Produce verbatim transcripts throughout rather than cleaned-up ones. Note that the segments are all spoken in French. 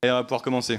Et on va pouvoir commencer.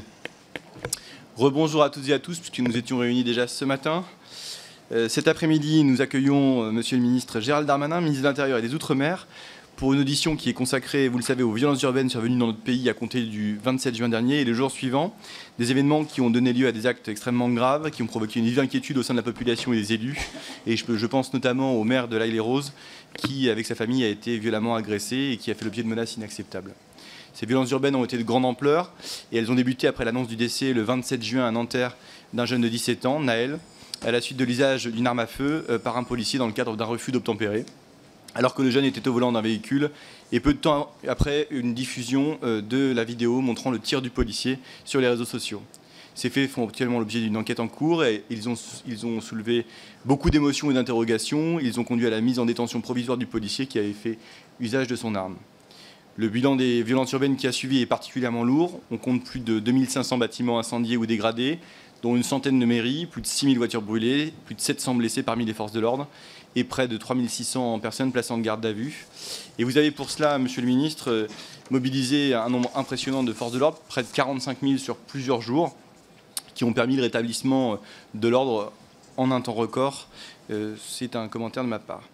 Rebonjour à toutes et à tous, puisque nous étions réunis déjà ce matin. Euh, cet après-midi, nous accueillons euh, Monsieur le ministre Gérald Darmanin, ministre de l'Intérieur et des Outre-mer, pour une audition qui est consacrée, vous le savez, aux violences urbaines survenues dans notre pays à compter du vingt-sept juin dernier et les jours suivants. Des événements qui ont donné lieu à des actes extrêmement graves, qui ont provoqué une vive inquiétude au sein de la population et des élus. Et je, je pense notamment au maire de l'Aille-les-Roses, qui, avec sa famille, a été violemment agressé et qui a fait l'objet de menaces inacceptables. Ces violences urbaines ont été de grande ampleur et elles ont débuté après l'annonce du décès le vingt-sept juin à Nanterre d'un jeune de dix-sept ans, Naël, à la suite de l'usage d'une arme à feu par un policier dans le cadre d'un refus d'obtempérer, alors que le jeune était au volant d'un véhicule, et peu de temps après une diffusion de la vidéo montrant le tir du policier sur les réseaux sociaux. Ces faits font actuellement l'objet d'une enquête en cours et ils ont, ils ont soulevé beaucoup d'émotions et d'interrogations. Ils ont conduit à la mise en détention provisoire du policier qui avait fait usage de son arme. Le bilan des violences urbaines qui a suivi est particulièrement lourd. On compte plus de deux mille cinq cents bâtiments incendiés ou dégradés, dont une centaine de mairies, plus de six mille voitures brûlées, plus de sept cents blessés parmi les forces de l'ordre et près de trois mille six cents personnes placées en garde à vue. Et vous avez pour cela, Monsieur le ministre, mobilisé un nombre impressionnant de forces de l'ordre, près de quarante-cinq mille sur plusieurs jours, qui ont permis le rétablissement de l'ordre en un temps record. C'est un commentaire de ma part.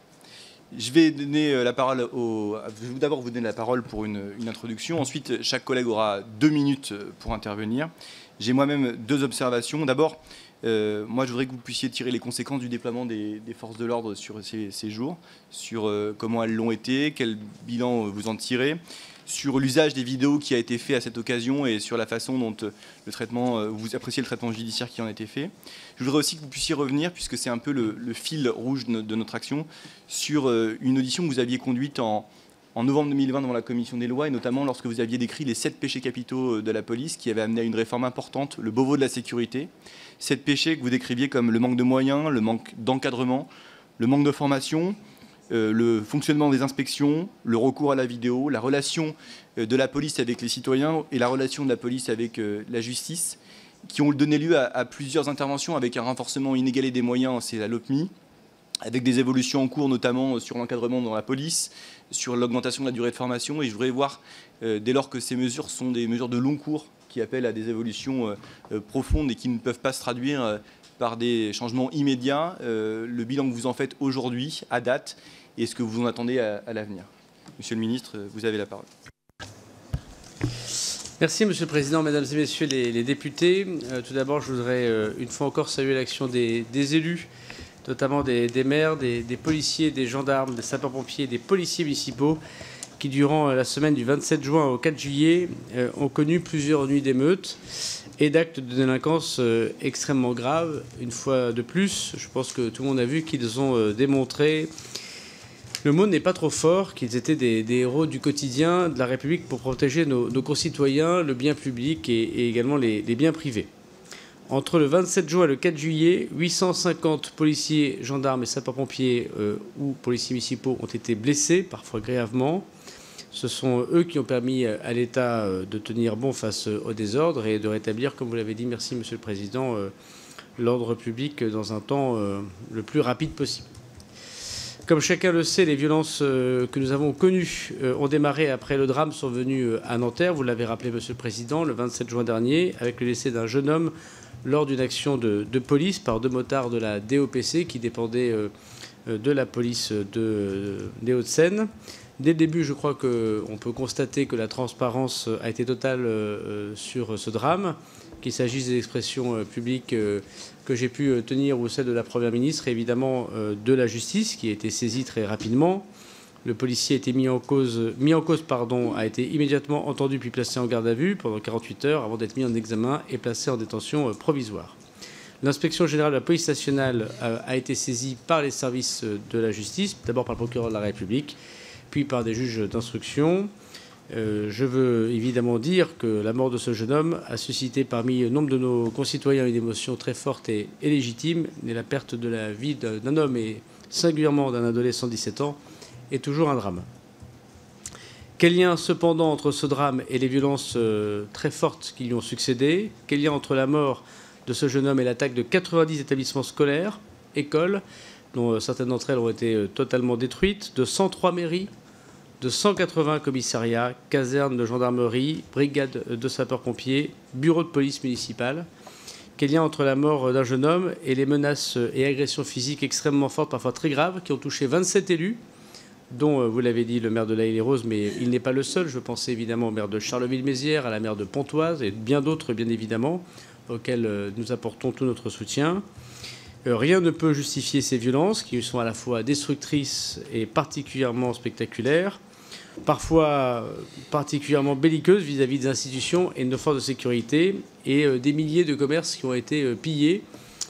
Je vais donner la parole au... Je vais d'abord vous donner la parole pour une, une introduction. Ensuite, chaque collègue aura deux minutes pour intervenir. J'ai moi-même deux observations. D'abord, euh, moi, je voudrais que vous puissiez tirer les conséquences du déploiement des, des forces de l'ordre sur ces, ces jours, sur euh, comment elles l'ont été, quel bilan vous en tirez, sur l'usage des vidéos qui a été fait à cette occasion et sur la façon dont le traitement, vous appréciez le traitement judiciaire qui en a été fait. Je voudrais aussi que vous puissiez revenir, puisque c'est un peu le, le fil rouge de, de notre action, sur une audition que vous aviez conduite en, en novembre deux mille vingt devant la Commission des lois, et notamment lorsque vous aviez décrit les sept péchés capitaux de la police qui avaient amené à une réforme importante, le Beauvau de la sécurité. Sept péchés que vous décriviez comme le manque de moyens, le manque d'encadrement, le manque de formation, Euh, le fonctionnement des inspections, le recours à la vidéo, la relation euh, de la police avec les citoyens et la relation de la police avec euh, la justice, qui ont donné lieu à, à plusieurs interventions avec un renforcement inégalé des moyens, c'est la LOPMI, avec des évolutions en cours, notamment sur l'encadrement dans la police, sur l'augmentation de la durée de formation. Et je voudrais voir, euh, dès lors que ces mesures sont des mesures de long cours, qui appellent à des évolutions euh, euh, profondes et qui ne peuvent pas se traduire euh, par des changements immédiats, euh, le bilan que vous en faites aujourd'hui, à date, et ce que vous en attendez à, à l'avenir. Monsieur le ministre, vous avez la parole. Merci, Monsieur le Président, Mesdames et Messieurs les, les députés. Euh, tout d'abord, je voudrais euh, une fois encore saluer l'action des, des élus, notamment des, des maires, des, des policiers, des gendarmes, des sapeurs-pompiers, des policiers municipaux, qui, durant la semaine du vingt-sept juin au quatre juillet, euh, ont connu plusieurs nuits d'émeutes et d'actes de délinquance euh, extrêmement graves. Une fois de plus, je pense que tout le monde a vu qu'ils ont euh, démontré... Le mot n'est pas trop fort, qu'ils étaient des, des héros du quotidien de la République pour protéger nos, nos concitoyens, le bien public et, et également les, les biens privés. Entre le vingt-sept juin et le quatre juillet, huit cent cinquante policiers, gendarmes et sapeurs-pompiers euh, ou policiers municipaux ont été blessés, parfois grièvement. Ce sont eux qui ont permis à l'État de tenir bon face au désordre et de rétablir, comme vous l'avez dit, merci Monsieur le Président, euh, l'ordre public dans un temps euh, le plus rapide possible. Comme chacun le sait, les violences que nous avons connues ont démarré après le drame survenu à Nanterre. Vous l'avez rappelé, Monsieur le Président, le vingt-sept juin dernier, avec le décès d'un jeune homme lors d'une action de, de police par deux motards de la D O P C qui dépendaient de la police de, des Hauts-de-Seine. Dès le début, je crois qu'on peut constater que la transparence a été totale sur ce drame, qu'il s'agisse des expressions publiques que j'ai pu tenir ou celles de la Première ministre, et évidemment de la justice, qui a été saisie très rapidement. Le policier a été mis en cause, mis en cause pardon, a été immédiatement entendu puis placé en garde à vue pendant quarante-huit heures avant d'être mis en examen et placé en détention provisoire. L'inspection générale de la police nationale a été saisie par les services de la justice, d'abord par le procureur de la République, puis par des juges d'instruction. Euh, je veux évidemment dire que la mort de ce jeune homme a suscité parmi nombre de nos concitoyens une émotion très forte et, et légitime, mais la perte de la vie d'un homme, et singulièrement d'un adolescent de dix-sept ans, est toujours un drame. Quel lien cependant entre ce drame et les violences euh, très fortes qui lui ont succédé? Quel lien entre la mort de ce jeune homme et l'attaque de quatre-vingt-dix établissements scolaires, écoles, dont euh, certaines d'entre elles ont été euh, totalement détruites, de cent trois mairies, de cent quatre-vingts commissariats, casernes de gendarmerie, brigades de sapeurs-pompiers, bureaux de police municipale. Quel lien entre la mort d'un jeune homme et les menaces et agressions physiques extrêmement fortes, parfois très graves, qui ont touché vingt-sept élus, dont, vous l'avez dit, le maire de La Haye-les-Roses, mais il n'est pas le seul. Je pensais évidemment au maire de Charleville-Mézières, à la maire de Pontoise et bien d'autres, bien évidemment, auxquels nous apportons tout notre soutien. Rien ne peut justifier ces violences qui sont à la fois destructrices et particulièrement spectaculaires, parfois particulièrement belliqueuses vis-à-vis des institutions et de nos forces de sécurité, et des milliers de commerces qui ont été pillés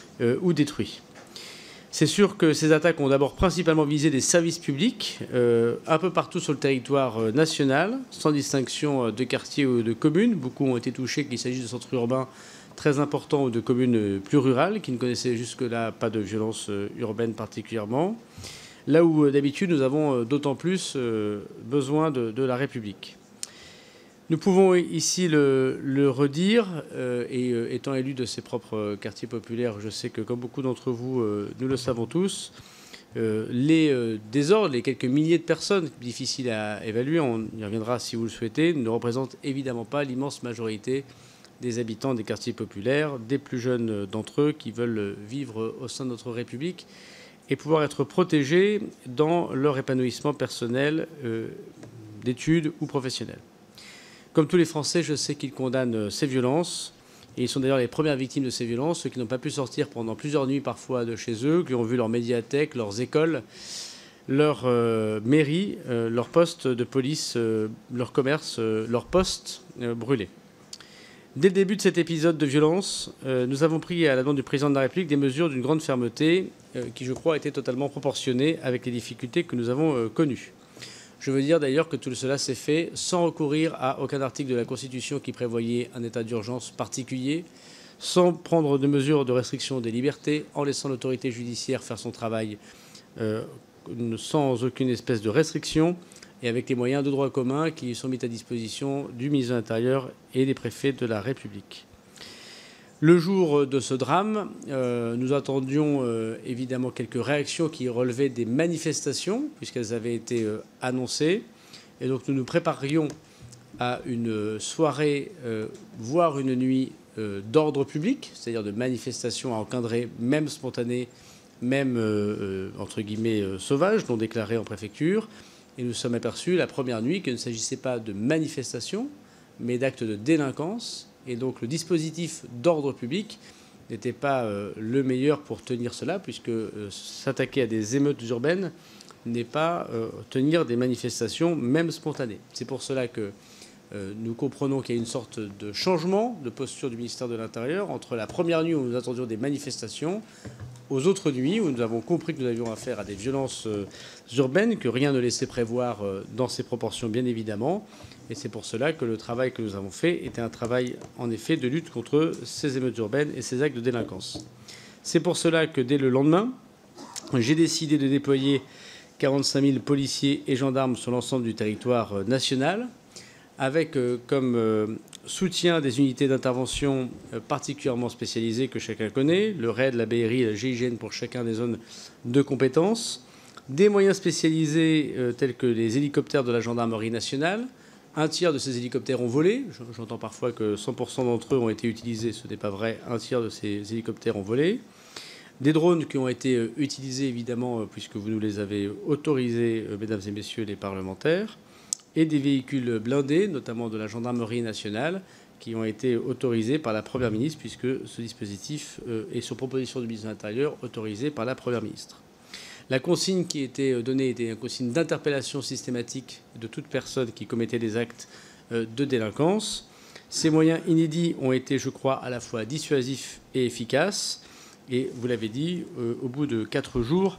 ou détruits. C'est sûr que ces attaques ont d'abord principalement visé des services publics euh, un peu partout sur le territoire national, sans distinction de quartier ou de communes. Beaucoup ont été touchés, qu'il s'agisse de centres urbains très importants ou de communes plus rurales qui ne connaissaient jusque-là pas de violence urbaine particulièrement. Là où d'habitude nous avons d'autant plus besoin de, de la République. Nous pouvons ici le, le redire, euh, et euh, étant élu de ces propres quartiers populaires, je sais que comme beaucoup d'entre vous, euh, nous le savons tous, euh, les euh, désordres, les quelques milliers de personnes, difficiles à évaluer, on y reviendra si vous le souhaitez, ne représentent évidemment pas l'immense majorité des habitants des quartiers populaires, des plus jeunes d'entre eux qui veulent vivre au sein de notre République et pouvoir être protégés dans leur épanouissement personnel, euh, d'études ou professionnel. Comme tous les Français, je sais qu'ils condamnent ces violences. Et ils sont d'ailleurs les premières victimes de ces violences, ceux qui n'ont pas pu sortir pendant plusieurs nuits parfois de chez eux, qui ont vu leurs médiathèques, leurs écoles, leurs euh, mairies, euh, leurs postes de police, euh, leurs commerces, euh, leurs postes euh, brûlés. Dès le début de cet épisode de violence, euh, nous avons pris à la demande du président de la République des mesures d'une grande fermeté euh, qui, je crois, étaient totalement proportionnées avec les difficultés que nous avons euh, connues. Je veux dire d'ailleurs que tout cela s'est fait sans recourir à aucun article de la Constitution qui prévoyait un état d'urgence particulier, sans prendre de mesures de restriction des libertés, en laissant l'autorité judiciaire faire son travail euh, sans aucune espèce de restriction, et avec les moyens de droit commun qui sont mis à disposition du ministre de l'Intérieur et des préfets de la République. Le jour de ce drame, euh, nous attendions euh, évidemment quelques réactions qui relevaient des manifestations, puisqu'elles avaient été euh, annoncées. Et donc nous nous préparions à une soirée, euh, voire une nuit euh, d'ordre public, c'est-à-dire de manifestations à encadrer, même spontanées, même, euh, entre guillemets, euh, sauvages, non déclarées en préfecture. Et nous sommes aperçus la première nuit qu'il ne s'agissait pas de manifestations, mais d'actes de délinquance. Et donc le dispositif d'ordre public n'était pas euh, le meilleur pour tenir cela, puisque euh, s'attaquer à des émeutes urbaines n'est pas euh, tenir des manifestations, même spontanées. C'est pour cela que euh, nous comprenons qu'il y a une sorte de changement de posture du ministère de l'Intérieur entre la première nuit où nous attendions des manifestations aux autres nuits où nous avons compris que nous avions affaire à des violences euh, urbaines, que rien ne laissait prévoir euh, dans ces proportions, bien évidemment. Et c'est pour cela que le travail que nous avons fait était un travail, en effet, de lutte contre ces émeutes urbaines et ces actes de délinquance. C'est pour cela que, dès le lendemain, j'ai décidé de déployer quarante-cinq mille policiers et gendarmes sur l'ensemble du territoire national, avec comme soutien des unités d'intervention particulièrement spécialisées que chacun connaît, le R A I D, la B R I et la G I G N pour chacun des zones de compétences, des moyens spécialisés tels que les hélicoptères de la gendarmerie nationale. Un tiers de ces hélicoptères ont volé. J'entends parfois que cent pour cent d'entre eux ont été utilisés. Ce n'est pas vrai. Un tiers de ces hélicoptères ont volé. Des drones qui ont été utilisés, évidemment, puisque vous nous les avez autorisés, mesdames et messieurs les parlementaires. Et des véhicules blindés, notamment de la gendarmerie nationale, qui ont été autorisés par la Première ministre, puisque ce dispositif est, sur proposition du ministre de l'Intérieur, autorisé par la Première ministre. La consigne qui était donnée était une consigne d'interpellation systématique de toute personne qui commettait des actes de délinquance. Ces moyens inédits ont été, je crois, à la fois dissuasifs et efficaces. Et vous l'avez dit, au bout de quatre jours,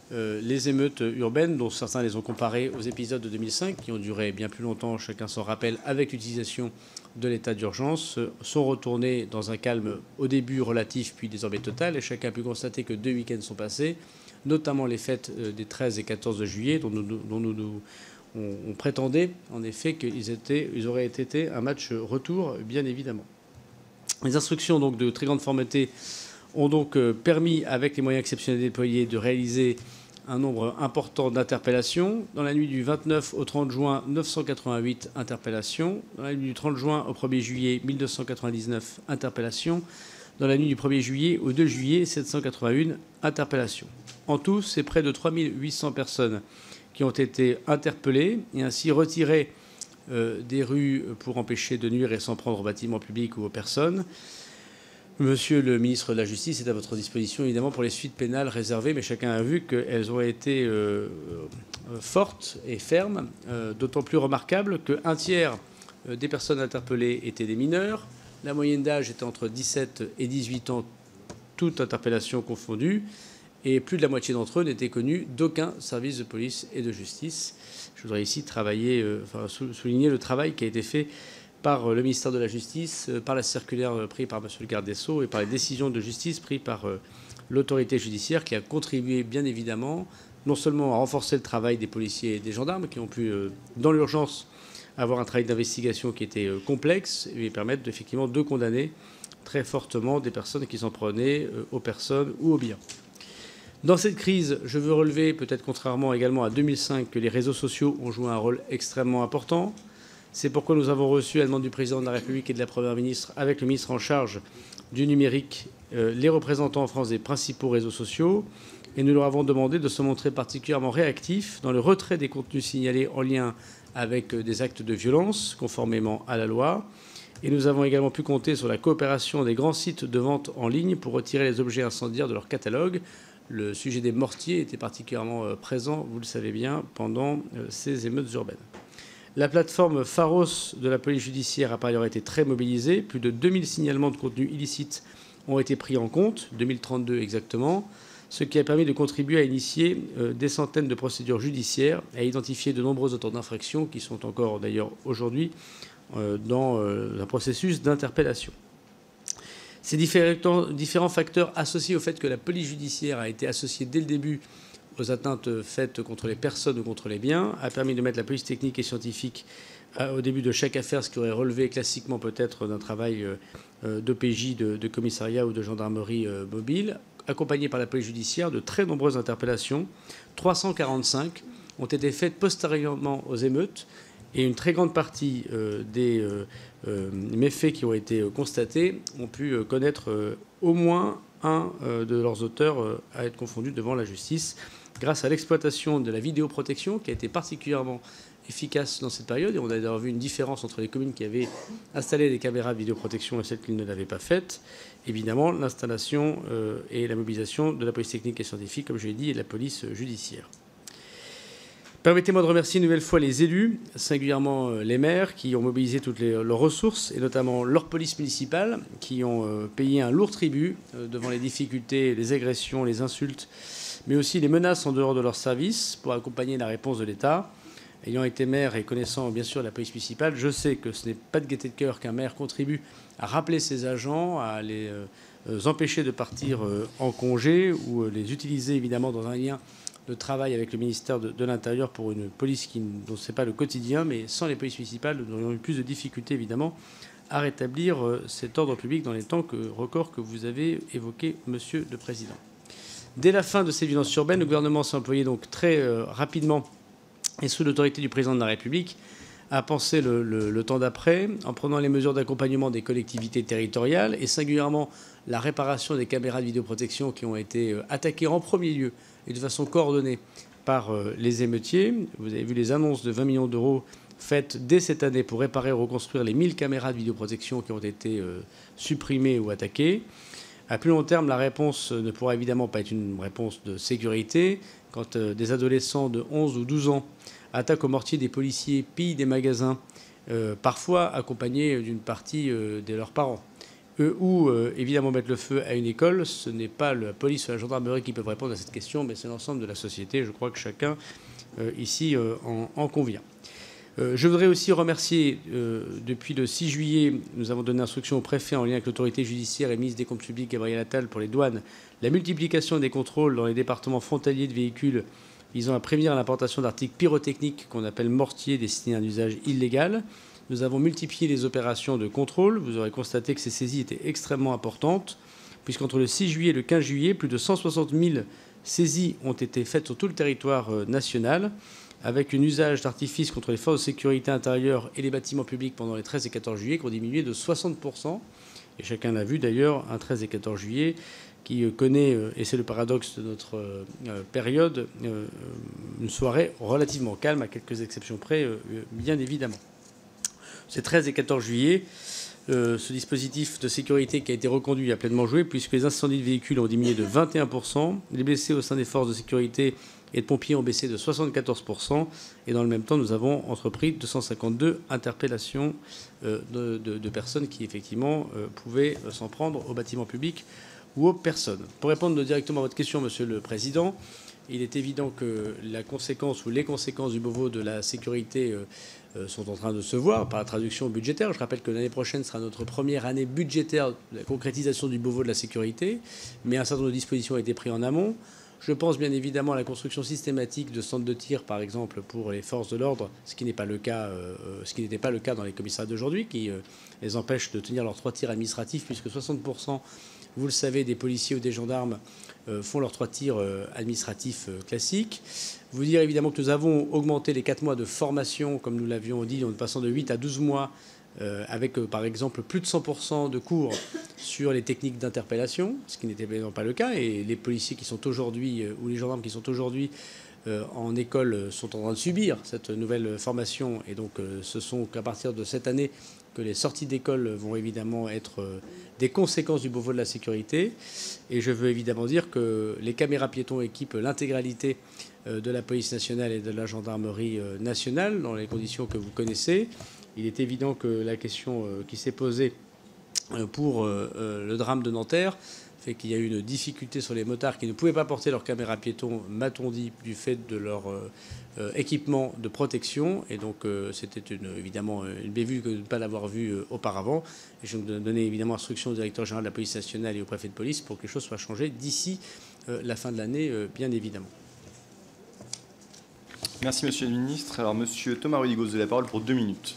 les émeutes urbaines, dont certains les ont comparées aux épisodes de deux mille cinq, qui ont duré bien plus longtemps, chacun s'en rappelle, avec l'utilisation de l'état d'urgence, sont retournées dans un calme au début relatif, puis désormais total. Et chacun a pu constater que deux week-ends sont passés, notamment les fêtes des treize et quatorze juillet, dont nous, dont nous, nous on, on prétendait en effet qu'ils étaient, ils auraient été un match retour, bien évidemment. Les instructions donc, de très grande fermeté ont donc permis, avec les moyens exceptionnels déployés, de réaliser un nombre important d'interpellations. Dans la nuit du vingt-neuf au trente juin, neuf cent quatre-vingt-huit interpellations. Dans la nuit du trente juin au premier juillet, mille deux cent quatre-vingt-dix-neuf interpellations. Dans la nuit du premier juillet au deux juillet, sept cent quatre-vingt-un interpellations. En tout, c'est près de trois mille huit cents personnes qui ont été interpellées et ainsi retirées euh, des rues pour empêcher de nuire et s'en prendre aux bâtiments publics ou aux personnes. Monsieur le ministre de la Justice est à votre disposition, évidemment, pour les suites pénales réservées, mais chacun a vu qu'elles ont été euh, fortes et fermes, euh, d'autant plus remarquable qu'un tiers des personnes interpellées étaient des mineurs. La moyenne d'âge était entre dix-sept et dix-huit ans, toute interpellation confondue, et plus de la moitié d'entre eux n'étaient connus d'aucun service de police et de justice. Je voudrais ici travailler, euh, enfin, souligner le travail qui a été fait par le ministère de la Justice, par la circulaire prise par M. le garde des Sceaux et par les décisions de justice prises par l'autorité judiciaire qui a contribué bien évidemment non seulement à renforcer le travail des policiers et des gendarmes qui ont pu, dans l'urgence, avoir un travail d'investigation qui était complexe et permettre effectivement de condamner très fortement des personnes qui s'en prenaient aux personnes ou aux biens. Dans cette crise, je veux relever, peut-être contrairement également à deux mille cinq, que les réseaux sociaux ont joué un rôle extrêmement important. C'est pourquoi nous avons reçu, à la demande du Président de la République et de la Première ministre, avec le ministre en charge du numérique, euh, les représentants en France des principaux réseaux sociaux. Et nous leur avons demandé de se montrer particulièrement réactifs dans le retrait des contenus signalés en lien avec des actes de violence, conformément à la loi. Et nous avons également pu compter sur la coopération des grands sites de vente en ligne pour retirer les objets incendiaires de leur catalogue. Le sujet des mortiers était particulièrement présent, vous le savez bien, pendant ces émeutes urbaines. La plateforme Pharos de la police judiciaire a par ailleurs été très mobilisée. Plus de deux mille signalements de contenus illicites ont été pris en compte, deux mille trente-deux exactement, ce qui a permis de contribuer à initier des centaines de procédures judiciaires et à identifier de nombreux auteurs d'infractions qui sont encore d'ailleurs aujourd'hui dans un processus d'interpellation. Ces différents facteurs associés au fait que la police judiciaire a été associée dès le début aux atteintes faites contre les personnes ou contre les biens, a permis de mettre la police technique et scientifique au début de chaque affaire, ce qui aurait relevé classiquement peut-être d'un travail d'O P J, de, de commissariat ou de gendarmerie mobile, accompagné par la police judiciaire de très nombreuses interpellations. trois cent quarante-cinq ont été faites postérieurement aux émeutes et une très grande partie des méfaits qui ont été constatés ont pu connaître au moins un de leurs auteurs à être confondu devant la justice, grâce à l'exploitation de la vidéoprotection qui a été particulièrement efficace dans cette période. Et on a d'ailleurs vu une différence entre les communes qui avaient installé des caméras de vidéoprotection et celles qui ne l'avaient pas faites. Évidemment, l'installation et la mobilisation de la police technique et scientifique, comme je l'ai dit, et de la police judiciaire. Permettez-moi de remercier une nouvelle fois les élus, singulièrement les maires, qui ont mobilisé toutes les, leurs ressources, et notamment leur police municipale, qui ont payé un lourd tribut devant les difficultés, les agressions, les insultes, mais aussi les menaces en dehors de leur service pour accompagner la réponse de l'État. Ayant été maire et connaissant bien sûr la police municipale, je sais que ce n'est pas de gaieté de cœur qu'un maire contribue à rappeler ses agents, à les empêcher de partir en congé ou les utiliser évidemment dans un lien de travail avec le ministère de, de l'Intérieur pour une police qui, dont ce n'est pas le quotidien, mais sans les polices municipales, nous aurions eu plus de difficultés évidemment à rétablir euh, cet ordre public dans les temps que, records que vous avez évoqués, Monsieur le Président. Dès la fin de ces violences urbaines, le gouvernement s'est employé donc très euh, rapidement et sous l'autorité du Président de la République à penser le, le, le temps d'après, en prenant les mesures d'accompagnement des collectivités territoriales et singulièrement la réparation des caméras de vidéoprotection qui ont été euh, attaquées en premier lieu et de façon coordonnée par les émeutiers. Vous avez vu les annonces de vingt millions d'euros faites dès cette année pour réparer et reconstruire les mille caméras de vidéoprotection qui ont été supprimées ou attaquées. À plus long terme, la réponse ne pourra évidemment pas être une réponse de sécurité. Quand des adolescents de onze ou douze ans attaquent au mortier des policiers, pillent des magasins, parfois accompagnés d'une partie de leurs parents, ou euh, évidemment mettre le feu à une école, ce n'est pas la police ou la gendarmerie qui peuvent répondre à cette question, mais c'est l'ensemble de la société. Je crois que chacun euh, ici euh, en, en convient. Euh, je voudrais aussi remercier, euh, depuis le six juillet, nous avons donné instruction au préfet en lien avec l'autorité judiciaire et ministre des Comptes publics, Gabriel Attal, pour les douanes, la multiplication des contrôles dans les départements frontaliers de véhicules visant à prévenir l'importation d'articles pyrotechniques qu'on appelle mortiers destinés à un usage illégal. Nous avons multiplié les opérations de contrôle. Vous aurez constaté que ces saisies étaient extrêmement importantes, puisqu'entre le six juillet et le quinze juillet, plus de cent soixante mille saisies ont été faites sur tout le territoire national, avec un usage d'artifice contre les forces de sécurité intérieure et les bâtiments publics pendant les treize et quatorze juillet qui ont diminué de soixante pour cent. Et chacun l'a vu d'ailleurs, un treize et quatorze juillet qui connaît, et c'est le paradoxe de notre période, une soirée relativement calme, à quelques exceptions près, bien évidemment. Ces treize et quatorze juillet, ce dispositif de sécurité qui a été reconduit a pleinement joué, puisque les incendies de véhicules ont diminué de vingt et un pour cent, les blessés au sein des forces de sécurité et de pompiers ont baissé de soixante-quatorze pour cent. Et dans le même temps, nous avons entrepris deux cent cinquante-deux interpellations de, de, de personnes qui, effectivement, pouvaient s'en prendre aux bâtiments publics ou aux personnes. Pour répondre directement à votre question, Monsieur le Président, il est évident que la conséquence ou les conséquences du Beauvau de la sécurité sont en train de se voir par la traduction budgétaire. Je rappelle que l'année prochaine sera notre première année budgétaire de la concrétisation du Beauvau de la sécurité, mais un certain nombre de dispositions ont été prises en amont. Je pense bien évidemment à la construction systématique de centres de tir, par exemple, pour les forces de l'ordre, ce qui n'est pas le cas, euh, ce qui n'était pas le cas dans les commissariats d'aujourd'hui, qui euh, les empêche de tenir leurs trois tirs administratifs, puisque soixante pour cent, vous le savez, des policiers ou des gendarmes euh, font leurs trois tirs euh, administratifs euh, classiques. Vous dire évidemment que nous avons augmenté les quatre mois de formation, comme nous l'avions dit, en passant de huit à douze mois, Euh, avec euh, par exemple plus de cent pour cent de cours sur les techniques d'interpellation, ce qui n'était pas le cas. Et les policiers qui sont aujourd'hui, euh, ou les gendarmes qui sont aujourd'hui euh, en école sont en train de subir cette nouvelle formation. Et donc euh, ce sont qu'à partir de cette année que les sorties d'école vont évidemment être euh, des conséquences du Beauvau de la sécurité. Et je veux évidemment dire que les caméras piétons équipent l'intégralité euh, de la police nationale et de la gendarmerie euh, nationale dans les conditions que vous connaissez. Il est évident que la question qui s'est posée pour le drame de Nanterre fait qu'il y a eu une difficulté sur les motards qui ne pouvaient pas porter leur caméra piéton, m'a-t-on dit, du fait de leur équipement de protection. Et donc c'était une, évidemment une bévue que de ne pas l'avoir vue auparavant. Et je vais donner évidemment instruction au directeur général de la police nationale et au préfet de police pour que les choses soient changées d'ici la fin de l'année, bien évidemment. Merci, Monsieur le Ministre. Alors, Monsieur Thomas Rudigos, de la parole pour deux minutes.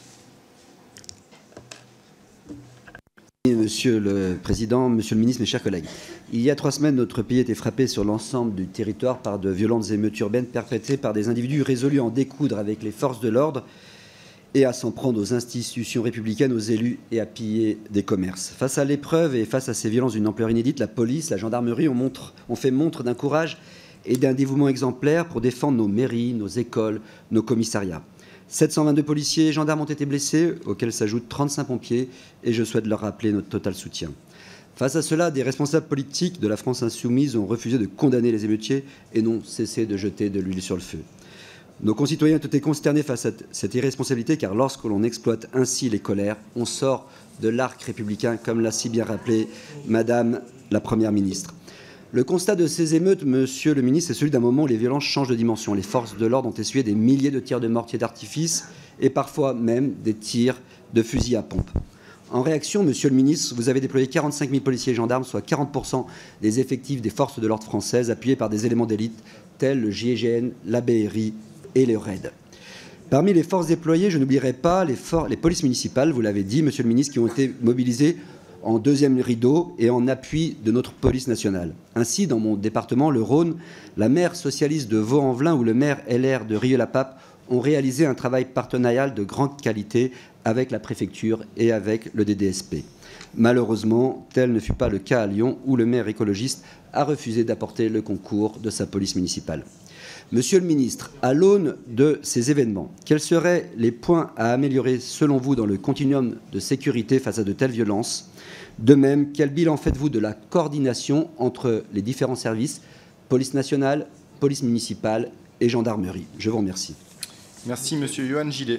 Monsieur le Président, Monsieur le Ministre, mes chers collègues. Il y a trois semaines, notre pays était frappé sur l'ensemble du territoire par de violentes émeutes urbaines perpétrées par des individus résolus à en découdre avec les forces de l'ordre et à s'en prendre aux institutions républicaines, aux élus et à piller des commerces. Face à l'épreuve et face à ces violences d'une ampleur inédite, la police, la gendarmerie ont, montre, ont fait montre d'un courage et d'un dévouement exemplaire pour défendre nos mairies, nos écoles, nos commissariats. sept cent vingt-deux policiers et gendarmes ont été blessés, auxquels s'ajoutent trente-cinq pompiers, et je souhaite leur rappeler notre total soutien. Face à cela, des responsables politiques de la France insoumise ont refusé de condamner les émeutiers et n'ont cessé de jeter de l'huile sur le feu. Nos concitoyens ont été consternés face à cette irresponsabilité, car lorsque l'on exploite ainsi les colères, on sort de l'arc républicain, comme l'a si bien rappelé Madame la Première ministre. Le constat de ces émeutes, Monsieur le Ministre, c'est celui d'un moment où les violences changent de dimension. Les forces de l'ordre ont essuyé des milliers de tirs de mortier d'artifice et parfois même des tirs de fusils à pompe. En réaction, Monsieur le Ministre, vous avez déployé quarante-cinq mille policiers et gendarmes, soit quarante pour cent des effectifs des forces de l'ordre françaises, appuyés par des éléments d'élite tels le J I G N, la B R I et le R A I D. Parmi les forces déployées, je n'oublierai pas les, for les polices municipales, vous l'avez dit, Monsieur le Ministre, qui ont été mobilisées en deuxième rideau et en appui de notre police nationale. Ainsi, dans mon département, le Rhône, la maire socialiste de Vaux-en-Velin ou le maire L R de Rieux-la-Pape ont réalisé un travail partenarial de grande qualité avec la préfecture et avec le D D S P. Malheureusement, tel ne fut pas le cas à Lyon, où le maire écologiste a refusé d'apporter le concours de sa police municipale. Monsieur le ministre, à l'aune de ces événements, quels seraient les points à améliorer selon vous dans le continuum de sécurité face à de telles violences? De même, quel bilan faites-vous de la coordination entre les différents services, police nationale, police municipale et gendarmerie? Je vous remercie. Merci, Monsieur Johan Gillet.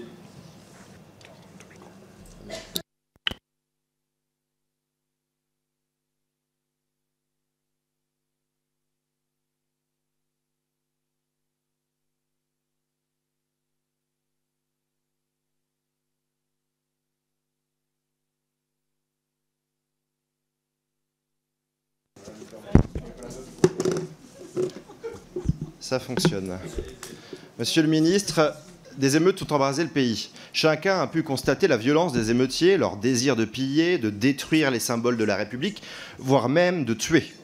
Ça fonctionne. Monsieur le ministre, des émeutes ont embrasé le pays. Chacun a pu constater la violence des émeutiers, leur désir de piller, de détruire les symboles de la République, voire même de tuer.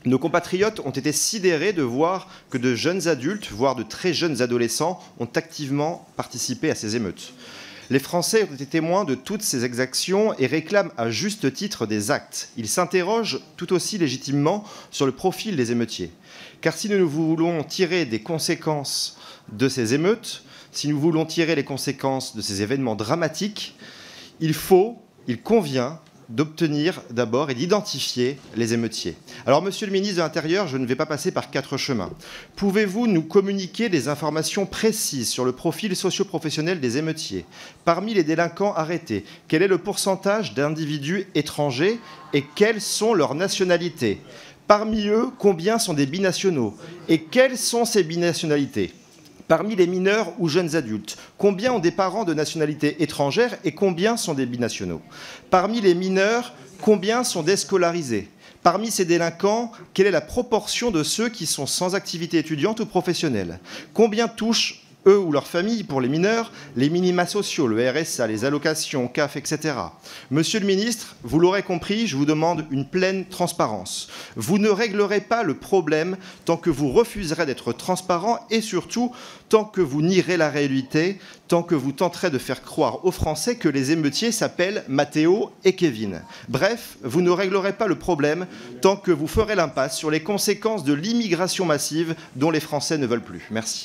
Nos compatriotes ont été sidérés de voir que de jeunes adultes, voire de très jeunes adolescents, ont activement participé à ces émeutes. Les Français ont été témoins de toutes ces exactions et réclament à juste titre des actes. Ils s'interrogent tout aussi légitimement sur le profil des émeutiers. Car si nous voulons tirer des conséquences de ces émeutes, si nous voulons tirer les conséquences de ces événements dramatiques, il faut, il convient d'obtenir d'abord et d'identifier les émeutiers. Alors, Monsieur le ministre de l'Intérieur, je ne vais pas passer par quatre chemins. Pouvez-vous nous communiquer des informations précises sur le profil socio-professionnel des émeutiers? Parmi les délinquants arrêtés, quel est le pourcentage d'individus étrangers et quelles sont leurs nationalités? Parmi eux, combien sont des binationaux? Et quelles sont ces binationalités? Parmi les mineurs ou jeunes adultes, combien ont des parents de nationalité étrangère et combien sont des binationaux? Parmi les mineurs, combien sont déscolarisés? Parmi ces délinquants, quelle est la proportion de ceux qui sont sans activité étudiante ou professionnelle? Combien touchent, eux ou leurs familles, pour les mineurs, les minima sociaux, le R S A, les allocations, C A F, et cetera. Monsieur le ministre, vous l'aurez compris, je vous demande une pleine transparence. Vous ne réglerez pas le problème tant que vous refuserez d'être transparent et surtout tant que vous nierez la réalité, tant que vous tenterez de faire croire aux Français que les émeutiers s'appellent Mathéo et Kevin. Bref, vous ne réglerez pas le problème tant que vous ferez l'impasse sur les conséquences de l'immigration massive dont les Français ne veulent plus. Merci.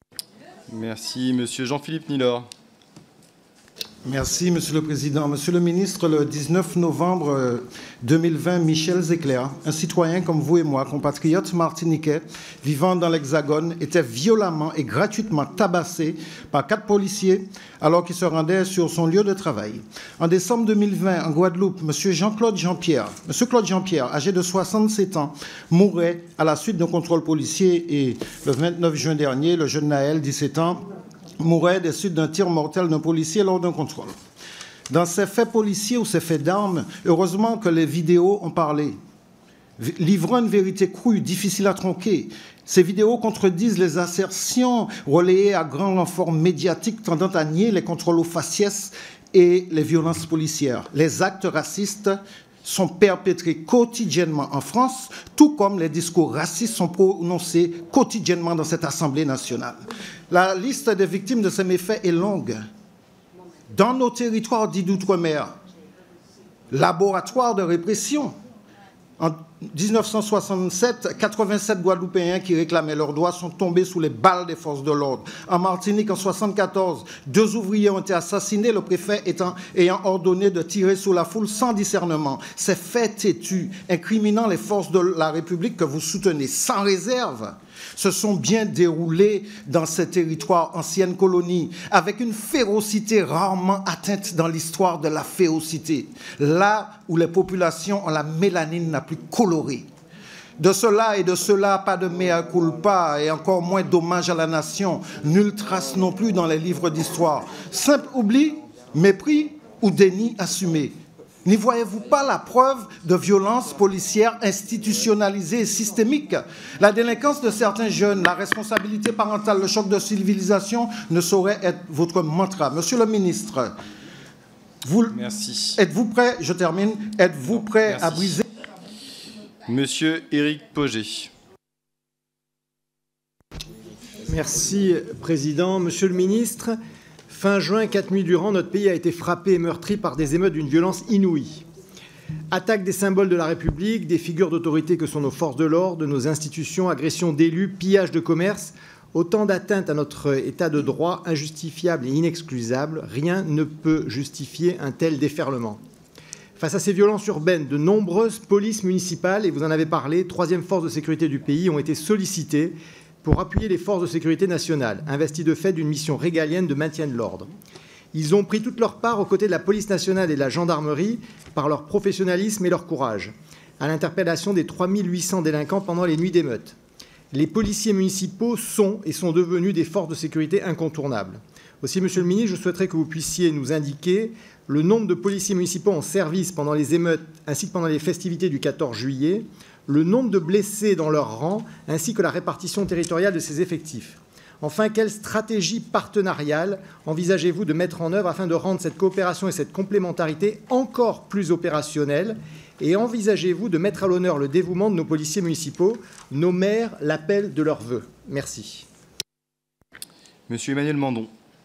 Merci. Monsieur Jean-Philippe Nilor. Merci, Monsieur le Président. Monsieur le Ministre, le dix-neuf novembre deux mille vingt, Michel Zecler, un citoyen comme vous et moi, compatriote martiniquais, vivant dans l'Hexagone, était violemment et gratuitement tabassé par quatre policiers alors qu'il se rendait sur son lieu de travail. En décembre deux mille vingt, en Guadeloupe, Monsieur Jean-Claude Jean-Pierre, Monsieur Claude Jean-Pierre, âgé de soixante-sept ans, mourait à la suite d'un contrôle policier et le vingt-neuf juin dernier, le jeune Naël, dix-sept ans, mourait des suites d'un tir mortel d'un policier lors d'un contrôle. Dans ces faits policiers ou ces faits d'armes, heureusement que les vidéos ont parlé. Livrant une vérité crue, difficile à tronquer, ces vidéos contredisent les assertions relayées à grand renfort médiatique tendant à nier les contrôles aux faciès et les violences policières. Les actes racistes sont perpétrés quotidiennement en France, tout comme les discours racistes sont prononcés quotidiennement dans cette Assemblée nationale. La liste des victimes de ces méfaits est longue. Dans nos territoires dits d'outre-mer, laboratoire de répression, en mille neuf cent soixante-sept, quatre-vingt-sept Guadeloupéens qui réclamaient leurs droits sont tombés sous les balles des forces de l'ordre. En Martinique, en mille neuf cent soixante-quatorze, deux ouvriers ont été assassinés, le préfet étant, ayant ordonné de tirer sur la foule sans discernement. Ces faits têtus, incriminant les forces de la République que vous soutenez sans réserve, se sont bien déroulés dans ces territoires anciennes colonies, avec une férocité rarement atteinte dans l'histoire de la férocité, là où les populations ont la mélanine la plus colorée. De cela et de cela, pas de mea culpa et encore moins d'hommage à la nation, nulle trace non plus dans les livres d'histoire. Simple oubli, mépris ou déni assumé. N'y voyez-vous pas la preuve de violence policière institutionnalisée et systémique? La délinquance de certains jeunes, la responsabilité parentale, le choc de civilisation ne saurait être votre mantra. Monsieur le ministre, vous, Merci. Êtes-vous prêt, je termine, êtes-vous prêt Merci. à briser... Monsieur Éric Pogé. Merci, Président. Monsieur le ministre, fin juin, quatre nuits durant, notre pays a été frappé et meurtri par des émeutes d'une violence inouïe. Attaque des symboles de la République, des figures d'autorité que sont nos forces de l'ordre, de nos institutions, agression d'élus, pillage de commerce, autant d'atteintes à notre état de droit injustifiables et inexcusables. Rien ne peut justifier un tel déferlement. Face à ces violences urbaines, de nombreuses polices municipales, et vous en avez parlé, troisième force de sécurité du pays, ont été sollicitées pour appuyer les forces de sécurité nationales, investies de fait d'une mission régalienne de maintien de l'ordre. Ils ont pris toute leur part aux côtés de la police nationale et de la gendarmerie par leur professionnalisme et leur courage, à l'interpellation des trois mille huit cents délinquants pendant les nuits d'émeute. Les policiers municipaux sont et sont devenus des forces de sécurité incontournables. Aussi, Monsieur le ministre, je souhaiterais que vous puissiez nous indiquer le nombre de policiers municipaux en service pendant les émeutes ainsi que pendant les festivités du quatorze juillet, le nombre de blessés dans leur rang, ainsi que la répartition territoriale de ces effectifs. Enfin, quelle stratégie partenariale envisagez-vous de mettre en œuvre afin de rendre cette coopération et cette complémentarité encore plus opérationnelles Et envisagez-vous de mettre à l'honneur le dévouement de nos policiers municipaux? Nos maires l'appellent de leurs vœux. Merci. Monsieur Emmanuel Mandon.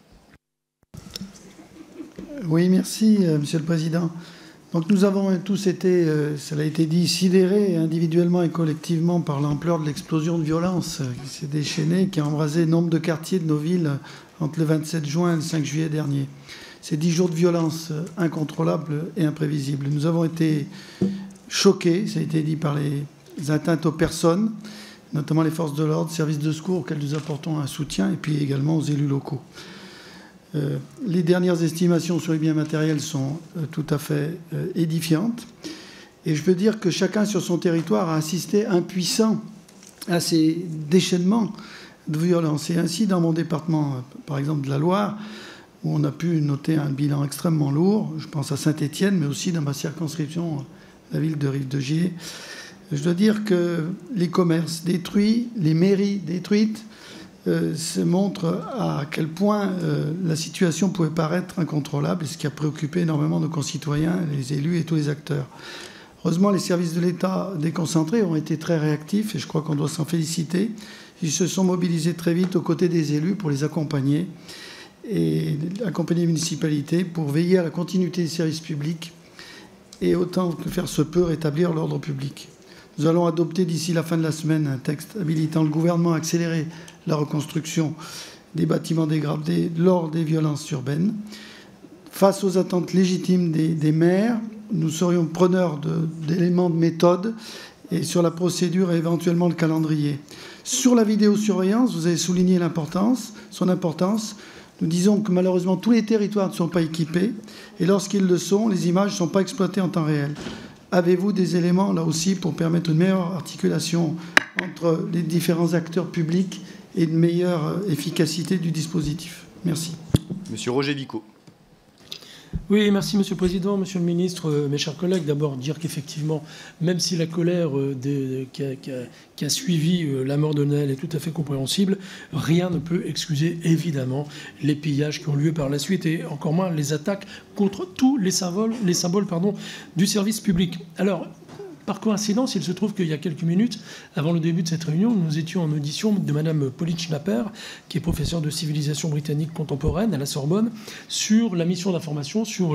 Oui, merci, euh, Monsieur le Président. Donc nous avons tous été, euh, cela a été dit, sidérés individuellement et collectivement par l'ampleur de l'explosion de violence euh, qui s'est déchaînée, qui a embrasé nombre de quartiers de nos villes entre le vingt-sept juin et le cinq juillet dernier. Ces dix jours de violence euh, incontrôlables et imprévisibles. Nous avons été choqués, ça a été dit, par les atteintes aux personnes, notamment les forces de l'ordre, services de secours auxquels nous apportons un soutien, et puis également aux élus locaux. Euh, les dernières estimations sur les biens matériels sont euh, tout à fait euh, édifiantes. Et je veux dire que chacun sur son territoire a assisté impuissant à ces déchaînements de violence. Et ainsi, dans mon département, par exemple de la Loire, où on a pu noter un bilan extrêmement lourd, je pense à Saint-Étienne, mais aussi dans ma circonscription, la ville de Rive-de-Gier, je dois dire que les commerces détruits, les mairies détruites, Euh, se montre à quel point euh, la situation pouvait paraître incontrôlable, et ce qui a préoccupé énormément nos concitoyens, les élus et tous les acteurs. Heureusement, les services de l'État déconcentrés ont été très réactifs, et je crois qu'on doit s'en féliciter. Ils se sont mobilisés très vite aux côtés des élus pour les accompagner, et accompagner les municipalités pour veiller à la continuité des services publics et, autant que faire se peut, rétablir l'ordre public. Nous allons adopter d'ici la fin de la semaine un texte habilitant le gouvernement à accélérer la reconstruction des bâtiments dégradés lors des violences urbaines. Face aux attentes légitimes des, des maires, nous serions preneurs d'éléments de, de méthode et sur la procédure et éventuellement le calendrier. Sur la vidéosurveillance, vous avez souligné l'importance, son importance. Nous disons que malheureusement tous les territoires ne sont pas équipés, et lorsqu'ils le sont, les images ne sont pas exploitées en temps réel. Avez-vous des éléments là aussi pour permettre une meilleure articulation entre les différents acteurs publics et une meilleure efficacité du dispositif? Merci. Monsieur Roger Vicot. Oui, merci Monsieur le Président, Monsieur le Ministre, euh, mes chers collègues. D'abord dire qu'effectivement, même si la colère euh, des, qui, a, qui, a, qui a suivi euh, la mort de Naël est tout à fait compréhensible, rien ne peut excuser évidemment les pillages qui ont lieu par la suite, et encore moins les attaques contre tous les symboles, les symboles pardon, du service public. Alors, par coïncidence, il se trouve qu'il y a quelques minutes, avant le début de cette réunion, nous étions en audition de Madame Pauline Schnapper, qui est professeure de civilisation britannique contemporaine à la Sorbonne, sur la mission d'information sur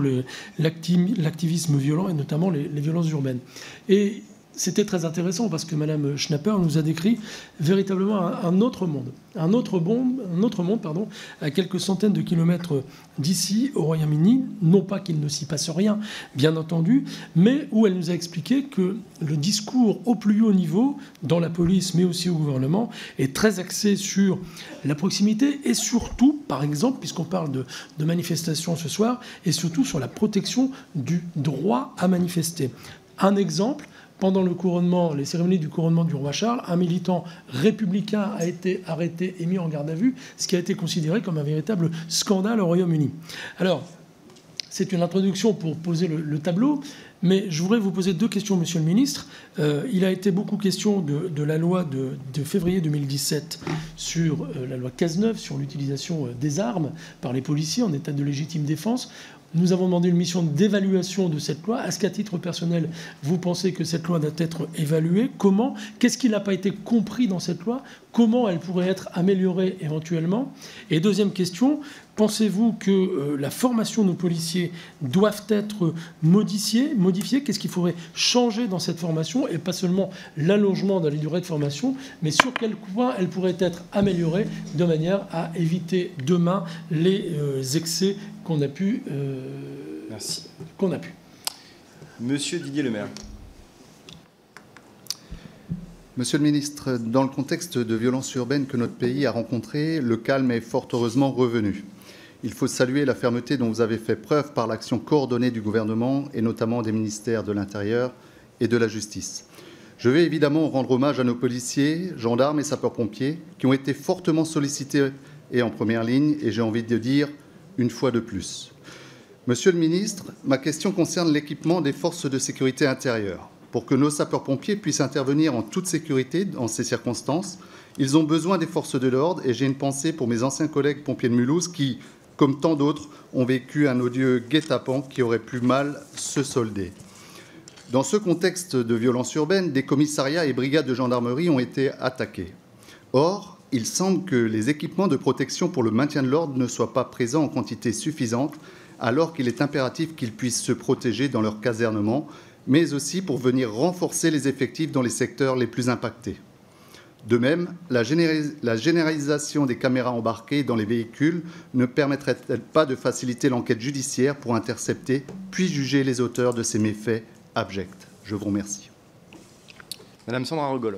l'activisme violent et notamment les, les violences urbaines. Et c'était très intéressant parce que Madame Schnapper nous a décrit véritablement un, un autre monde, un autre, bon, un autre monde pardon, à quelques centaines de kilomètres d'ici, au Royaume-Uni. Non pas qu'il ne s'y passe rien, bien entendu, mais où elle nous a expliqué que le discours au plus haut niveau, dans la police, mais aussi au gouvernement, est très axé sur la proximité et surtout, par exemple, puisqu'on parle de, de manifestations ce soir, et surtout sur la protection du droit à manifester. Un exemple. Pendant le couronnement, les cérémonies du couronnement du roi Charles, un militant républicain a été arrêté et mis en garde à vue, ce qui a été considéré comme un véritable scandale au Royaume-Uni. Alors, c'est une introduction pour poser le, le tableau, mais je voudrais vous poser deux questions, Monsieur le Ministre. Euh, il a été beaucoup question de, de la loi de, de février deux mille dix-sept sur euh, la loi Cazeneuve, sur l'utilisation des armes par les policiers en état de légitime défense. Nous avons demandé une mission d'évaluation de cette loi. Est-ce qu'à titre personnel, vous pensez que cette loi doit être évaluée? Comment? Qu'est-ce qui n'a pas été compris dans cette loi? Comment elle pourrait être améliorée éventuellement? Et deuxième question, pensez-vous que euh, la formation de nos policiers doit être modifiée, modifiée Qu'est-ce qu'il faudrait changer dans cette formation? Et pas seulement l'allongement de la durée de formation, mais sur quel point elle pourrait être améliorée de manière à éviter demain les euh, excès qu'on a pu... Euh, Merci. Qu'on a pu. Monsieur Didier Lemaire. Monsieur le ministre, dans le contexte de violence urbaine que notre pays a rencontré, le calme est fort heureusement revenu. Il faut saluer la fermeté dont vous avez fait preuve par l'action coordonnée du gouvernement et notamment des ministères de l'Intérieur et de la Justice. Je vais évidemment rendre hommage à nos policiers, gendarmes et sapeurs-pompiers qui ont été fortement sollicités et en première ligne, et j'ai envie de dire une fois de plus. Monsieur le ministre, ma question concerne l'équipement des forces de sécurité intérieure. Pour que nos sapeurs-pompiers puissent intervenir en toute sécurité dans ces circonstances, ils ont besoin des forces de l'ordre, et j'ai une pensée pour mes anciens collègues pompiers de Mulhouse qui, comme tant d'autres, ont vécu un odieux guet-apens qui aurait pu mal se solder. Dans ce contexte de violence urbaine, des commissariats et brigades de gendarmerie ont été attaqués. Or, il semble que les équipements de protection pour le maintien de l'ordre ne soient pas présents en quantité suffisante, alors qu'il est impératif qu'ils puissent se protéger dans leur casernement, mais aussi pour venir renforcer les effectifs dans les secteurs les plus impactés. De même, la, généralis- la généralisation des caméras embarquées dans les véhicules ne permettrait-elle pas de faciliter l'enquête judiciaire pour intercepter puis juger les auteurs de ces méfaits abjects? Je vous remercie. Madame Sandra Rogol.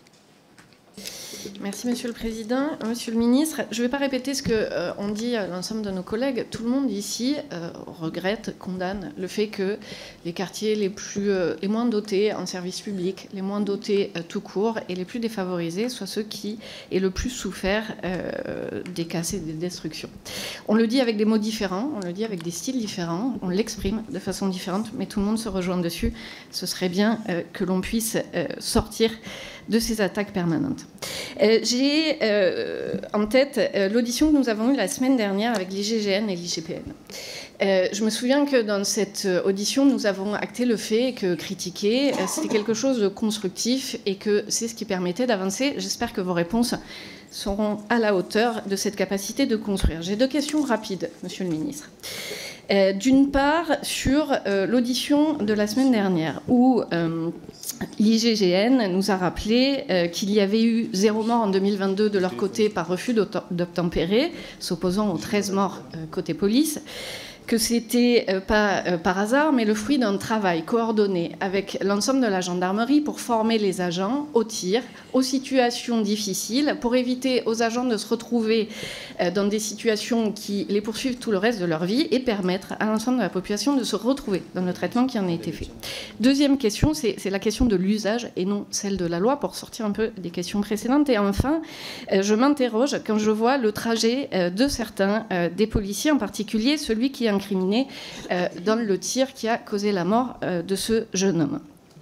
Merci Monsieur le Président. Monsieur le Ministre, je ne vais pas répéter ce qu'ont euh, dit l'ensemble de nos collègues. Tout le monde ici euh, regrette, condamne le fait que les quartiers les, plus, euh, les moins dotés en services publics, les moins dotés euh, tout court et les plus défavorisés soient ceux qui aient le plus souffert euh, des casses et des destructions. On le dit avec des mots différents, on le dit avec des styles différents, on l'exprime de façon différente, mais tout le monde se rejoint dessus. Ce serait bien euh, que l'on puisse euh, sortir de ces attaques permanentes. Euh, J'ai euh, en tête euh, l'audition que nous avons eue la semaine dernière avec l'I G G N et l'I G P N. Euh, je me souviens que dans cette audition, nous avons acté le fait que critiquer, euh, c'était quelque chose de constructif et que c'est ce qui permettait d'avancer. J'espère que vos réponses seront à la hauteur de cette capacité de construire. J'ai deux questions rapides, Monsieur le Ministre. Euh, D'une part, sur euh, l'audition de la semaine dernière, où euh, l'I G G N nous a rappelé euh, qu'il y avait eu zéro mort en deux mille vingt-deux de leur côté par refus d'obtempérer, s'opposant aux treize morts euh, côté police, que c'était euh, pas euh, par hasard, mais le fruit d'un travail coordonné avec l'ensemble de la gendarmerie pour former les agents au tir, aux situations difficiles, pour éviter aux agents de se retrouver euh, dans des situations qui les poursuivent tout le reste de leur vie et permettre à l'ensemble de la population de se retrouver dans le traitement qui en a été fait. Deuxième question, c'est la question de l'usage et non celle de la loi, pour sortir un peu des questions précédentes. Et enfin, euh, je m'interroge quand je vois le trajet euh, de certains euh, des policiers, en particulier celui qui a incriminé euh, dans le tir qui a causé la mort euh, de ce jeune homme.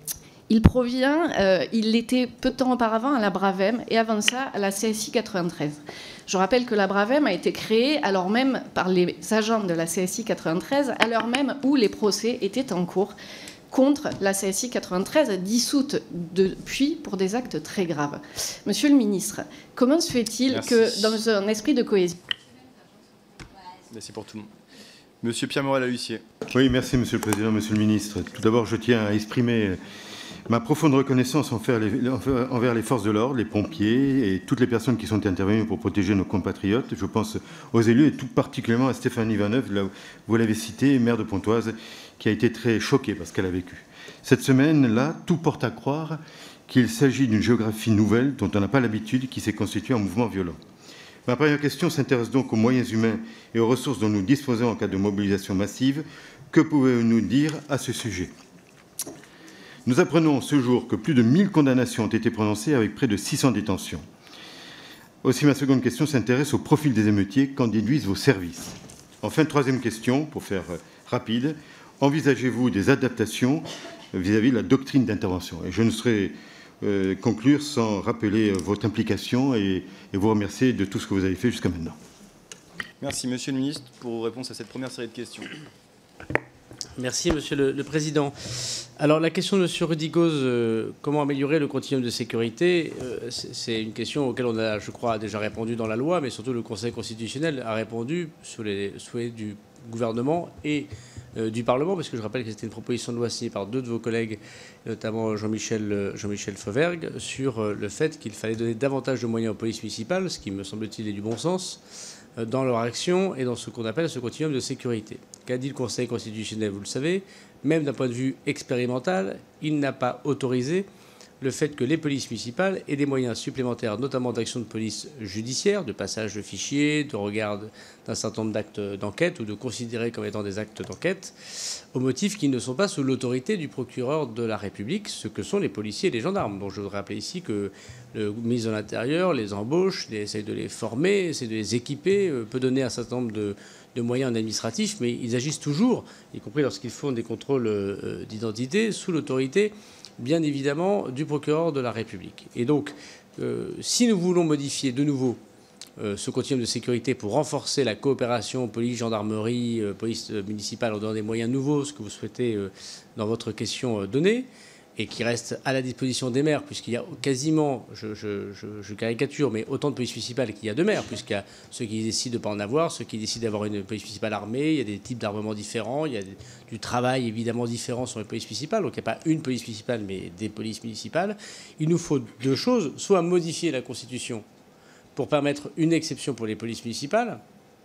Il provient, euh, il l'était peu de temps auparavant à la Bravem et avant ça à la C S I quatre-vingt-treize. Je rappelle que la Bravem a été créée alors même par les agents de la C S I quatre-vingt-treize, à l'heure même où les procès étaient en cours contre la C S I quatre-vingt-treize, dissoute depuis pour des actes très graves. Monsieur le ministre, comment se fait-il que dans un esprit de cohésion... Merci pour tout le monde. Monsieur Pierre Morel-Lahuissier. Oui, merci Monsieur le Président, Monsieur le Ministre. Tout d'abord, je tiens à exprimer ma profonde reconnaissance envers les, envers les forces de l'ordre, les pompiers et toutes les personnes qui sont intervenues pour protéger nos compatriotes. Je pense aux élus et tout particulièrement à Stéphanie Vaneuve, là, vous l'avez cité, maire de Pontoise, qui a été très choquée par ce qu'elle a vécu. Cette semaine-là, tout porte à croire qu'il s'agit d'une géographie nouvelle dont on n'a pas l'habitude, qui s'est constituée en mouvement violent. Ma première question s'intéresse donc aux moyens humains et aux ressources dont nous disposons en cas de mobilisation massive. Que pouvez-vous nous dire à ce sujet? Nous apprenons ce jour que plus de mille condamnations ont été prononcées avec près de six cents détentions. Aussi, ma seconde question s'intéresse au profil des émeutiers qu'en déduisent vos services. Enfin, troisième question, pour faire rapide, envisagez-vous des adaptations vis-à-vis de la doctrine d'intervention? Et je ne serai Euh, conclure sans rappeler euh, votre implication et, et vous remercier de tout ce que vous avez fait jusqu'à maintenant. Merci Monsieur le Ministre pour vos réponses à cette première série de questions. Merci Monsieur le, le Président. Alors la question de M. Rudigoz, euh, comment améliorer le continuum de sécurité, euh, c'est une question auquel on a, je crois, déjà répondu dans la loi, mais surtout le Conseil constitutionnel a répondu sous les souhaits du gouvernement et euh, du Parlement, parce que je rappelle que c'était une proposition de loi signée par deux de vos collègues, notamment Jean-Michel Jean-Michel Fauvergue, sur euh, le fait qu'il fallait donner davantage de moyens aux polices municipales, ce qui me semble-t-il est du bon sens, euh, dans leur action et dans ce qu'on appelle ce continuum de sécurité. Qu'a dit le Conseil constitutionnel, vous le savez, même d'un point de vue expérimental, il n'a pas autorisé le fait que les polices municipales aient des moyens supplémentaires, notamment d'action de police judiciaire, de passage de fichiers, de regard d'un certain nombre d'actes d'enquête ou de considérer comme étant des actes d'enquête, au motif qu'ils ne sont pas sous l'autorité du procureur de la République, ce que sont les policiers et les gendarmes. Donc je voudrais rappeler ici que le ministre de l'Intérieur les embauche, essaie de les former, essaie de les équiper, peut donner un certain nombre de, de moyens administratifs, mais ils agissent toujours, y compris lorsqu'ils font des contrôles d'identité, sous l'autorité bien évidemment du procureur de la République. Et donc, euh, si nous voulons modifier de nouveau euh, ce continuum de sécurité pour renforcer la coopération police, gendarmerie, euh, police municipale en donnant des moyens nouveaux, ce que vous souhaitez euh, dans votre question euh, donner, et qui reste à la disposition des maires, puisqu'il y a quasiment, je, je, je, je caricature, mais autant de polices municipales qu'il y a de maires, puisqu'il y a ceux qui décident de ne pas en avoir, ceux qui décident d'avoir une police municipale armée, il y a des types d'armements différents, il y a des, du travail évidemment différent sur les polices municipales, donc il n'y a pas une police municipale, mais des polices municipales. Il nous faut deux choses, soit modifier la Constitution pour permettre une exception pour les polices municipales,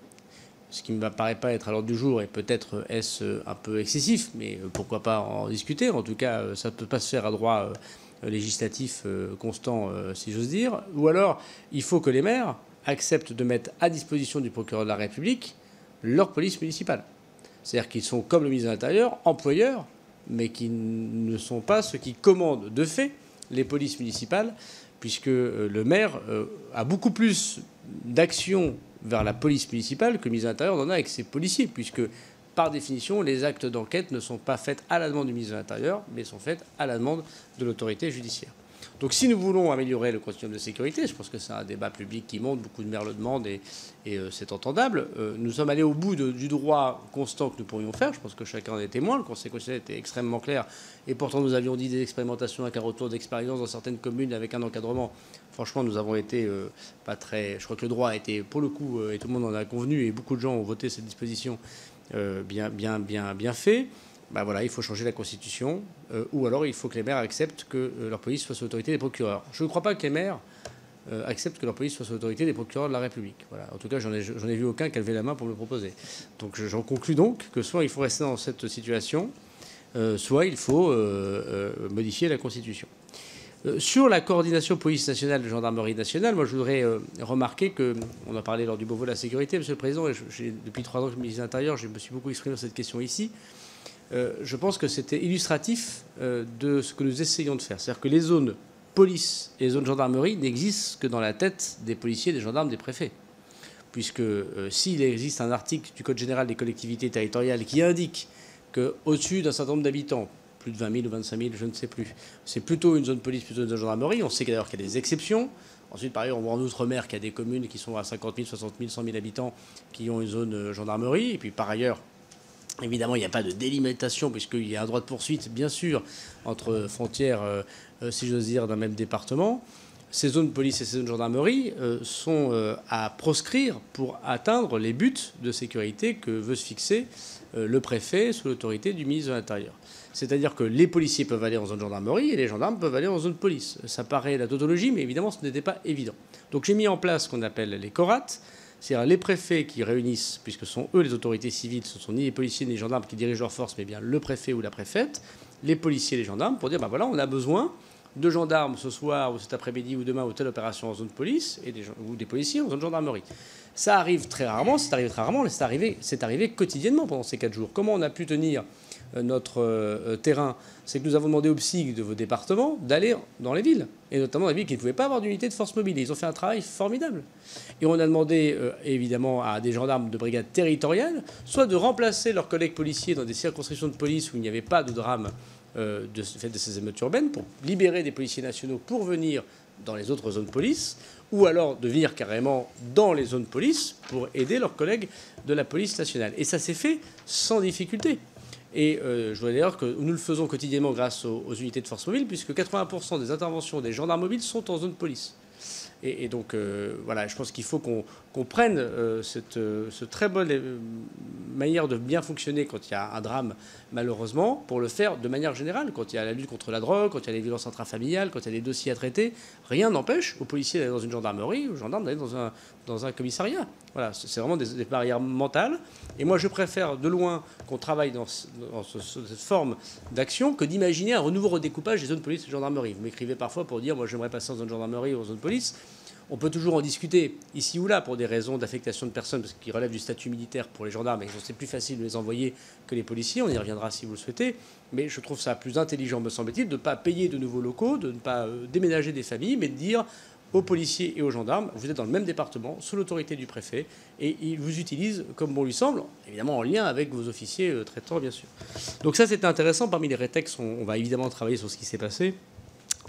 ce qui ne me paraît pas être à l'ordre du jour, et peut-être est-ce un peu excessif, mais pourquoi pas en discuter. En tout cas, ça ne peut pas se faire à droit législatif constant, si j'ose dire. Ou alors, il faut que les maires acceptent de mettre à disposition du procureur de la République leur police municipale. C'est-à-dire qu'ils sont, comme le ministre de l'Intérieur, employeurs, mais qui ne sont pas ceux qui commandent de fait les polices municipales, puisque le maire a beaucoup plus d'actions vers la police municipale que le ministre de l'Intérieur en a avec ses policiers, puisque, par définition, les actes d'enquête ne sont pas faits à la demande du ministre de l'Intérieur, mais sont faits à la demande de l'autorité judiciaire. Donc si nous voulons améliorer le continuum de sécurité, je pense que c'est un débat public qui monte, beaucoup de maires le demandent et, et euh, c'est entendable, euh, nous sommes allés au bout de, du droit constant que nous pourrions faire, je pense que chacun en est témoin, le Conseil constitutionnel était extrêmement clair, et pourtant nous avions dit des expérimentations avec un retour d'expérience dans certaines communes avec un encadrement. Franchement, nous avons été euh, pas très... Je crois que le droit a été, pour le coup, euh, et tout le monde en a convenu, et beaucoup de gens ont voté cette disposition euh, bien, bien, bien, bien fait. Ben voilà, il faut changer la Constitution, euh, ou alors il faut que les maires acceptent que euh, leur police soit sous l'autorité des procureurs. Je ne crois pas que les maires euh, acceptent que leur police soit sous l'autorité des procureurs de la République. Voilà. En tout cas, j'en ai, j'en ai vu aucun qui a levé la main pour me le proposer. Donc j'en conclus donc que soit il faut rester dans cette situation, euh, soit il faut euh, euh, modifier la Constitution. Euh, sur la coordination police nationale, gendarmerie nationale, moi je voudrais euh, remarquer que, on a parlé lors du Beauvau de la sécurité, Monsieur le Président, et je, depuis trois ans que je suis ministre de l'Intérieur, je me suis beaucoup exprimé sur cette question ici. Euh, je pense que c'était illustratif euh, de ce que nous essayons de faire. C'est-à-dire que les zones police et les zones gendarmerie n'existent que dans la tête des policiers, des gendarmes, des préfets. Puisque euh, s'il existe un article du Code général des collectivités territoriales qui indique qu'au-dessus d'un certain nombre d'habitants, plus de vingt mille ou vingt-cinq mille, je ne sais plus, c'est plutôt une zone police, plutôt une zone gendarmerie. On sait d'ailleurs qu'il y a des exceptions. Ensuite, par ailleurs, on voit en Outre-mer qu'il y a des communes qui sont à cinquante mille, soixante mille, cent mille habitants qui ont une zone gendarmerie. Et puis par ailleurs, évidemment, il n'y a pas de délimitation, puisqu'il y a un droit de poursuite, bien sûr, entre frontières, euh, si j'ose dire, d'un même département. Ces zones police et ces zones gendarmerie euh, sont euh, à proscrire pour atteindre les buts de sécurité que veut se fixer euh, le préfet sous l'autorité du ministre de l'Intérieur. C'est-à-dire que les policiers peuvent aller en zone gendarmerie et les gendarmes peuvent aller en zone police. Ça paraît la tautologie, mais évidemment, ce n'était pas évident. Donc j'ai mis en place ce qu'on appelle les CORAT, c'est-à-dire les préfets qui réunissent, puisque ce sont eux les autorités civiles, ce ne sont ni les policiers ni les gendarmes qui dirigent leurs forces, mais bien le préfet ou la préfète, les policiers et les gendarmes, pour dire, ben voilà, on a besoin de gendarmes ce soir ou cet après-midi ou demain ou telle opération en zone police, et des, ou des policiers en zone gendarmerie. Ça arrive très rarement, c'est arrivé très rarement, mais c'est arrivé, c'est arrivé quotidiennement pendant ces quatre jours. Comment on a pu tenir notre euh, terrain? C'est que nous avons demandé aux P S I G de vos départements d'aller dans les villes, et notamment dans les villes qui ne pouvaient pas avoir d'unité de force mobile. Ils ont fait un travail formidable. Et on a demandé euh, évidemment à des gendarmes de brigade territoriale, soit de remplacer leurs collègues policiers dans des circonscriptions de police où il n'y avait pas de drame euh, de fait de ces émeutes urbaines, pour libérer des policiers nationaux pour venir dans les autres zones police, ou alors de venir carrément dans les zones police pour aider leurs collègues de la police nationale. Et ça s'est fait sans difficulté. Et euh, je voudrais d'ailleurs que nous le faisons quotidiennement grâce aux, aux unités de force mobile, puisque quatre-vingts pour cent des interventions des gendarmes mobiles sont en zone police. Et, et donc, euh, voilà, je pense qu'il faut qu'on qu'on prenne euh, cette, euh, ce très bonne euh, manière de bien fonctionner quand il y a un drame, malheureusement, pour le faire de manière générale. Quand il y a la lutte contre la drogue, quand il y a les violences intrafamiliales, quand il y a des dossiers à traiter, rien n'empêche aux policiers d'aller dans une gendarmerie, aux gendarmes d'aller dans un, dans un commissariat. Voilà, c'est vraiment des, des barrières mentales. Et moi, je préfère de loin qu'on travaille dans, dans ce, cette forme d'action que d'imaginer un nouveau redécoupage des zones police et gendarmerie. Vous m'écrivez parfois pour dire, moi, j'aimerais passer en zone gendarmerie ou en zone police. On peut toujours en discuter ici ou là pour des raisons d'affectation de personnes, parce qu'ils relèvent du statut militaire pour les gendarmes, et c'est plus facile de les envoyer que les policiers. On y reviendra si vous le souhaitez. Mais je trouve ça plus intelligent, me semble-t-il, de ne pas payer de nouveaux locaux, de ne pas euh, déménager des familles, mais de dire aux policiers et aux gendarmes, vous êtes dans le même département, sous l'autorité du préfet, et ils vous utilisent comme bon lui semble, évidemment en lien avec vos officiers euh, traitants, bien sûr. Donc ça, c'était intéressant. Parmi les rétextes, on, on va évidemment travailler sur ce qui s'est passé.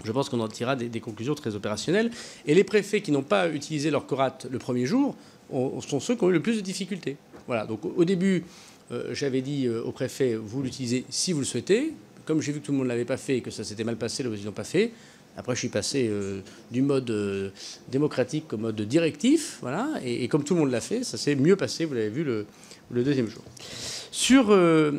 je pense qu'on en tirera des, des conclusions très opérationnelles. Et les préfets qui n'ont pas utilisé leur CORAT le premier jour ont, sont ceux qui ont eu le plus de difficultés. Voilà, donc au début, euh, j'avais dit euh, au préfet, vous l'utilisez si vous le souhaitez. Comme j'ai vu que tout le monde ne l'avait pas fait et que ça s'était mal passé, ils n'ont pas fait. Après, je suis passé euh, du mode euh, démocratique au mode directif. Voilà, et, et comme tout le monde l'a fait, ça s'est mieux passé, vous l'avez vu, le, le deuxième jour. Sur euh,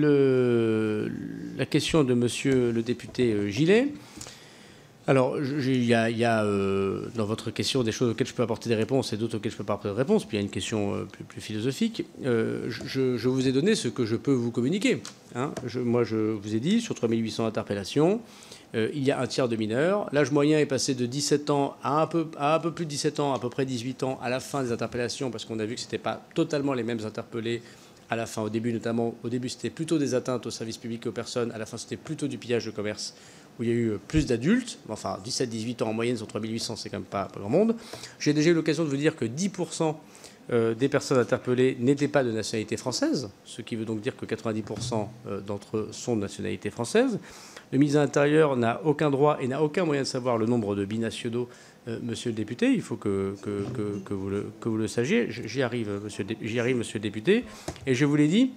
le, la question de monsieur le député euh, Gillet, alors il y a, y a euh, dans votre question des choses auxquelles je peux apporter des réponses et d'autres auxquelles je ne peux pas apporter de réponses, puis il y a une question euh, plus, plus philosophique. Euh, je, je vous ai donné ce que je peux vous communiquer. Hein. Je, moi, je vous ai dit, sur trois mille huit cents interpellations, euh, il y a un tiers de mineurs. L'âge moyen est passé de dix-sept ans à un, peu, à un peu plus de dix-sept ans, à peu près dix-huit ans à la fin des interpellations, parce qu'on a vu que ce n'était pas totalement les mêmes interpellés à la fin. Au début, notamment, au début, c'était plutôt des atteintes aux services publics et aux personnes. À la fin, c'était plutôt du pillage de commerce, où il y a eu plus d'adultes. Enfin, dix-sept dix-huit ans en moyenne sur trois mille huit cents, c'est quand même pas, pas grand monde. J'ai déjà eu l'occasion de vous dire que dix pour cent des personnes interpellées n'étaient pas de nationalité française, ce qui veut donc dire que quatre-vingt-dix pour cent d'entre eux sont de nationalité française. Le ministre de l'Intérieur n'a aucun droit et n'a aucun moyen de savoir le nombre de binationaux, euh, monsieur le député. Il faut que, que, que, que, vous, le, que vous le sachiez. J'y arrive, monsieur, j'y arrive, monsieur le député. Et je vous l'ai dit,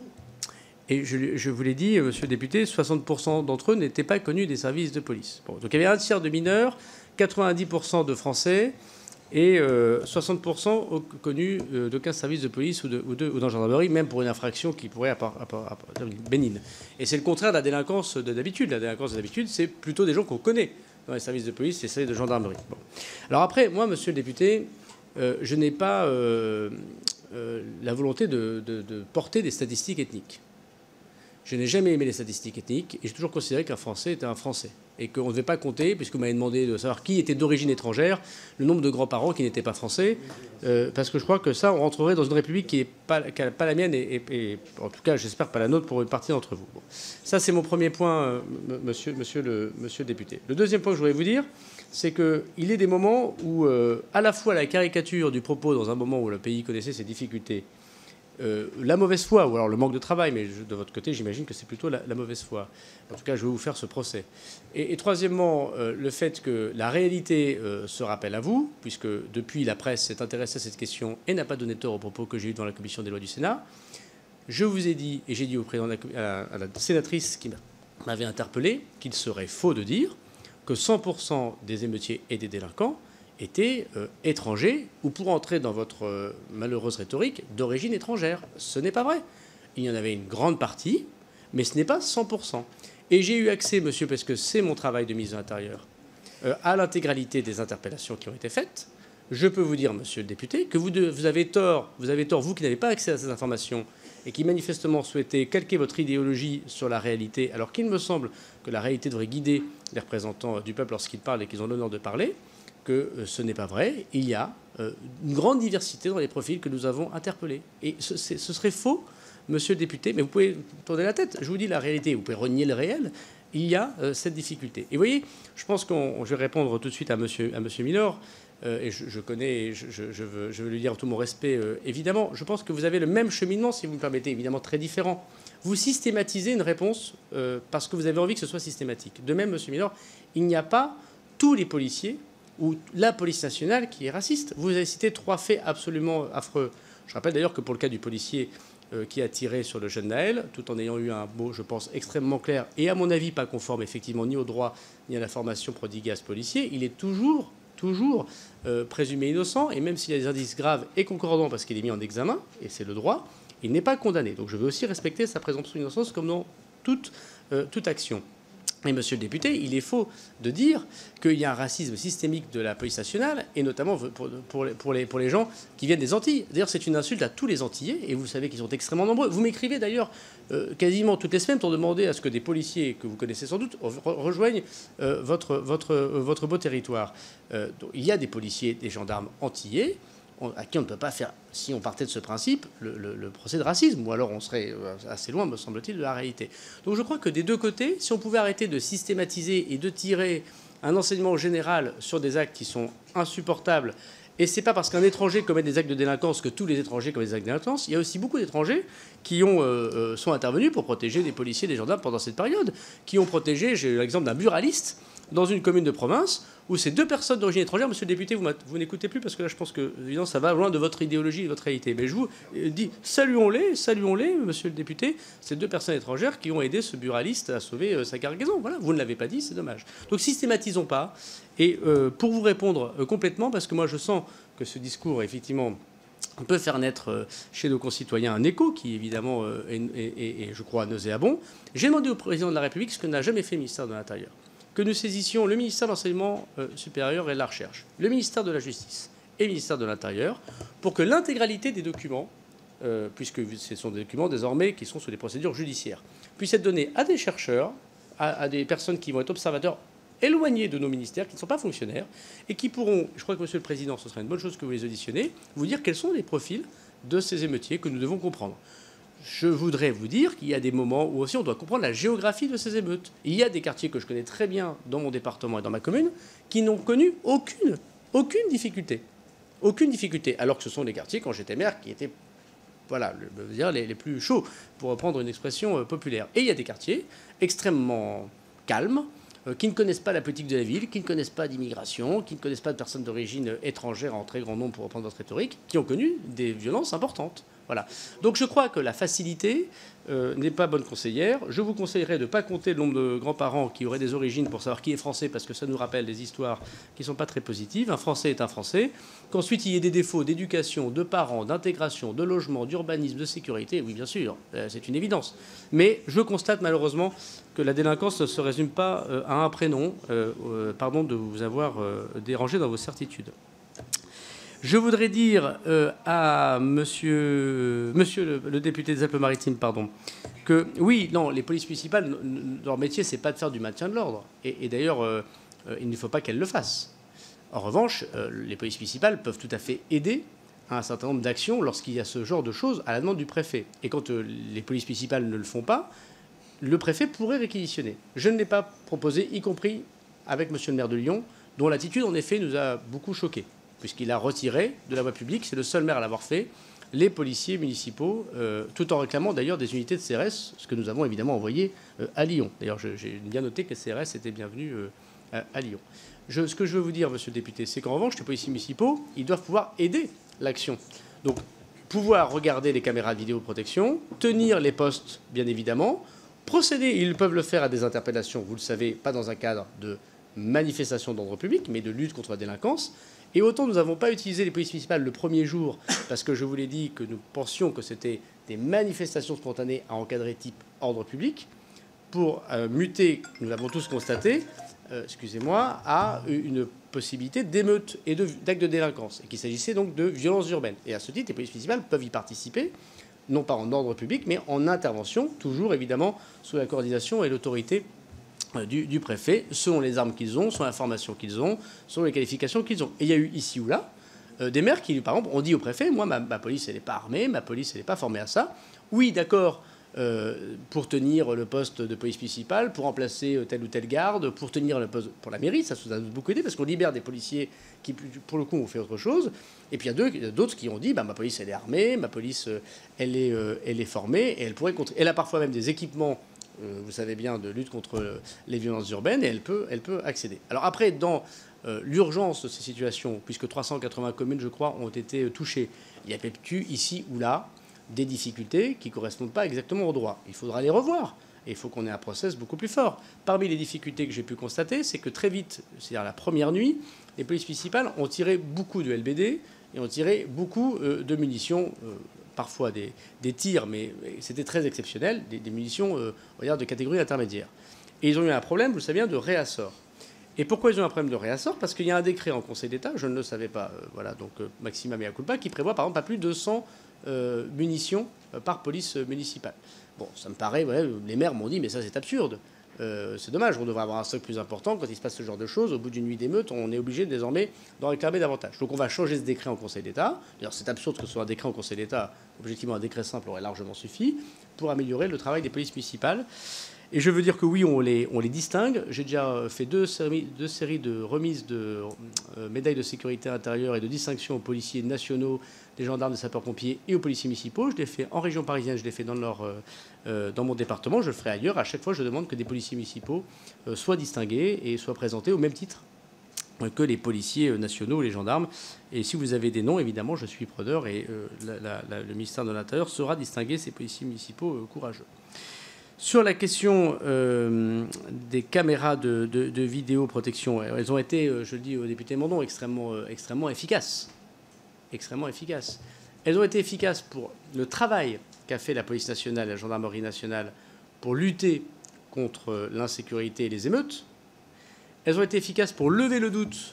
et je, je vous l'ai dit, monsieur le député, soixante pour cent d'entre eux n'étaient pas connus des services de police. Bon, donc il y avait un tiers de mineurs, quatre-vingt-dix pour cent de Français et euh, soixante pour cent connus euh, d'aucun service de police ou de, ou, de, ou de gendarmerie, même pour une infraction qui pourrait être bénigne. Et c'est le contraire de la délinquance de d'habitude. La délinquance de d'habitude, c'est plutôt des gens qu'on connaît dans les services de police et les services de gendarmerie. Bon. Alors après, moi, monsieur le député, euh, je n'ai pas euh, euh, la volonté de, de, de porter des statistiques ethniques. Je n'ai jamais aimé les statistiques ethniques et j'ai toujours considéré qu'un Français était un Français et qu'on ne devait pas compter, puisque vous m'avez demandé de savoir qui était d'origine étrangère, le nombre de grands-parents qui n'étaient pas français, euh, parce que je crois que ça, on rentrerait dans une république qui n'est pas, pas la mienne et, et, et en tout cas, j'espère pas la nôtre pour une partie d'entre vous. Bon. Ça, c'est mon premier point, euh, monsieur, monsieur, le, monsieur le député. Le deuxième point que je voudrais vous dire, c'est qu'il est des moments où, euh, à la fois la caricature du propos, dans un moment où le pays connaissait ses difficultés, Euh, la mauvaise foi, ou alors le manque de travail, mais je, de votre côté, j'imagine que c'est plutôt la, la mauvaise foi. En tout cas, je vais vous faire ce procès. Et, et troisièmement, euh, le fait que la réalité euh, se rappelle à vous, puisque depuis, la presse s'est intéressée à cette question et n'a pas donné tort aux propos que j'ai eus dans la commission des lois du Sénat. Je vous ai dit, et j'ai dit au président de la, à, la, à la sénatrice qui m'avait interpellé, qu'il serait faux de dire que cent pour cent des émeutiers et des délinquants étaient euh, étrangers ou, pour entrer dans votre euh, malheureuse rhétorique, d'origine étrangère. Ce n'est pas vrai. Il y en avait une grande partie, mais ce n'est pas cent pour cent. Et j'ai eu accès, monsieur, parce que c'est mon travail de ministre de l'Intérieur, euh, à l'intégralité des interpellations qui ont été faites. Je peux vous dire, monsieur le député, que vous, de, vous avez tort, vous avez tort, vous qui n'avez pas accès à ces informations et qui manifestement souhaitez calquer votre idéologie sur la réalité, alors qu'il me semble que la réalité devrait guider les représentants du peuple lorsqu'ils parlent et qu'ils ont l'honneur de parler, que ce n'est pas vrai. Il y a euh, une grande diversité dans les profils que nous avons interpellés. Et ce, ce serait faux, monsieur le député, mais vous pouvez tourner la tête. Je vous dis la réalité, vous pouvez renier le réel. Il y a euh, cette difficulté. Et vous voyez, je pense que je vais répondre tout de suite à monsieur, à monsieur Milor, euh, et je, je connais, je, je, je, veux, je veux lui dire tout mon respect, euh, évidemment. Je pense que vous avez le même cheminement, si vous me permettez, évidemment très différent. Vous systématisez une réponse euh, parce que vous avez envie que ce soit systématique. De même, monsieur Milor, il n'y a pas tous les policiers ou la police nationale qui est raciste. Vous avez cité trois faits absolument affreux. Je rappelle d'ailleurs que pour le cas du policier euh, qui a tiré sur le jeune Naël, tout en ayant eu un mot, je pense, extrêmement clair, et à mon avis pas conforme effectivement ni au droit ni à la formation prodiguée à ce policier, il est toujours, toujours euh, présumé innocent, et même s'il y a des indices graves et concordants parce qu'il est mis en examen, et c'est le droit, il n'est pas condamné. Donc je veux aussi respecter sa présomption d'innocence comme dans toute, euh, toute action. Et monsieur le député, il est faux de dire qu'il y a un racisme systémique de la police nationale, et notamment pour, pour, les, pour, les, pour les gens qui viennent des Antilles. D'ailleurs, c'est une insulte à tous les Antillais, et vous savez qu'ils sont extrêmement nombreux. Vous m'écrivez d'ailleurs euh, quasiment toutes les semaines pour demander à ce que des policiers que vous connaissez sans doute re rejoignent euh, votre, votre, euh, votre beau territoire. Euh, donc, il y a des policiers, des gendarmes antillais, à qui on ne peut pas faire, si on partait de ce principe, le, le, le procès de racisme, ou alors on serait assez loin, me semble-t-il, de la réalité. Donc je crois que des deux côtés, si on pouvait arrêter de systématiser et de tirer un enseignement général sur des actes qui sont insupportables, et c'est pas parce qu'un étranger commet des actes de délinquance que tous les étrangers commettent des actes de délinquance, il y a aussi beaucoup d'étrangers qui ont, euh, sont intervenus pour protéger des policiers, des gendarmes pendant cette période, qui ont protégé, j'ai l'exemple d'un buraliste, dans une commune de province où ces deux personnes d'origine étrangère, monsieur le député, vous, vous n'écoutez plus parce que là, je pense que évidemment, ça va loin de votre idéologie et de votre réalité. Mais je vous dis, saluons-les, saluons-les, monsieur le député, ces deux personnes étrangères qui ont aidé ce buraliste à sauver euh, sa cargaison. Voilà, vous ne l'avez pas dit, c'est dommage. Donc systématisons pas. Et euh, pour vous répondre euh, complètement, parce que moi je sens que ce discours, effectivement, on peut faire naître euh, chez nos concitoyens un écho qui, évidemment, euh, est, est, est, est, je crois, nauséabond. J'ai demandé au président de la République ce que n'a jamais fait le ministère de l'Intérieur. Que nous saisissions le ministère de l'Enseignement euh, supérieur et de la Recherche, le ministère de la Justice et le ministère de l'Intérieur, pour que l'intégralité des documents, euh, puisque ce sont des documents désormais qui sont sous des procédures judiciaires, puissent être donnés à des chercheurs, à, à des personnes qui vont être observateurs éloignés de nos ministères, qui ne sont pas fonctionnaires, et qui pourront, je crois que Monsieur le Président, ce serait une bonne chose que vous les auditionnez, vous dire quels sont les profils de ces émeutiers que nous devons comprendre. Je voudrais vous dire qu'il y a des moments où aussi on doit comprendre la géographie de ces émeutes. Il y a des quartiers que je connais très bien dans mon département et dans ma commune qui n'ont connu aucune, aucune difficulté. Aucune difficulté. Alors que ce sont des quartiers, quand j'étais maire, qui étaient voilà, le, dire, les, les plus chauds, pour reprendre une expression euh, populaire. Et il y a des quartiers extrêmement calmes, euh, qui ne connaissent pas la politique de la ville, qui ne connaissent pas d'immigration, qui ne connaissent pas de personnes d'origine étrangère en très grand nombre, pour reprendre notre rhétorique, qui ont connu des violences importantes. Voilà. Donc je crois que la facilité euh, n'est pas bonne conseillère. Je vous conseillerais de ne pas compter le nombre de grands-parents qui auraient des origines pour savoir qui est français, parce que ça nous rappelle des histoires qui ne sont pas très positives. Un Français est un Français. Qu'ensuite il y ait des défauts d'éducation, de parents, d'intégration, de logement, d'urbanisme, de sécurité, oui bien sûr, euh, c'est une évidence. Mais je constate malheureusement que la délinquance ne se résume pas euh, à un prénom. Euh, euh, pardon de vous avoir euh, dérangé dans vos certitudes. Je voudrais dire euh, à monsieur, monsieur le, le député des Alpes-Maritimes, pardon, que oui, non, les polices municipales, leur métier, c'est pas de faire du maintien de l'ordre. Et, et d'ailleurs, euh, euh, il ne faut pas qu'elles le fassent. En revanche, euh, les polices municipales peuvent tout à fait aider à un certain nombre d'actions lorsqu'il y a ce genre de choses à la demande du préfet. Et quand euh, les polices municipales ne le font pas, le préfet pourrait réquisitionner. Je ne l'ai pas proposé, y compris avec monsieur le maire de Lyon, dont l'attitude, en effet, nous a beaucoup choqués, puisqu'il a retiré de la voie publique, c'est le seul maire à l'avoir fait, les policiers municipaux, euh, tout en réclamant d'ailleurs des unités de C R S, ce que nous avons évidemment envoyé euh, à Lyon. D'ailleurs, j'ai bien noté que les C R S étaient bienvenus euh, à, à Lyon. Je, ce que je veux vous dire, monsieur le député, c'est qu'en revanche, les policiers municipaux, ils doivent pouvoir aider l'action. Donc, pouvoir regarder les caméras de vidéoprotection, tenir les postes, bien évidemment, procéder, ils peuvent le faire à des interpellations, vous le savez, pas dans un cadre de manifestation d'ordre public, mais de lutte contre la délinquance. Et autant nous n'avons pas utilisé les polices municipales le premier jour, parce que je vous l'ai dit que nous pensions que c'était des manifestations spontanées à encadrer type ordre public, pour euh, muter, nous l'avons tous constaté, euh, excusez-moi, à une possibilité d'émeute et d'actes de, de délinquance, et qu'il s'agissait donc de violences urbaines. Et à ce titre, les polices municipales peuvent y participer, non pas en ordre public, mais en intervention, toujours évidemment sous la coordination et l'autorité Du, du préfet, selon les armes qu'ils ont, selon la formation qu'ils ont, selon les qualifications qu'ils ont. Et il y a eu ici ou là euh, des maires qui, par exemple, ont dit au préfet, moi, ma, ma police, elle n'est pas armée, ma police, elle n'est pas formée à ça. Oui, d'accord, euh, pour tenir le poste de police municipale, pour remplacer telle ou telle garde, pour tenir le poste pour la mairie, ça nous a beaucoup aidé, parce qu'on libère des policiers qui, pour le coup, ont fait autre chose. Et puis il y a d'autres qui ont dit, bah, ma police, elle est armée, ma police, elle est, euh, elle est formée, et elle pourrait contre... Elle a parfois même des équipements, vous savez bien, de lutte contre les violences urbaines, et elle peut, elle peut accéder. Alors après, dans euh, l'urgence de ces situations, puisque trois cent quatre-vingts communes, je crois, ont été touchées, il y a peut-être eu ici ou là des difficultés qui ne correspondent pas exactement au droit. Il faudra les revoir, et il faut qu'on ait un process beaucoup plus fort. Parmi les difficultés que j'ai pu constater, c'est que très vite, c'est-à-dire la première nuit, les polices municipales ont tiré beaucoup de L B D et ont tiré beaucoup euh, de munitions, euh, parfois des, des tirs, mais c'était très exceptionnel, des, des munitions euh, on va dire, de catégorie intermédiaire. Et ils ont eu un problème, vous le savez bien, de réassort. Et pourquoi ils ont un problème de réassort? Parce qu'il y a un décret en Conseil d'État, je ne le savais pas, euh, voilà, donc euh, maxima mea culpa, qui prévoit par exemple pas plus de cent euh, munitions euh, par police municipale. Bon, ça me paraît, ouais, les maires m'ont dit, mais ça c'est absurde. Euh, c'est dommage, on devrait avoir un stock plus important. Quand il se passe ce genre de choses, au bout d'une nuit d'émeute, on est obligé désormais d'en réclamer davantage. Donc on va changer ce décret en Conseil d'État. D'ailleurs, c'est absurde que ce soit un décret en Conseil d'État. Objectivement, un décret simple aurait largement suffi pour améliorer le travail des polices municipales. Et je veux dire que oui, on les, on les distingue. J'ai déjà fait deux séries, deux séries de remises de euh, médailles de sécurité intérieure et de distinction aux policiers nationaux des gendarmes, des sapeurs-pompiers et aux policiers municipaux. Je l'ai fait en région parisienne, je l'ai fait dans, leur, euh, dans mon département, je le ferai ailleurs. À chaque fois, je demande que des policiers municipaux euh, soient distingués et soient présentés au même titre que les policiers nationaux, les gendarmes. Et si vous avez des noms, évidemment, je suis preneur et euh, la, la, la, le ministère de l'Intérieur saura distinguer ces policiers municipaux euh, courageux. Sur la question euh, des caméras de, de, de vidéoprotection, elles ont été, je le dis au député Mondon, extrêmement, euh, extrêmement efficaces. Extrêmement efficaces. Elles ont été efficaces pour le travail qu'a fait la police nationale et la gendarmerie nationale pour lutter contre l'insécurité et les émeutes. Elles ont été efficaces pour lever le doute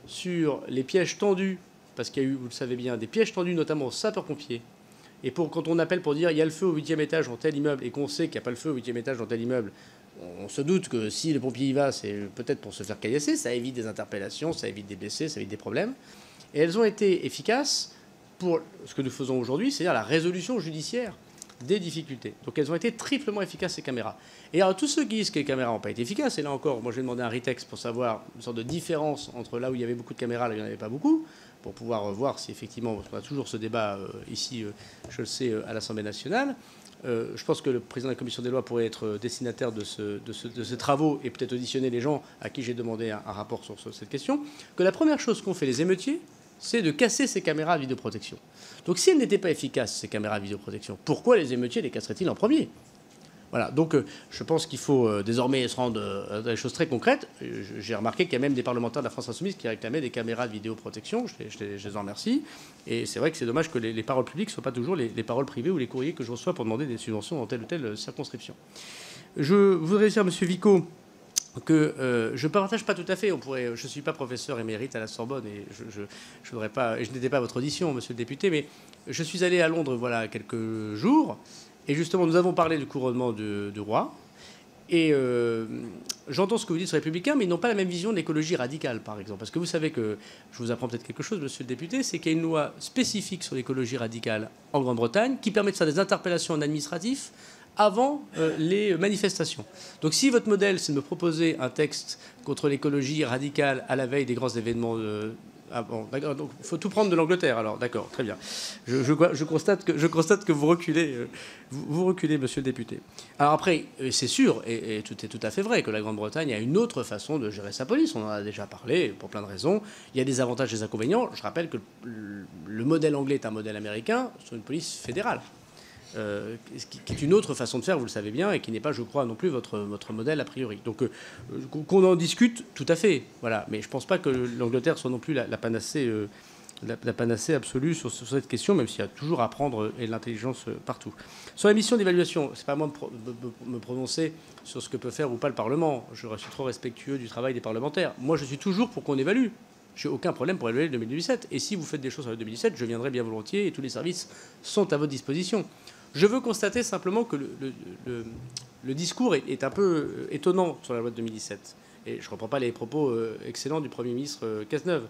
sur les pièges tendus, parce qu'il y a eu, vous le savez bien, des pièges tendus, notamment aux sapeurs-pompiers. Et pour, quand on appelle pour dire il y a le feu au huitième étage dans tel immeuble et qu'on sait qu'il n'y a pas le feu au huitième étage dans tel immeuble, on se doute que si le pompier y va, c'est peut-être pour se faire caillasser. Ça évite des interpellations, ça évite des blessés, ça évite des problèmes. Et elles ont été efficaces pour ce que nous faisons aujourd'hui, c'est-à-dire la résolution judiciaire des difficultés. Donc elles ont été triplement efficaces, ces caméras. Et alors tous ceux qui disent que les caméras n'ont pas été efficaces, et là encore, moi j'ai demandé un retext pour savoir une sorte de différence entre là où il y avait beaucoup de caméras et là où il n'y en avait pas beaucoup, pour pouvoir voir si effectivement, parce qu'on a toujours ce débat euh, ici, euh, je le sais, euh, à l'Assemblée nationale. Euh, je pense que le président de la Commission des lois pourrait être destinataire de, ce, de, ce, de ces travaux et peut-être auditionner les gens à qui j'ai demandé un, un rapport sur ce, cette question, que la première chose qu'ont fait les émeutiers, c'est de casser ces caméras de vidéoprotection. Donc si elles n'étaient pas efficaces, ces caméras de vidéoprotection, pourquoi les émeutiers les casseraient-ils en premier ? Voilà, donc euh, je pense qu'il faut euh, désormais se rendre euh, à des choses très concrètes. J'ai remarqué qu'il y a même des parlementaires de la France Insoumise qui réclamaient des caméras de vidéoprotection. Je, je, je les en remercie. Et c'est vrai que c'est dommage que les, les paroles publiques ne soient pas toujours les, les paroles privées ou les courriers que je reçois pour demander des subventions dans telle ou telle circonscription. Je voudrais dire à M. Vico que euh, je ne partage pas tout à fait. On pourrait, je ne suis pas professeur émérite à la Sorbonne et je, je, je voudrais pas, et je n'étais pas à votre audition, monsieur le député, mais je suis allé à Londres voilà quelques jours et justement nous avons parlé du couronnement du, du roi et euh, j'entends ce que vous dites sur les Républicains, mais ils n'ont pas la même vision de l'écologie radicale, par exemple. Parce que vous savez que, je vous apprends peut-être quelque chose, monsieur le député, c'est qu'il y a une loi spécifique sur l'écologie radicale en Grande-Bretagne qui permet de faire des interpellations en administratif avant euh, les manifestations. Donc si votre modèle, c'est de me proposer un texte contre l'écologie radicale à la veille des grands événements... Euh, ah bon, d'accord, donc il faut tout prendre de l'Angleterre, alors, d'accord, très bien. Je, je, je, constate, que, je constate que vous reculez, euh, vous, vous reculez, monsieur le député. Alors après, c'est sûr, et, et tout est tout à fait vrai, que la Grande-Bretagne a une autre façon de gérer sa police. On en a déjà parlé, pour plein de raisons. Il y a des avantages et des inconvénients. Je rappelle que le, le modèle anglais est un modèle américain sur une police fédérale. Euh, qui est une autre façon de faire, vous le savez bien, et qui n'est pas, je crois, non plus votre, votre modèle a priori. Donc, euh, qu'on en discute, tout à fait. Voilà. Mais je ne pense pas que l'Angleterre soit non plus la, la, panacée, euh, la, la panacée absolue sur, sur cette question, même s'il y a toujours à apprendre et de l'intelligence partout. Sur la mission d'évaluation, ce n'est pas à moi de pro me prononcer sur ce que peut faire ou pas le Parlement. Je suis trop respectueux du travail des parlementaires. Moi, je suis toujours pour qu'on évalue. Je n'ai aucun problème pour évaluer le deux mille dix-sept. Et si vous faites des choses sur le deux mille dix-sept, je viendrai bien volontiers et tous les services sont à votre disposition. Je veux constater simplement que le, le, le, le discours est, est un peu étonnant sur la loi de deux mille dix-sept. Et je ne reprends pas les propos euh, excellents du Premier ministre euh, Cazeneuve.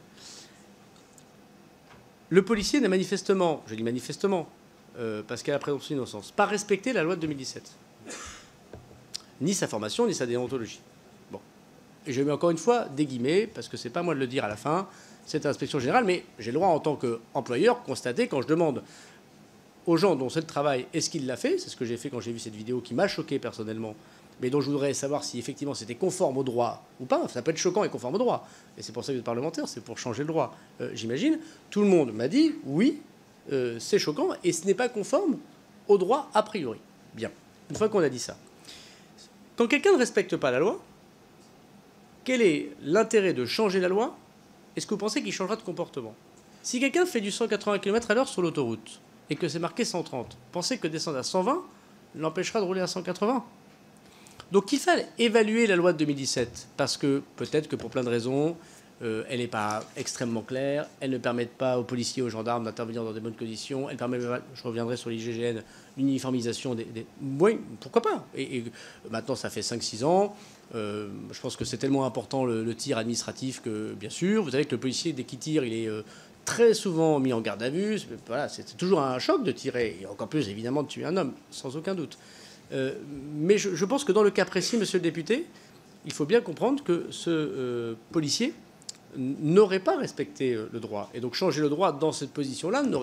Le policier n'a manifestement, je dis manifestement, euh, parce qu'il a la présomption d'innocence, pas respecté la loi de deux mille dix-sept. Ni sa formation, ni sa déontologie. Bon. Et je mets encore une fois des guillemets, parce que ce n'est pas moi de le dire à la fin, c'est l'inspection générale, mais j'ai le droit en tant qu'employeur constater quand je demande aux gens dont c'est le travail, est-ce qu'il l'a fait? C'est ce que j'ai fait quand j'ai vu cette vidéo qui m'a choqué personnellement, mais dont je voudrais savoir si effectivement c'était conforme au droit ou pas. Ça peut être choquant et conforme au droit. Et c'est pour ça que vous êtes parlementaire, c'est pour changer le droit, euh, j'imagine. Tout le monde m'a dit, oui, euh, c'est choquant et ce n'est pas conforme au droit a priori. Bien, une fois qu'on a dit ça. Quand quelqu'un ne respecte pas la loi, quel est l'intérêt de changer la loi? Est-ce que vous pensez qu'il changera de comportement? Si quelqu'un fait du cent quatre-vingts kilomètres à l'heure sur l'autoroute, et que c'est marqué cent trente, pensez que descendre à cent vingt l'empêchera de rouler à cent quatre-vingts. Donc il fallait évaluer la loi de deux mille dix-sept, parce que peut-être que pour plein de raisons, euh, elle n'est pas extrêmement claire, elle ne permet pas aux policiers, aux gendarmes d'intervenir dans de bonnes conditions, elle permet, je reviendrai sur l'I G G N, l'uniformisation des, des... Oui, pourquoi pas. Et, et maintenant, ça fait cinq six ans, euh, je pense que c'est tellement important le, le tir administratif que, bien sûr, vous savez que le policier, dès qu'il tire, il est... Euh, très souvent mis en garde à vue. Voilà, c'est toujours un choc de tirer, et encore plus évidemment de tuer un homme, sans aucun doute. Euh, mais je, je pense que dans le cas précis, monsieur le député, il faut bien comprendre que ce euh, policier n'aurait pas respecté le droit. Et donc changer le droit dans cette position-là n'aurait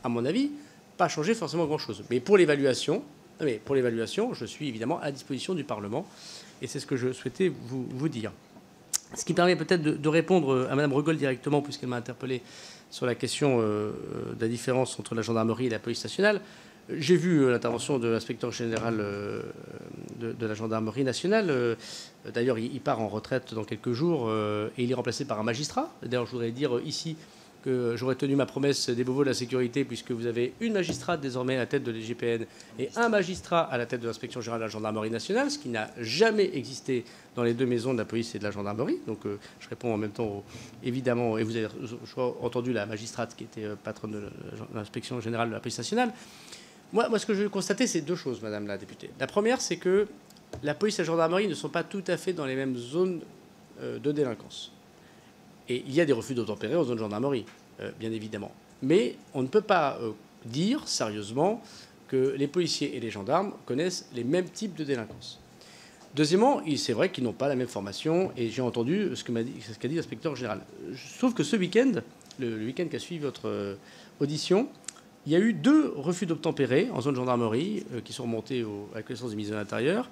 à mon avis, pas changer forcément grand-chose. Mais pour l'évaluation, mais pour l'évaluation, je suis évidemment à disposition du Parlement, et c'est ce que je souhaitais vous, vous dire. Ce qui permet peut-être de, de répondre à Mme Regol directement, puisqu'elle m'a interpellé sur la question euh, de la différence entre la gendarmerie et la police nationale. J'ai vu l'intervention de l'inspecteur général euh, de, de la gendarmerie nationale. Euh, D'ailleurs, il, il part en retraite dans quelques jours euh, et il est remplacé par un magistrat. D'ailleurs, je voudrais dire ici que j'aurais tenu ma promesse des Beauvaux de la sécurité, puisque vous avez une magistrate désormais à la tête de l'I G P N et un magistrat à la tête de l'inspection générale de la gendarmerie nationale, ce qui n'a jamais existé dans les deux maisons de la police et de la gendarmerie. Donc euh, je réponds en même temps, au, évidemment, et vous avez je crois, entendu la magistrate qui était euh, patronne de l'inspection générale de la police nationale. Moi, moi, ce que je veux constater, c'est deux choses, Madame la députée. La première, c'est que la police et la gendarmerie ne sont pas tout à fait dans les mêmes zones euh, de délinquance. Et il y a des refus d'obtempérer en zone gendarmerie, euh, bien évidemment. Mais on ne peut pas euh, dire sérieusement que les policiers et les gendarmes connaissent les mêmes types de délinquance. Deuxièmement, c'est vrai qu'ils n'ont pas la même formation, et j'ai entendu ce qu'a dit, ce dit l'inspecteur général. Je trouve que ce week-end, le, le week-end qui a suivi votre euh, audition, il y a eu deux refus d'obtempérer en zone gendarmerie euh, qui sont remontés au, à la connaissance du ministre de l'Intérieur,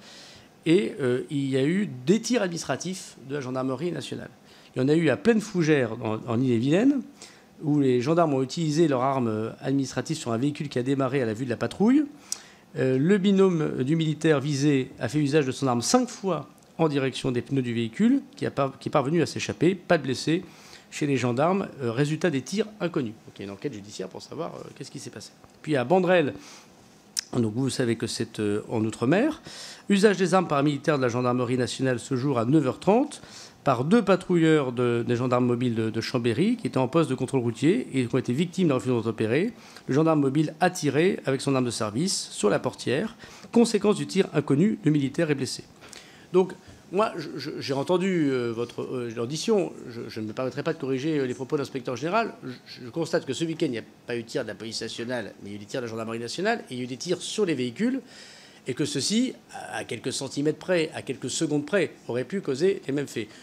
et euh, il y a eu des tirs administratifs de la gendarmerie nationale. Il y en a eu à pleine fougère en, en Ille-et-Vilaine, où les gendarmes ont utilisé leur arme administrative sur un véhicule qui a démarré à la vue de la patrouille. Euh, le binôme du militaire visé a fait usage de son arme cinq fois en direction des pneus du véhicule, qui, a pas, qui est parvenu à s'échapper, pas de blessés chez les gendarmes, euh, résultat des tirs inconnus. Donc il y a une enquête judiciaire pour savoir euh, qu'est-ce qui s'est passé. Puis à Bandrel, donc vous savez que c'est euh, en Outre-mer, usage des armes par un militaire de la gendarmerie nationale ce jour à neuf heures trente, par deux patrouilleurs de, des gendarmes mobiles de, de Chambéry qui étaient en poste de contrôle routier et qui ont été victimes d'un refus d'obtempérer. Le gendarme mobile a tiré avec son arme de service sur la portière. Conséquence du tir inconnu, le militaire est blessé. Donc, moi, j'ai entendu euh, votre euh, audition. Je, je ne me permettrai pas de corriger les propos de l'inspecteur général. Je, je constate que ce week-end, il n'y a pas eu de tir de la police nationale, mais il y a eu des tirs de la gendarmerie nationale et il y a eu des tirs sur les véhicules. Et que ceci, à quelques centimètres près, à quelques secondes près, aurait pu causer les mêmes faits.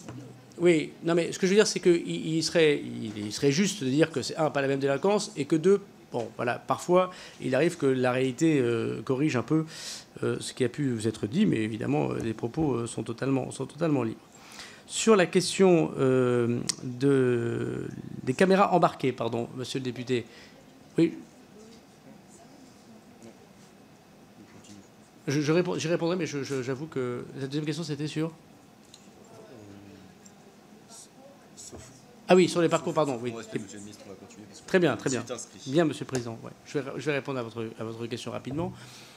Oui, non, mais ce que je veux dire, c'est qu'il il serait, il, il serait juste de dire que c'est, un, pas la même délinquance, et que deux, bon, voilà, parfois, il arrive que la réalité euh, corrige un peu euh, ce qui a pu vous être dit, mais évidemment, euh, les propos euh, sont, totalement, sont totalement libres. Sur la question euh, de, des caméras embarquées, pardon, monsieur le député, oui. Je, je réponds, j'y répondrai, mais je, je, j'avoue que la deuxième question, c'était sur... Ah oui, sur les parcours, pardon. Oui. Très bien, très bien. Bien, Monsieur le Président. Ouais. Je, vais, je vais répondre à votre, à votre question rapidement.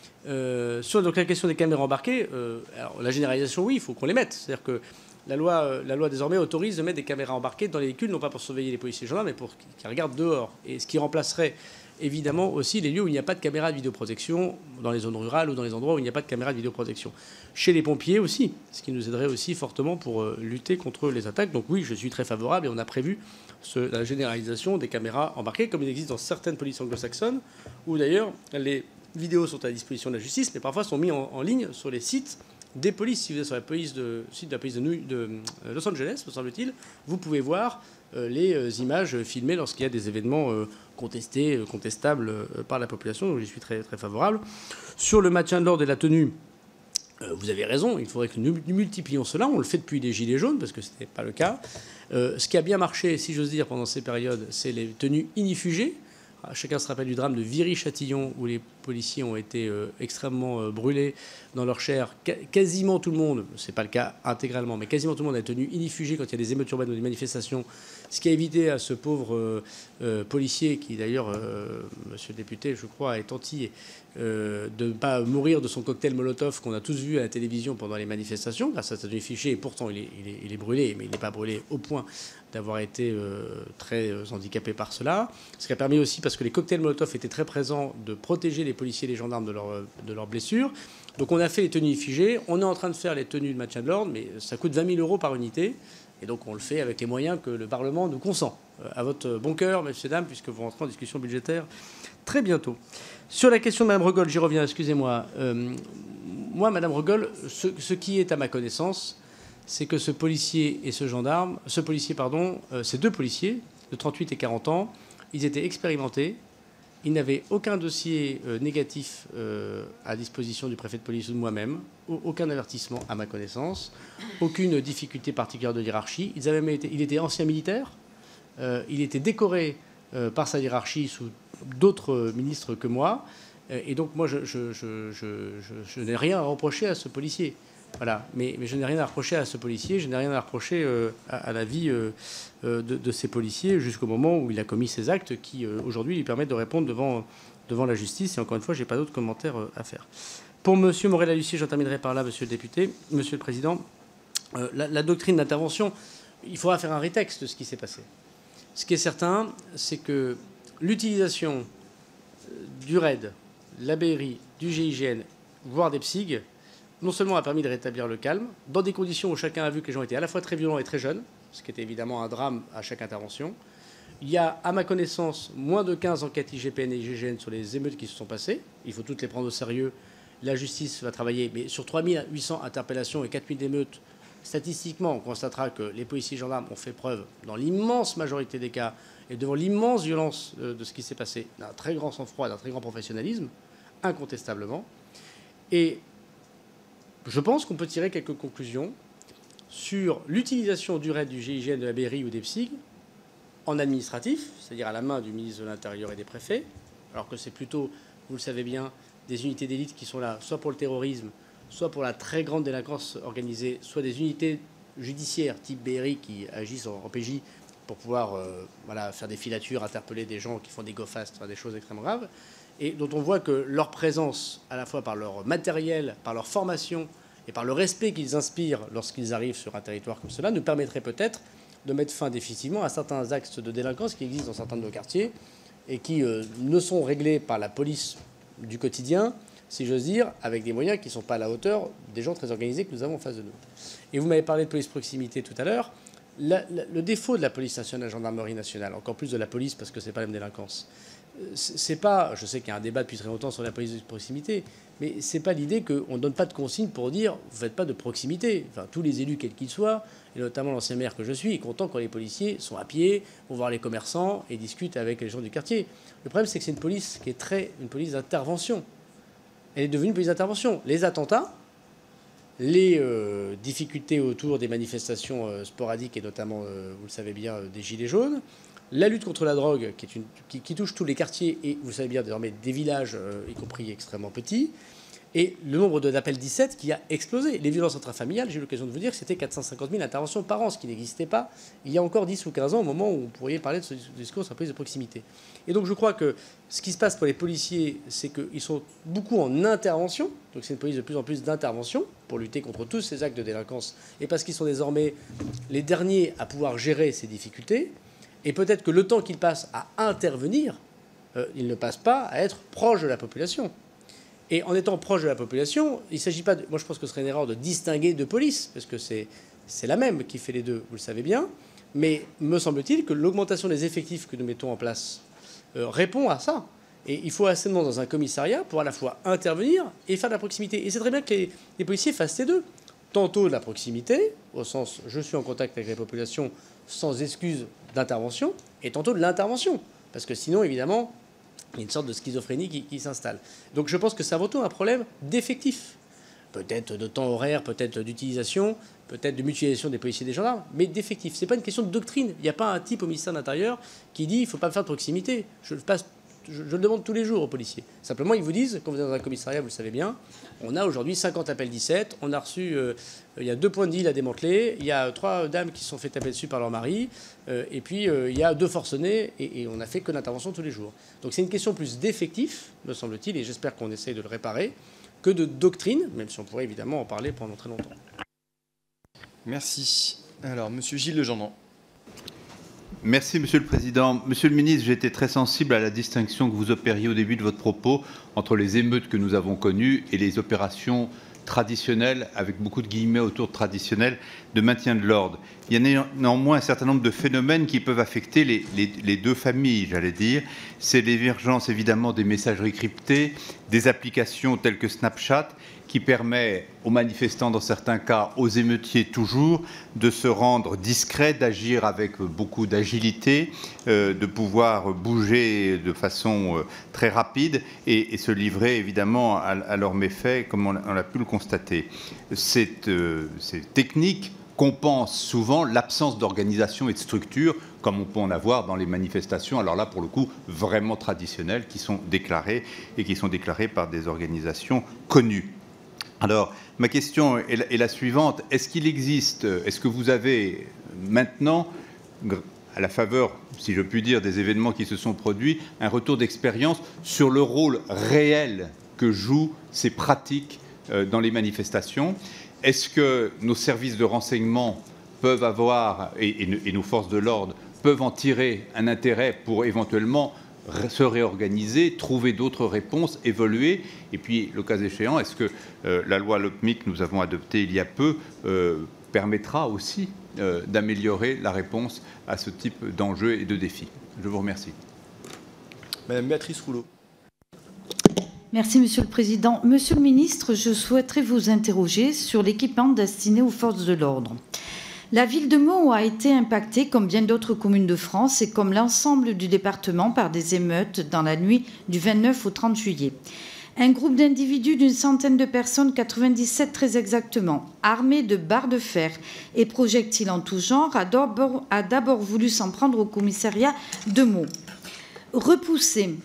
Euh, sur donc, la question des caméras embarquées, euh, alors, la généralisation, oui, il faut qu'on les mette. C'est-à-dire que la loi, euh, la loi désormais autorise de mettre des caméras embarquées dans les véhicules, non pas pour surveiller les policiers et les gendarmes, mais pour qu'ils regardent dehors. Et ce qui remplacerait évidemment aussi les lieux où il n'y a pas de caméra de vidéoprotection, dans les zones rurales ou dans les endroits où il n'y a pas de caméra de vidéoprotection. Chez les pompiers aussi, ce qui nous aiderait aussi fortement pour euh, lutter contre les attaques. Donc oui, je suis très favorable et on a prévu ce, la généralisation des caméras embarquées, comme il existe dans certaines polices anglo-saxonnes, où d'ailleurs les vidéos sont à disposition de la justice, mais parfois sont mis en, en ligne sur les sites des polices. Si vous êtes sur la police de, site de la police de, New, de euh, Los Angeles, me semble-t-il, vous pouvez voir euh, les euh, images filmées lorsqu'il y a des événements euh, contestés, euh, contestables euh, par la population. Donc j'y suis très, très favorable. Sur le maintien de l'ordre et la tenue, euh, vous avez raison, il faudrait que nous multiplions cela. On le fait depuis les Gilets jaunes, parce que ce n'était pas le cas. Euh, ce qui a bien marché, si j'ose dire, pendant ces périodes, c'est les tenues inifugées. Chacun se rappelle du drame de Viry-Châtillon, où les policiers ont été euh, extrêmement euh, brûlés dans leur chair. Qu quasiment tout le monde, ce n'est pas le cas intégralement, mais quasiment tout le monde a tenu inifugé quand il y a des émeutes urbaines ou des manifestations, ce qui a évité à ce pauvre euh, euh, policier, qui d'ailleurs, euh, monsieur le député, je crois, est entier, euh, de ne pas mourir de son cocktail Molotov qu'on a tous vu à la télévision pendant les manifestations, grâce à sa tenue fichée, et pourtant il est, il est, il est brûlé, mais il n'est pas brûlé au point d'avoir été euh, très euh, handicapé par cela. Ce qui a permis aussi, parce que les cocktails Molotov étaient très présents, de protéger les policiers et les gendarmes de, leur, de leurs blessures. Donc on a fait les tenues figées. On est en train de faire les tenues de maintien de l'ordre, mais ça coûte vingt mille euros par unité. Et donc on le fait avec les moyens que le Parlement nous consent. Euh, à votre bon cœur, messieurs, dames, puisque vous rentrez en discussion budgétaire très bientôt. Sur la question de Mme Regol, j'y reviens, excusez-moi. Euh, moi, Mme Regol, ce, ce qui est à ma connaissance, c'est que ce policier et ce gendarme, ce policier, pardon, euh, ces deux policiers de trente-huit et quarante ans, ils étaient expérimentés, Il n'avait aucun dossier euh, négatif euh, à disposition du préfet de police ou de moi-même, aucun avertissement à ma connaissance, aucune difficulté particulière de hiérarchie. Ils avaient même été, il était ancien militaire, euh, il était décoré euh, par sa hiérarchie sous d'autres ministres que moi, euh, et donc moi je, je, je, je, je, je n'ai rien à reprocher à ce policier. Voilà. Mais, mais je n'ai rien à reprocher à ce policier, je n'ai rien à reprocher euh, à, à la vie euh, de, de ces policiers jusqu'au moment où il a commis ces actes qui, euh, aujourd'hui, lui permettent de répondre devant, devant la justice. Et encore une fois, je n'ai pas d'autres commentaires euh, à faire. Pour M. Morel-Lucie, j'en terminerai par là, Monsieur le député, Monsieur le Président. Euh, la, la doctrine d'intervention, il faudra faire un rétexte de ce qui s'est passé. Ce qui est certain, c'est que l'utilisation du R A I D, de la B R I, du G I G N, voire des P S I G, non seulement a permis de rétablir le calme, dans des conditions où chacun a vu que les gens étaient à la fois très violents et très jeunes, ce qui était évidemment un drame à chaque intervention. Il y a, à ma connaissance, moins de quinze enquêtes I G P N et I G G N sur les émeutes qui se sont passées. Il faut toutes les prendre au sérieux. La justice va travailler, mais sur trois mille huit cents interpellations et quatre mille émeutes, statistiquement, on constatera que les policiers et gendarmes ont fait preuve, dans l'immense majorité des cas, et devant l'immense violence de ce qui s'est passé, d'un très grand sang-froid, d'un très grand professionnalisme, incontestablement. Et je pense qu'on peut tirer quelques conclusions sur l'utilisation du R A I D, du G I G N, de la B R I ou des P S I G en administratif, c'est-à-dire à la main du ministre de l'Intérieur et des préfets, alors que c'est plutôt, vous le savez bien, des unités d'élite qui sont là soit pour le terrorisme, soit pour la très grande délinquance organisée, soit des unités judiciaires type B R I qui agissent en P J pour pouvoir euh, voilà, faire des filatures, interpeller des gens qui font des go-fast, des choses extrêmement graves, et dont on voit que leur présence, à la fois par leur matériel, par leur formation et par le respect qu'ils inspirent lorsqu'ils arrivent sur un territoire comme cela, nous permettrait peut-être de mettre fin définitivement à certains axes de délinquance qui existent dans certains de nos quartiers et qui euh, ne sont réglés par la police du quotidien, si j'ose dire, avec des moyens qui ne sont pas à la hauteur des gens très organisés que nous avons en face de nous. Et vous m'avez parlé de police proximité tout à l'heure. La, la, le défaut de la police nationale, gendarmerie nationale, encore plus de la police parce que c'est pas la même délinquance, c'est pas, je sais qu'il y a un débat depuis très longtemps sur la police de proximité, mais c'est pas l'idée qu'on ne donne pas de consigne pour dire vous faites pas de proximité. Enfin, tous les élus, quels qu'ils soient, et notamment l'ancien maire que je suis, est content quand les policiers sont à pied, vont voir les commerçants et discutent avec les gens du quartier. Le problème, c'est que c'est une police qui est très une police d'intervention. Elle est devenue une police d'intervention. Les attentats, les euh, difficultés autour des manifestations euh, sporadiques et notamment, euh, vous le savez bien, euh, des gilets jaunes, la lutte contre la drogue qui, est une, qui, qui touche tous les quartiers et, vous le savez bien, désormais des villages, euh, y compris extrêmement petits, et le nombre d'appels dix-sept qui a explosé. Les violences intrafamiliales, j'ai eu l'occasion de vous dire que c'était quatre cent cinquante mille interventions par an, ce qui n'existait pas il y a encore dix ou quinze ans, au moment où on pourrait parler de ce discours sur la police de proximité. Et donc je crois que ce qui se passe pour les policiers, c'est qu'ils sont beaucoup en intervention, donc c'est une police de plus en plus d'intervention pour lutter contre tous ces actes de délinquance, et parce qu'ils sont désormais les derniers à pouvoir gérer ces difficultés, et peut-être que le temps qu'ils passent à intervenir, euh, ils ne passent pas à être proches de la population. Et en étant proche de la population, il ne s'agit pas de... Moi, je pense que ce serait une erreur de distinguer deux polices, parce que c'est la même qui fait les deux, vous le savez bien. Mais me semble-t-il que l'augmentation des effectifs que nous mettons en place euh, répond à ça. Et il faut assez de monde dans un commissariat pour à la fois intervenir et faire de la proximité. Et c'est très bien que les, les policiers fassent les deux. Tantôt de la proximité, au sens je suis en contact avec les populations sans excuse d'intervention, et tantôt de l'intervention. Parce que sinon, évidemment, il y a une sorte de schizophrénie qui, qui s'installe. Donc je pense que c'est avant tout un problème d'effectifs. Peut-être de temps horaire, peut-être d'utilisation, peut-être de mutualisation des policiers et des gendarmes, mais d'effectifs. Ce n'est pas une question de doctrine. Il n'y a pas un type au ministère de l'Intérieur qui dit il ne faut pas faire de proximité. Je, passe, je, je le demande tous les jours aux policiers. Simplement, ils vous disent, quand vous êtes dans un commissariat, vous le savez bien, on a aujourd'hui cinquante appels dix-sept, on a reçu, euh, il y a deux points de deal à démanteler, il y a trois dames qui se sont fait taper dessus par leur mari, euh, et puis euh, il y a deux forcenés, et, et on n'a fait que l'intervention tous les jours. Donc c'est une question plus d'effectifs, me semble-t-il, et j'espère qu'on essaye de le réparer, que de doctrine, même si on pourrait évidemment en parler pendant très longtemps. Merci. Alors, Monsieur Gilles Legendran. Merci, Monsieur le Président. Monsieur le Ministre, j'ai été très sensible à la distinction que vous opériez au début de votre propos entre les émeutes que nous avons connues et les opérations traditionnelles, avec beaucoup de guillemets autour de traditionnelles, de maintien de l'ordre. Il y a néanmoins un certain nombre de phénomènes qui peuvent affecter les, les, les deux familles, j'allais dire. C'est l'émergence évidemment des messageries cryptées, des applications telles que Snapchat, qui qui permet aux manifestants dans certains cas, aux émeutiers toujours, de se rendre discrets, d'agir avec beaucoup d'agilité, euh, de pouvoir bouger de façon euh, très rapide et, et se livrer évidemment à, à leurs méfaits, comme on, on a pu le constater. Cette, euh, ces techniques compensent souvent l'absence d'organisation et de structure, comme on peut en avoir dans les manifestations, alors là, pour le coup, vraiment traditionnelles, qui sont déclarées et qui sont déclarées par des organisations connues. Alors, ma question est la, est la suivante. Est-ce qu'il existe, est-ce que vous avez maintenant, à la faveur, si je puis dire, des événements qui se sont produits, un retour d'expérience sur le rôle réel que jouent ces pratiques euh, dans les manifestations? Est-ce que nos services de renseignement peuvent avoir, et, et, et nos forces de l'ordre, peuvent en tirer un intérêt pour éventuellement se réorganiser, trouver d'autres réponses, évoluer? Et puis, le cas échéant, est-ce que euh, la loi LOPMI que nous avons adoptée il y a peu euh, permettra aussi euh, d'améliorer la réponse à ce type d'enjeux et de défis? Je vous remercie. Madame Béatrice Rouleau. Merci, Monsieur le Président. Monsieur le Ministre, je souhaiterais vous interroger sur l'équipement destiné aux forces de l'ordre. La ville de Meaux a été impactée, comme bien d'autres communes de France et comme l'ensemble du département, par des émeutes dans la nuit du vingt-neuf au trente juillet. Un groupe d'individus d'une centaine de personnes, quatre-vingt-dix-sept très exactement, armés de barres de fer et projectiles en tout genre, a d'abord voulu s'en prendre au commissariat de Meaux. Repoussé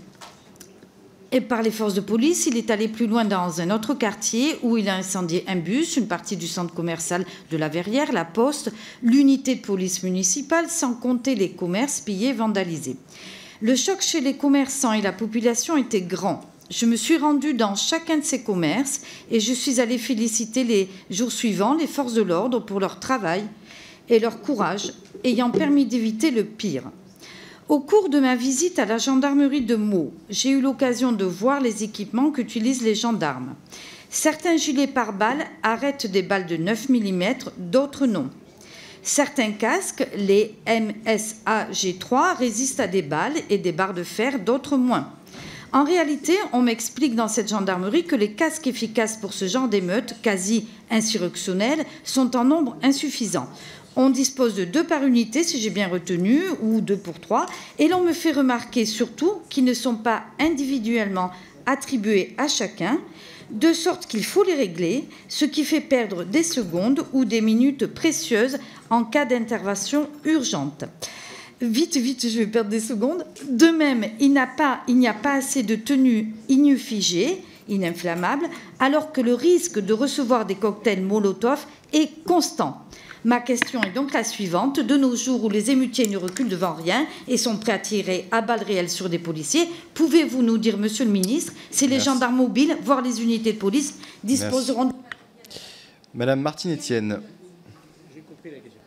et par les forces de police, il est allé plus loin dans un autre quartier où il a incendié un bus, une partie du centre commercial de la Verrière, la Poste, l'unité de police municipale, sans compter les commerces pillés, vandalisés. Le choc chez les commerçants et la population était grand. Je me suis rendue dans chacun de ces commerces et je suis allée féliciter les jours suivants les forces de l'ordre pour leur travail et leur courage, ayant permis d'éviter le pire. Au cours de ma visite à la gendarmerie de Meaux, j'ai eu l'occasion de voir les équipements qu'utilisent les gendarmes. Certains gilets pare-balles arrêtent des balles de neuf millimètres, d'autres non. Certains casques, les M S A G trois, résistent à des balles et des barres de fer, d'autres moins. En réalité, on m'explique dans cette gendarmerie que les casques efficaces pour ce genre d'émeutes, quasi insurrectionnelles, sont en nombre insuffisant. On dispose de deux par unité, si j'ai bien retenu, ou deux pour trois, et l'on me fait remarquer surtout qu'ils ne sont pas individuellement attribués à chacun, de sorte qu'il faut les régler, ce qui fait perdre des secondes ou des minutes précieuses en cas d'intervention urgente. Vite, vite, je vais perdre des secondes. De même, il n'y a pas, il n'y a pas assez de tenues inufigées, ininflammables, alors que le risque de recevoir des cocktails Molotov est constant. Ma question est donc la suivante. De nos jours où les émeutiers ne reculent devant rien et sont prêts à tirer à balles réelles sur des policiers, pouvez-vous nous dire, Monsieur le Ministre, si les Merci. gendarmes mobiles, voire les unités de police, disposeront... Merci. Madame Martine Etienne. J'ai compris la question.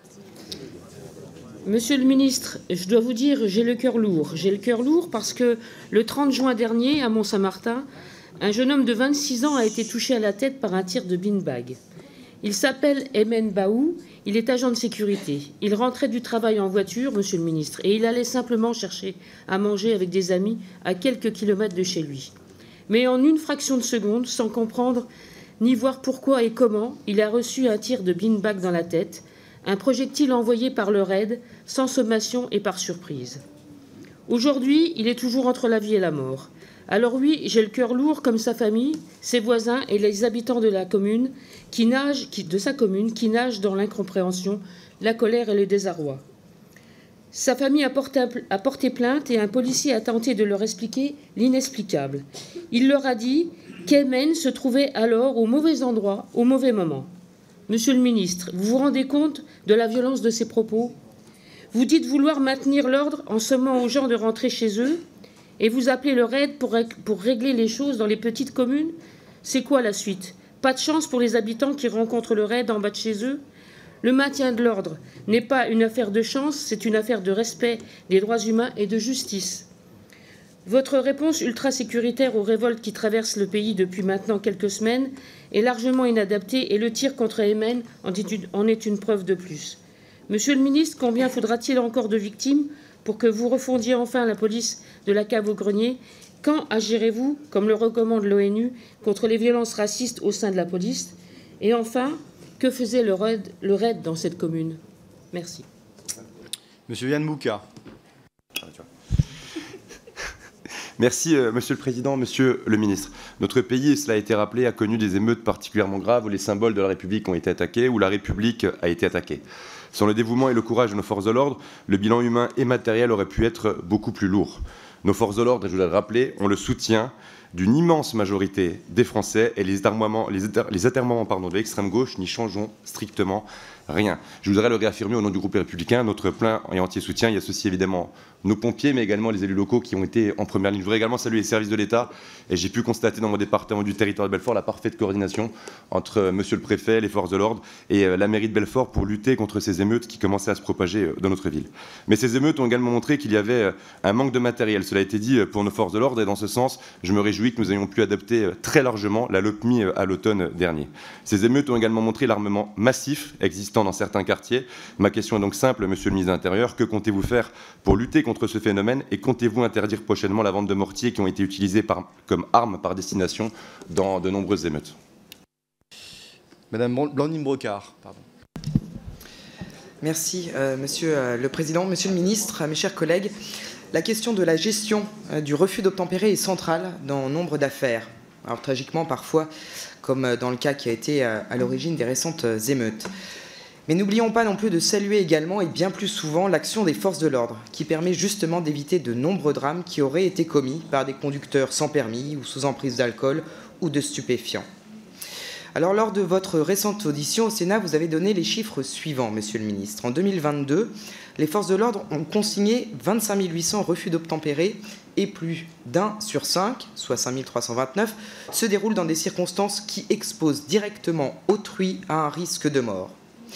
Monsieur le Ministre, je dois vous dire, j'ai le cœur lourd. J'ai le cœur lourd parce que le trente juin dernier, à Mont-Saint-Martin, un jeune homme de vingt-six ans a été touché à la tête par un tir de beanbag. Il s'appelle Emen Baou, il est agent de sécurité. Il rentrait du travail en voiture, Monsieur le Ministre, et il allait simplement chercher à manger avec des amis à quelques kilomètres de chez lui. Mais en une fraction de seconde, sans comprendre ni voir pourquoi et comment, il a reçu un tir de beanbag dans la tête, un projectile envoyé par le raid, sans sommation et par surprise. Aujourd'hui, il est toujours entre la vie et la mort. Alors oui, j'ai le cœur lourd comme sa famille, ses voisins et les habitants de la commune, qui nagent, qui, de sa commune, qui nagent dans l'incompréhension, la colère et le désarroi. Sa famille a porté, a porté plainte et un policier a tenté de leur expliquer l'inexplicable. Il leur a dit qu'Emen se trouvait alors au mauvais endroit, au mauvais moment. Monsieur le ministre, vous vous rendez compte de la violence de ces propos? Vous dites vouloir maintenir l'ordre en sommant aux gens de rentrer chez eux et vous appelez le raid pour, pour régler les choses dans les petites communes? C'est quoi la suite? Pas de chance pour les habitants qui rencontrent le raid en bas de chez eux? Le maintien de l'ordre n'est pas une affaire de chance, c'est une affaire de respect des droits humains et de justice. Votre réponse ultra-sécuritaire aux révoltes qui traversent le pays depuis maintenant quelques semaines est largement inadaptée et le tir contre Emen en est une preuve de plus. Monsieur le ministre, combien faudra-t-il encore de victimes pour que vous refondiez enfin la police de la cave au grenier Quand agirez-vous, comme le recommande l'ONU, contre les violences racistes au sein de la police? Et enfin, que faisait le RAID, le RAID dans cette commune? Merci. Monsieur Yann Mouka. Merci, euh, Monsieur le Président, Monsieur le Ministre. Notre pays, cela a été rappelé, a connu des émeutes particulièrement graves où les symboles de la République ont été attaqués, où la République a été attaquée. Sans le dévouement et le courage de nos forces de l'ordre, le bilan humain et matériel aurait pu être beaucoup plus lourd. Nos forces de l'ordre, je voudrais le rappeler, ont le soutien d'une immense majorité des Français et les atermoiements, les ater, les atermoiements pardon, de l'extrême gauche n'y changeront strictement rien. Je voudrais le réaffirmer au nom du groupe Les Républicains, notre plein et entier soutien y associe évidemment nos pompiers, mais également les élus locaux qui ont été en première ligne. Je voudrais également saluer les services de l'État, et j'ai pu constater dans mon département du territoire de Belfort la parfaite coordination entre euh, Monsieur le Préfet, les forces de l'ordre et euh, la mairie de Belfort pour lutter contre ces émeutes qui commençaient à se propager euh, dans notre ville. Mais ces émeutes ont également montré qu'il y avait euh, un manque de matériel. Cela a été dit euh, pour nos forces de l'ordre, et dans ce sens, je me réjouis que nous ayons pu adopter euh, très largement la LOPMI euh, à l'automne dernier. Ces émeutes ont également montré l'armement massif existant dans certains quartiers. Ma question est donc simple, Monsieur le ministre de l'Intérieur, que comptez-vous faire pour lutter contre ce phénomène et comptez-vous interdire prochainement la vente de mortiers qui ont été utilisés par, comme armes par destination dans de nombreuses émeutes? Madame Blandine Brocard, pardon. Merci, euh, Monsieur euh, le Président. Monsieur le Ministre, mes chers collègues, la question de la gestion euh, du refus d'obtempérer est centrale dans nombre d'affaires. Alors tragiquement parfois, comme dans le cas qui a été euh, à l'origine des récentes euh, émeutes. Mais n'oublions pas non plus de saluer également et bien plus souvent l'action des forces de l'ordre, qui permet justement d'éviter de nombreux drames qui auraient été commis par des conducteurs sans permis ou sous emprise d'alcool ou de stupéfiants. Alors, lors de votre récente audition au Sénat, vous avez donné les chiffres suivants, Monsieur le Ministre. En deux mille vingt-deux, les forces de l'ordre ont consigné vingt-cinq mille huit cents refus d'obtempérer et plus d'un sur cinq, soit cinq mille trois cent vingt-neuf, se déroulent dans des circonstances qui exposent directement autrui à un risque de mort.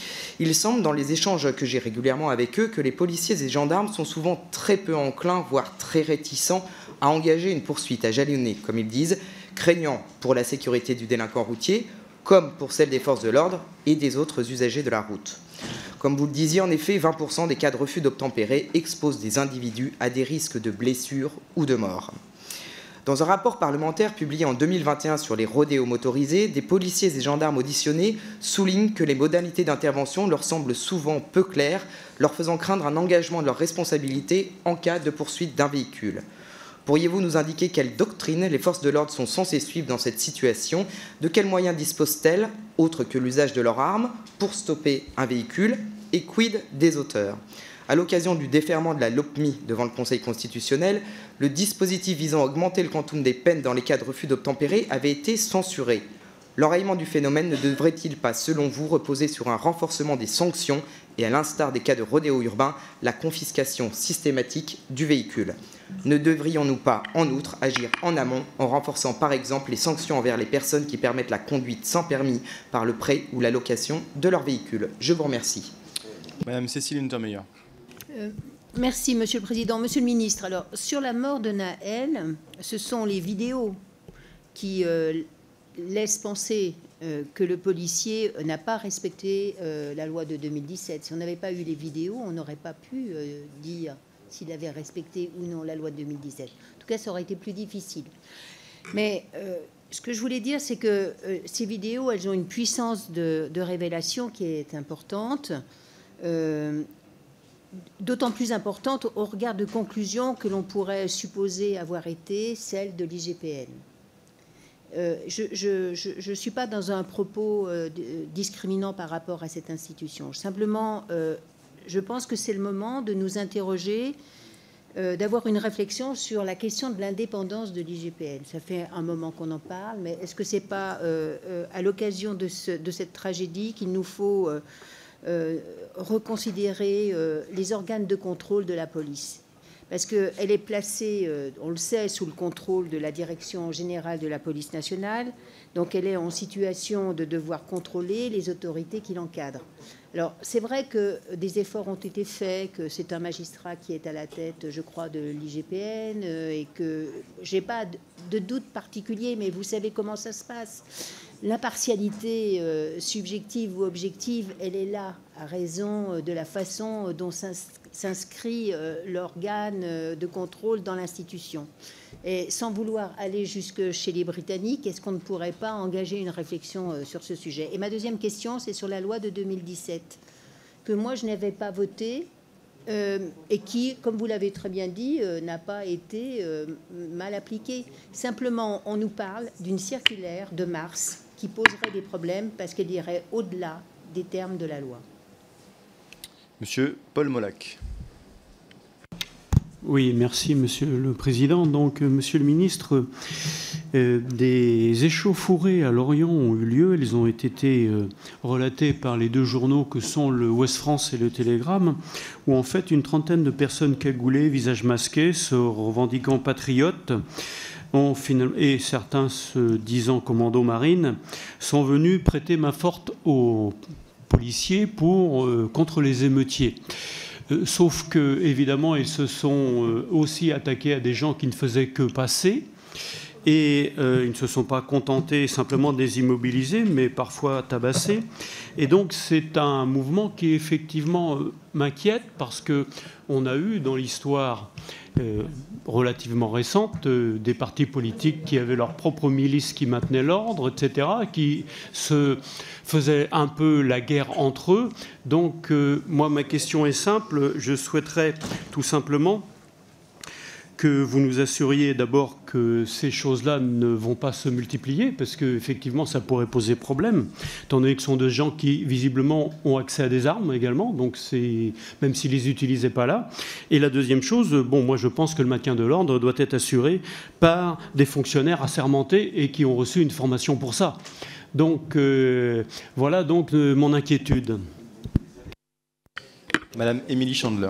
Il semble, dans les échanges que j'ai régulièrement avec eux, que les policiers et gendarmes sont souvent très peu enclins, voire très réticents, à engager une poursuite à jalonner, comme ils disent, craignant pour la sécurité du délinquant routier, comme pour celle des forces de l'ordre et des autres usagers de la route. Comme vous le disiez, en effet, vingt pour cent des cas de refus d'obtempérer exposent des individus à des risques de blessures ou de mort. Dans un rapport parlementaire publié en deux mille vingt et un sur les rodéos motorisés, des policiers et gendarmes auditionnés soulignent que les modalités d'intervention leur semblent souvent peu claires, leur faisant craindre un engagement de leur responsabilité en cas de poursuite d'un véhicule. Pourriez-vous nous indiquer quelle doctrine les forces de l'ordre sont censées suivre dans cette situation? De quels moyens disposent-elles, autres que l'usage de leurs armes, pour stopper un véhicule? Et quid des auteurs? À l'occasion du déferrement de la LOPMI devant le Conseil constitutionnel, le dispositif visant à augmenter le quantum des peines dans les cas de refus d'obtempérer avait été censuré. L'enrayement du phénomène ne devrait-il pas, selon vous, reposer sur un renforcement des sanctions et, à l'instar des cas de rodéo urbain, la confiscation systématique du véhicule? Ne devrions-nous pas, en outre, agir en amont en renforçant par exemple les sanctions envers les personnes qui permettent la conduite sans permis par le prêt ou la location de leur véhicule? Je vous remercie. Madame Cécile Untermeyer. Euh, merci, Monsieur le Président. Monsieur le Ministre, alors, sur la mort de Naël, ce sont les vidéos qui euh, laissent penser euh, que le policier n'a pas respecté euh, la loi de deux mille dix-sept. Si on n'avait pas eu les vidéos, on n'aurait pas pu euh, dire s'il avait respecté ou non la loi de deux mille dix-sept. En tout cas, ça aurait été plus difficile. Mais euh, ce que je voulais dire, c'est que euh, ces vidéos, elles ont une puissance de, de révélation qui est importante. Euh, d'autant plus importante au regard de conclusions que l'on pourrait supposer avoir été celles de l'I G P N. Euh, je ne suis pas dans un propos euh, discriminant par rapport à cette institution. Simplement, euh, je pense que c'est le moment de nous interroger, euh, d'avoir une réflexion sur la question de l'indépendance de l'I G P N. Ça fait un moment qu'on en parle, mais est-ce que ce n'est pas euh, euh, à l'occasion de, ce, de cette tragédie qu'il nous faut... Euh, Euh, reconsidérer euh, les organes de contrôle de la police? Parce qu'elle est placée, euh, on le sait, sous le contrôle de la Direction générale de la police nationale, donc elle est en situation de devoir contrôler les autorités qui l'encadrent. Alors, c'est vrai que des efforts ont été faits, que c'est un magistrat qui est à la tête, je crois, de l'I G P N, euh, et que j'ai pas de doute particulier, mais vous savez comment ça se passe. L'impartialité euh, subjective ou objective, elle est là, à raison de la façon dont s'inscrit euh, l'organe de contrôle dans l'institution. Et sans vouloir aller jusque chez les Britanniques, est-ce qu'on ne pourrait pas engager une réflexion euh, sur ce sujet? Et ma deuxième question, c'est sur la loi de deux mille dix-sept, que moi je n'avais pas votée, euh, et qui, comme vous l'avez très bien dit, euh, n'a pas été euh, mal appliquée. Simplement, on nous parle d'une circulaire de mars qui poserait des problèmes parce qu'elle irait au-delà des termes de la loi. Monsieur Paul Molac. Oui, merci Monsieur le Président. Donc, euh, Monsieur le Ministre, euh, des échauffourées à Lorient ont eu lieu. Elles ont été euh, relatées par les deux journaux que sont le Ouest France et le Télégramme, où en fait une trentaine de personnes cagoulées, visages masqués, se revendiquant patriotes, ont finalement, et certains se disant commando marine, sont venus prêter main forte aux policiers pour, euh, contre les émeutiers. Euh, sauf que, évidemment, ils se sont euh, aussi attaqués à des gens qui ne faisaient que passer. Et euh, ils ne se sont pas contentés simplement de les immobiliser, mais parfois tabassés. Et donc, c'est un mouvement qui, effectivement, euh, m'inquiète parce qu'on a eu dans l'histoire euh, relativement récente euh, des partis politiques qui avaient leur propre milice qui maintenait l'ordre, et cetera, qui se faisaient un peu la guerre entre eux. Donc, euh, moi, ma question est simple. Je souhaiterais tout simplement que vous nous assuriez d'abord que ces choses-là ne vont pas se multiplier, parce qu'effectivement, ça pourrait poser problème, étant donné que ce sont des gens qui, visiblement, ont accès à des armes également, donc c'est même s'ils ne les utilisaient pas là. Et la deuxième chose, bon, moi, je pense que le maintien de l'ordre doit être assuré par des fonctionnaires assermentés et qui ont reçu une formation pour ça. Donc, euh, voilà donc euh, mon inquiétude. Madame Émilie Chandler.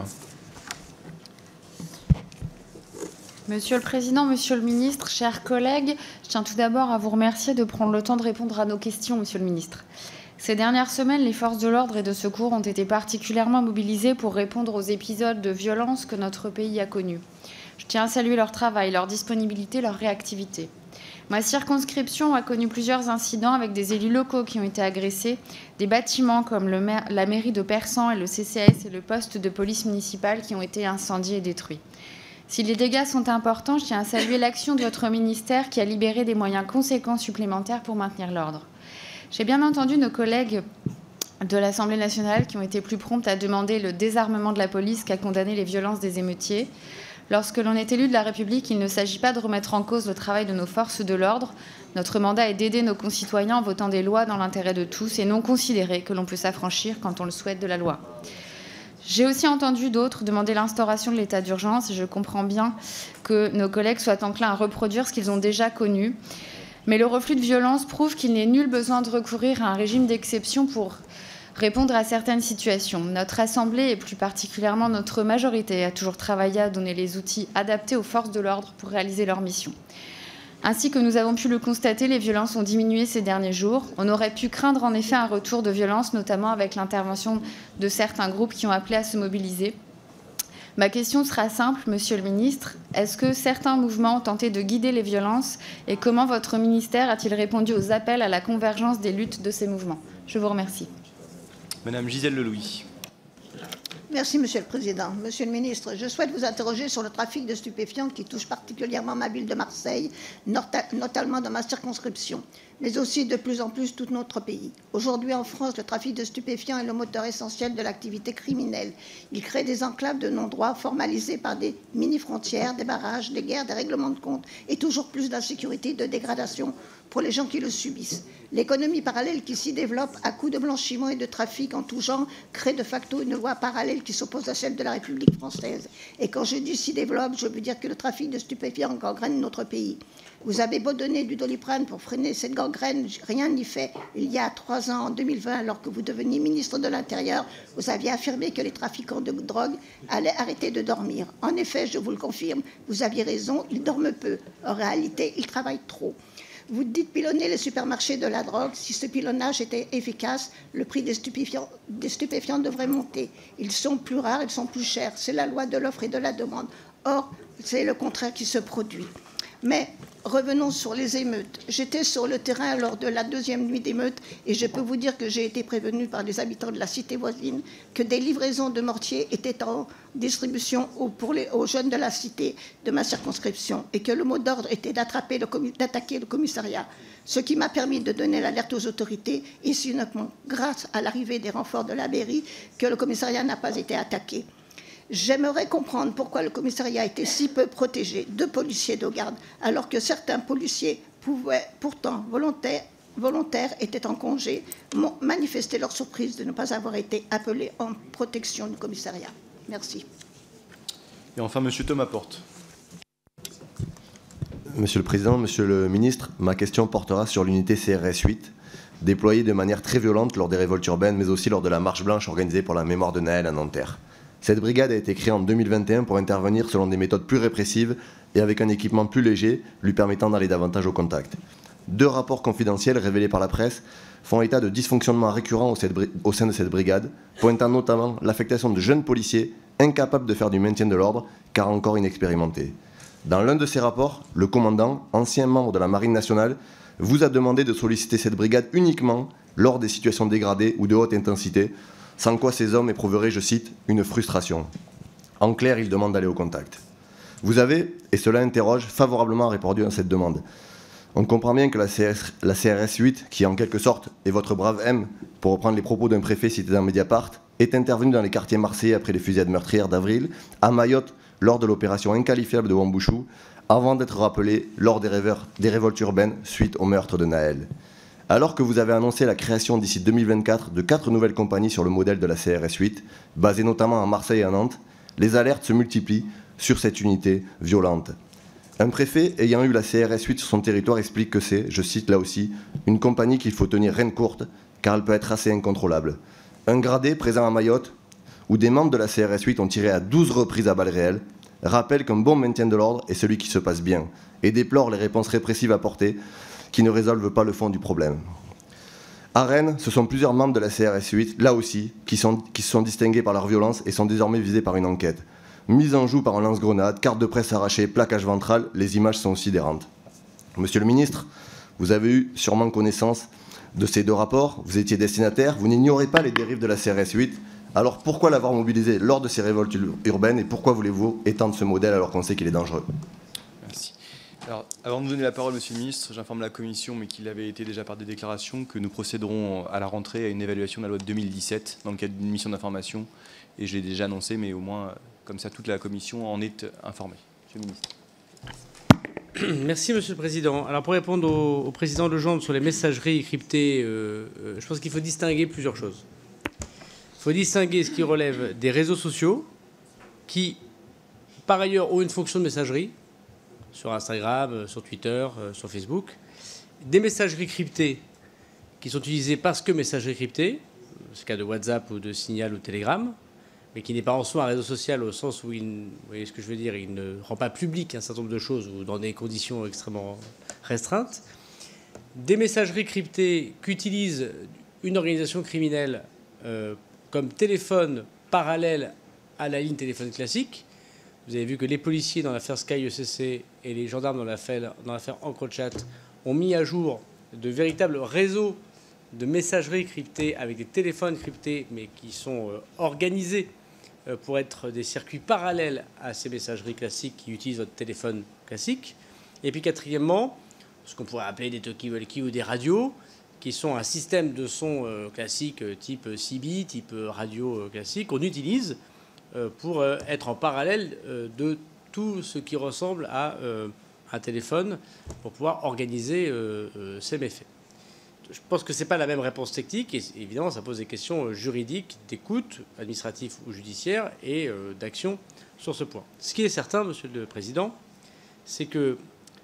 Monsieur le Président, Monsieur le Ministre, chers collègues, je tiens tout d'abord à vous remercier de prendre le temps de répondre à nos questions, Monsieur le Ministre. Ces dernières semaines, les forces de l'ordre et de secours ont été particulièrement mobilisées pour répondre aux épisodes de violence que notre pays a connus. Je tiens à saluer leur travail, leur disponibilité, leur réactivité. Ma circonscription a connu plusieurs incidents avec des élus locaux qui ont été agressés, des bâtiments comme le maire, la mairie de Persan et le C C A S et le poste de police municipale qui ont été incendiés et détruits. Si les dégâts sont importants, je tiens à saluer l'action de votre ministère qui a libéré des moyens conséquents supplémentaires pour maintenir l'ordre. J'ai bien entendu nos collègues de l'Assemblée nationale qui ont été plus promptes à demander le désarmement de la police qu'à condamner les violences des émeutiers. Lorsque l'on est élu de la République, il ne s'agit pas de remettre en cause le travail de nos forces de l'ordre. Notre mandat est d'aider nos concitoyens en votant des lois dans l'intérêt de tous et non considérer que l'on peut s'affranchir quand on le souhaite de la loi. J'ai aussi entendu d'autres demander l'instauration de l'état d'urgence. Je comprends bien que nos collègues soient enclins à reproduire ce qu'ils ont déjà connu. Mais le reflux de violence prouve qu'il n'est nul besoin de recourir à un régime d'exception pour répondre à certaines situations. Notre Assemblée, et plus particulièrement notre majorité, a toujours travaillé à donner les outils adaptés aux forces de l'ordre pour réaliser leur mission. Ainsi que nous avons pu le constater, les violences ont diminué ces derniers jours. On aurait pu craindre en effet un retour de violence, notamment avec l'intervention de certains groupes qui ont appelé à se mobiliser. Ma question sera simple, Monsieur le Ministre. Est-ce que certains mouvements ont tenté de guider les violences et comment votre ministère a-t-il répondu aux appels à la convergence des luttes de ces mouvements? Je vous remercie. Madame Gisèle Lelouis. Merci, Monsieur le Président. Monsieur le Ministre, je souhaite vous interroger sur le trafic de stupéfiants qui touche particulièrement ma ville de Marseille, notamment dans ma circonscription, mais aussi de plus en plus tout notre pays. Aujourd'hui, en France, le trafic de stupéfiants est le moteur essentiel de l'activité criminelle. Il crée des enclaves de non-droit formalisées par des mini-frontières, des barrages, des guerres, des règlements de compte et toujours plus d'insécurité et de dégradation pour les gens qui le subissent. L'économie parallèle qui s'y développe à coups de blanchiment et de trafic en tout genre crée de facto une loi parallèle qui s'oppose à celle de la République française. Et quand je dis s'y développe, je veux dire que le trafic de stupéfiants gangrène notre pays. Vous avez beau donner du Doliprane pour freiner cette gangrène, rien n'y fait. Il y a trois ans, en deux mille vingt, alors que vous deveniez ministre de l'Intérieur, vous aviez affirmé que les trafiquants de drogue allaient arrêter de dormir. En effet, je vous le confirme, vous aviez raison, ils dorment peu. En réalité, ils travaillent trop. Vous dites pilonner les supermarchés de la drogue. Si ce pilonnage était efficace, le prix des stupéfiants, des stupéfiants devrait monter. Ils sont plus rares, ils sont plus chers. C'est la loi de l'offre et de la demande. Or, c'est le contraire qui se produit. Mais revenons sur les émeutes. J'étais sur le terrain lors de la deuxième nuit d'émeutes et je peux vous dire que j'ai été prévenue par les habitants de la cité voisine que des livraisons de mortiers étaient en distribution aux, pour les, aux jeunes de la cité de ma circonscription et que le mot d'ordre était d'attraper le, d'attaquer le commissariat. Ce qui m'a permis de donner l'alerte aux autorités et c'est uniquement grâce à l'arrivée des renforts de la mairie que le commissariat n'a pas été attaqué. J'aimerais comprendre pourquoi le commissariat a été si peu protégé de policiers de garde, alors que certains policiers pouvaient pourtant volontaires, volontaires étaient en congé, m'ont manifesté leur surprise de ne pas avoir été appelés en protection du commissariat. Merci. Et enfin, Monsieur Thomas Porte. Monsieur le Président, Monsieur le Ministre, ma question portera sur l'unité C R S huit, déployée de manière très violente lors des révoltes urbaines, mais aussi lors de la marche blanche organisée pour la mémoire de Naël à Nanterre. Cette brigade a été créée en deux mille vingt et un pour intervenir selon des méthodes plus répressives et avec un équipement plus léger, lui permettant d'aller davantage au contact. Deux rapports confidentiels révélés par la presse font état de dysfonctionnements récurrents au sein de cette brigade, pointant notamment l'affectation de jeunes policiers incapables de faire du maintien de l'ordre, car encore inexpérimentés. Dans l'un de ces rapports, le commandant, ancien membre de la Marine nationale, vous a demandé de solliciter cette brigade uniquement lors des situations dégradées ou de haute intensité, sans quoi ces hommes éprouveraient, je cite, une frustration. En clair, ils demandent d'aller au contact. Vous avez, et cela interroge, favorablement répondu à cette demande. On comprend bien que la, C R S huit, qui en quelque sorte est votre brave M, pour reprendre les propos d'un préfet cité dans Mediapart, est intervenue dans les quartiers marseillais après les fusillades meurtrières d'avril, à Mayotte lors de l'opération inqualifiable de Wambouchou, avant d'être rappelée lors des, des révoltes urbaines suite au meurtre de Naël. Alors que vous avez annoncé la création d'ici deux mille vingt-quatre de quatre nouvelles compagnies sur le modèle de la C R S huit, basées notamment à Marseille et à Nantes, les alertes se multiplient sur cette unité violente. Un préfet ayant eu la C R S huit sur son territoire explique que c'est, je cite là aussi, une compagnie qu'il faut tenir reine courte car elle peut être assez incontrôlable. Un gradé présent à Mayotte, où des membres de la C R S huit ont tiré à douze reprises à balles réelles, rappelle qu'un bon maintien de l'ordre est celui qui se passe bien et déplore les réponses répressives apportées qui ne résolvent pas le fond du problème. À Rennes, ce sont plusieurs membres de la C R S huit, là aussi, qui, sont, qui se sont distingués par leur violence et sont désormais visés par une enquête. Mise en joue par un lance-grenade, carte de presse arrachée, plaquage ventral, les images sont sidérantes. Monsieur le ministre, vous avez eu sûrement connaissance de ces deux rapports, vous étiez destinataire, vous n'ignorez pas les dérives de la C R S huit, alors pourquoi l'avoir mobilisé lors de ces révoltes urbaines et pourquoi voulez-vous étendre ce modèle alors qu'on sait qu'il est dangereux? Merci. Alors, avant de vous donner la parole, Monsieur le Ministre, j'informe la Commission, mais qu'il avait été déjà par des déclarations, que nous procéderons à la rentrée à une évaluation de la loi de deux mille dix-sept dans le cadre d'une mission d'information. Et je l'ai déjà annoncé, mais au moins, comme ça, toute la Commission en est informée. Monsieur le Ministre. Merci, Monsieur le Président. Alors, pour répondre au, au Président Legendre sur les messageries cryptées, euh, euh, je pense qu'il faut distinguer plusieurs choses. Il faut distinguer ce qui relève des réseaux sociaux, qui, par ailleurs, ont une fonction de messagerie, sur Instagram, sur Twitter, sur Facebook, des messageries cryptées qui sont utilisées parce que messagerie cryptée, c'est le cas de WhatsApp ou de Signal ou Telegram, mais qui n'est pas en soi un réseau social au sens où il, vous voyez ce que je veux dire, il ne rend pas public un certain nombre de choses ou dans des conditions extrêmement restreintes. Des messageries cryptées qu'utilise une organisation criminelle euh, comme téléphone parallèle à la ligne téléphone classique. Vous avez vu que les policiers dans l'affaire Sky E C C et les gendarmes dans l'affaire EncroChat ont mis à jour de véritables réseaux de messagerie cryptée avec des téléphones cryptés, mais qui sont euh, organisés euh, pour être des circuits parallèles à ces messageries classiques qui utilisent votre téléphone classique. Et puis quatrièmement, ce qu'on pourrait appeler des talkie-walkie ou des radios, qui sont un système de son euh, classique euh, type C B, type euh, radio euh, classique, qu'on utilise pour être en parallèle de tout ce qui ressemble à un téléphone pour pouvoir organiser ces méfaits. Je pense que ce n'est pas la même réponse technique et évidemment ça pose des questions juridiques, d'écoute, administrative ou judiciaire et d'action sur ce point. Ce qui est certain, Monsieur le Président, c'est que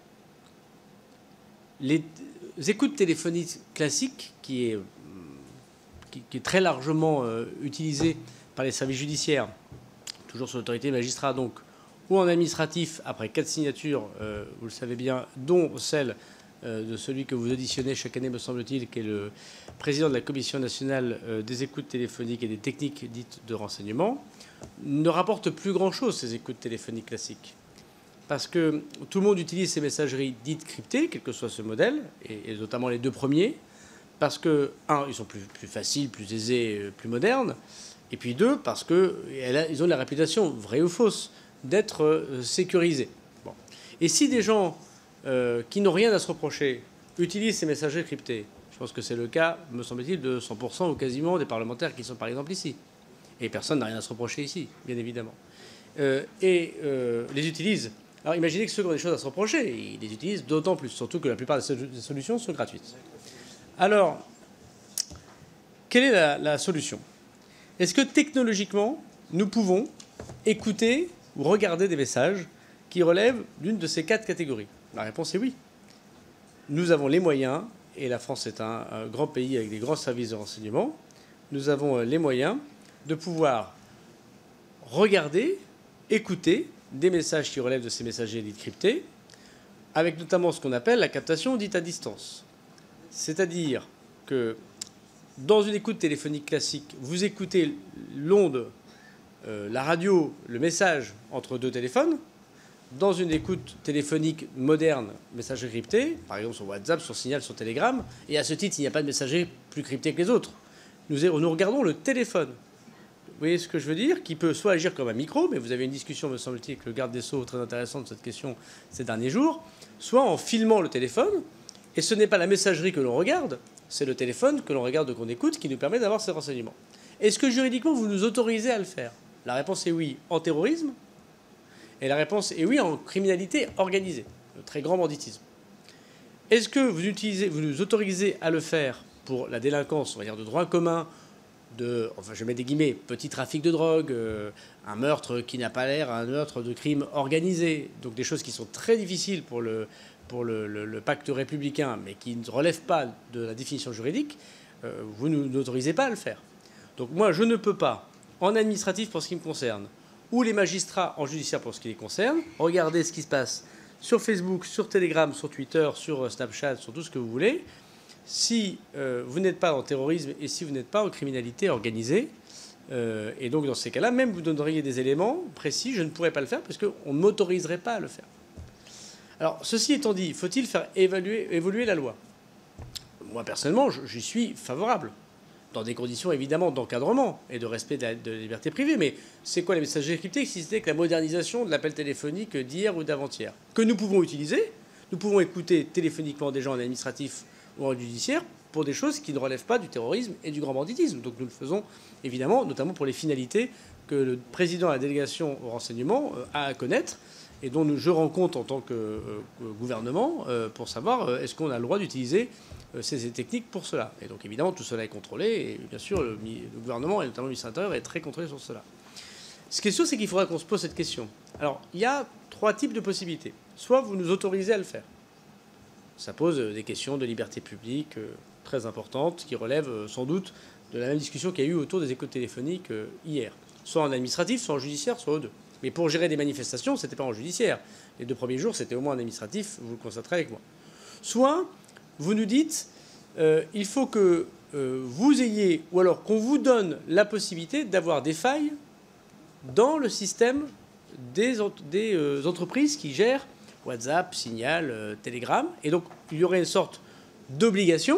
les écoutes téléphoniques classiques, qui est, qui est très largement utilisée par les services judiciaires, toujours sur l'autorité magistrat, donc, ou en administratif, après quatre signatures, euh, vous le savez bien, dont celle euh, de celui que vous auditionnez chaque année, me semble-t-il, qui est le président de la Commission nationale euh, des écoutes téléphoniques et des techniques dites de renseignement, ne rapportent plus grand-chose, ces écoutes téléphoniques classiques. parce que tout le monde utilise ces messageries dites cryptées, quel que soit ce modèle, et, et notamment les deux premiers, parce que, un, ils sont plus, plus faciles, plus aisés, plus modernes, et puis deux, parce qu'ils ont la réputation, vraie ou fausse, d'être euh, sécurisés. Bon. Et si des gens euh, qui n'ont rien à se reprocher utilisent ces messageries cryptées, je pense que c'est le cas, me semble-t-il, de cent pour cent ou quasiment des parlementaires qui sont par exemple ici. Et personne n'a rien à se reprocher ici, bien évidemment. Euh, et euh, les utilisent. Alors imaginez que ceux qui ont des choses à se reprocher, ils les utilisent d'autant plus, surtout que la plupart des solutions sont gratuites. Alors, quelle est la, la solution? Est-ce que technologiquement, nous pouvons écouter ou regarder des messages qui relèvent d'une de ces quatre catégories? La réponse est oui. Nous avons les moyens, et la France est un, un grand pays avec des grands services de renseignement, nous avons les moyens de pouvoir regarder, écouter des messages qui relèvent de ces messageries dites cryptées, avec notamment ce qu'on appelle la captation dite à distance. C'est-à-dire que dans une écoute téléphonique classique, vous écoutez l'onde, euh, la radio, le message entre deux téléphones. Dans une écoute téléphonique moderne, messagerie cryptée, par exemple sur WhatsApp, sur Signal, sur Telegram, et à ce titre, il n'y a pas de messagerie plus cryptée que les autres. Nous, nous regardons le téléphone. Vous voyez ce que je veux dire? Qui peut soit agir comme un micro, mais vous avez une discussion, me semble-t-il, avec le garde des Sceaux très intéressante de cette question ces derniers jours, soit en filmant le téléphone, et ce n'est pas la messagerie que l'on regarde, c'est le téléphone que l'on regarde, qu'on écoute, qui nous permet d'avoir ces renseignements. Est-ce que juridiquement, vous nous autorisez à le faire? La réponse est oui, en terrorisme. Et la réponse est oui, en criminalité organisée, le très grand banditisme. Est-ce que vous, utilisez, vous nous autorisez à le faire pour la délinquance, on va dire, de droit commun, de, enfin je mets des guillemets, petit trafic de drogue, euh, un meurtre qui n'a pas l'air, un meurtre de crime organisé, donc des choses qui sont très difficiles pour le, pour le, le, le pacte républicain, mais qui ne relèvent pas de la définition juridique, euh, vous ne nous autorisez pas à le faire. Donc moi, je ne peux pas, en administratif pour ce qui me concerne, ou les magistrats en judiciaire pour ce qui les concerne, regardez ce qui se passe sur Facebook, sur Telegram, sur Twitter, sur Snapchat, sur tout ce que vous voulez, si euh, vous n'êtes pas en terrorisme et si vous n'êtes pas en criminalité organisée. Euh, et donc, dans ces cas-là, même vous donneriez des éléments précis, je ne pourrais pas le faire parce qu'on ne m'autoriserait pas à le faire. Alors, ceci étant dit, faut-il faire évaluer, évoluer la loi? Moi, personnellement, j'y suis favorable, dans des conditions évidemment d'encadrement et de respect de la, de la liberté privée. Mais c'est quoi les messageries cryptées si c'était que la modernisation de l'appel téléphonique d'hier ou d'avant-hier, que nous pouvons utiliser? Nous pouvons écouter téléphoniquement des gens en administratif ou en judiciaire pour des choses qui ne relèvent pas du terrorisme et du grand banditisme. Donc nous le faisons évidemment, notamment pour les finalités que le président de la délégation au renseignement a à connaître et dont nous, je rends compte en tant que euh, gouvernement euh, pour savoir euh, est-ce qu'on a le droit d'utiliser euh, ces, ces techniques pour cela. Et donc évidemment tout cela est contrôlé et bien sûr le, le gouvernement et notamment le ministère de l'Intérieur est très contrôlé sur cela. Ce qui est sûr, c'est qu'il faudra qu'on se pose cette question. Alors il y a trois types de possibilités. Soit vous nous autorisez à le faire. Ça pose des questions de liberté publique euh, très importantes qui relèvent euh, sans doute de la même discussion qu'il y a eu autour des écoutes téléphoniques euh, hier. Soit en administratif, soit en judiciaire, soit aux deux. Mais pour gérer des manifestations, ce n'était pas en judiciaire. Les deux premiers jours, c'était au moins en administratif, vous le constaterez avec moi. Soit vous nous dites, euh, il faut que euh, vous ayez, ou alors qu'on vous donne la possibilité d'avoir des failles dans le système des, des euh, entreprises qui gèrent WhatsApp, Signal, euh, Telegram. Et donc, il y aurait une sorte d'obligation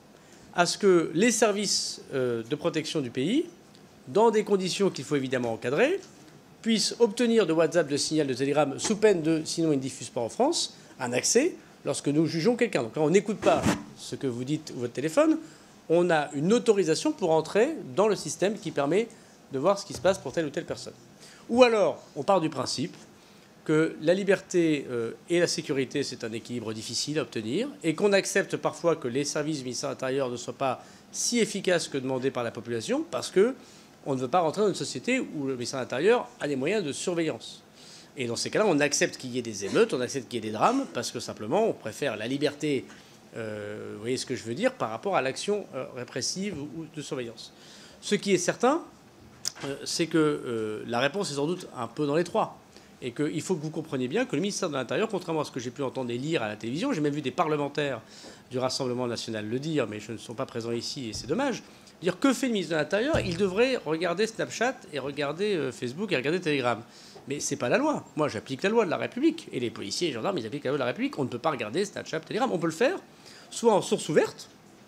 à ce que les services euh, de protection du pays, dans des conditions qu'il faut évidemment encadrer, puissent obtenir de WhatsApp, de Signal, de Telegram, sous peine de, sinon ils ne diffusent pas en France, un accès lorsque nous jugeons quelqu'un. Donc là, on n'écoute pas ce que vous dites ou votre téléphone, on a une autorisation pour entrer dans le système qui permet de voir ce qui se passe pour telle ou telle personne. Ou alors, on part du principe que la liberté euh, et la sécurité, c'est un équilibre difficile à obtenir, et qu'on accepte parfois que les services du ministère de l'Intérieur ne soient pas si efficaces que demandés par la population, parce qu'on ne veut pas rentrer dans une société où le ministère de l'Intérieur a des moyens de surveillance. Et dans ces cas-là, on accepte qu'il y ait des émeutes, on accepte qu'il y ait des drames, parce que simplement, on préfère la liberté, euh, vous voyez ce que je veux dire, par rapport à l'action euh, répressive ou de surveillance. Ce qui est certain, euh, c'est que euh, la réponse est sans doute un peu dans les trois. Et qu'il faut que vous compreniez bien que le ministère de l'Intérieur, contrairement à ce que j'ai pu entendre et lire à la télévision, j'ai même vu des parlementaires du Rassemblement national le dire, mais je ne sont pas présents ici et c'est dommage, dire que fait le ministre de l'Intérieur? Il devrait regarder Snapchat et regarder Facebook et regarder Telegram. Mais ce n'est pas la loi. Moi, j'applique la loi de la République. Et les policiers et les gendarmes, ils appliquent la loi de la République. On ne peut pas regarder Snapchat, Telegram. On peut le faire, soit en source ouverte,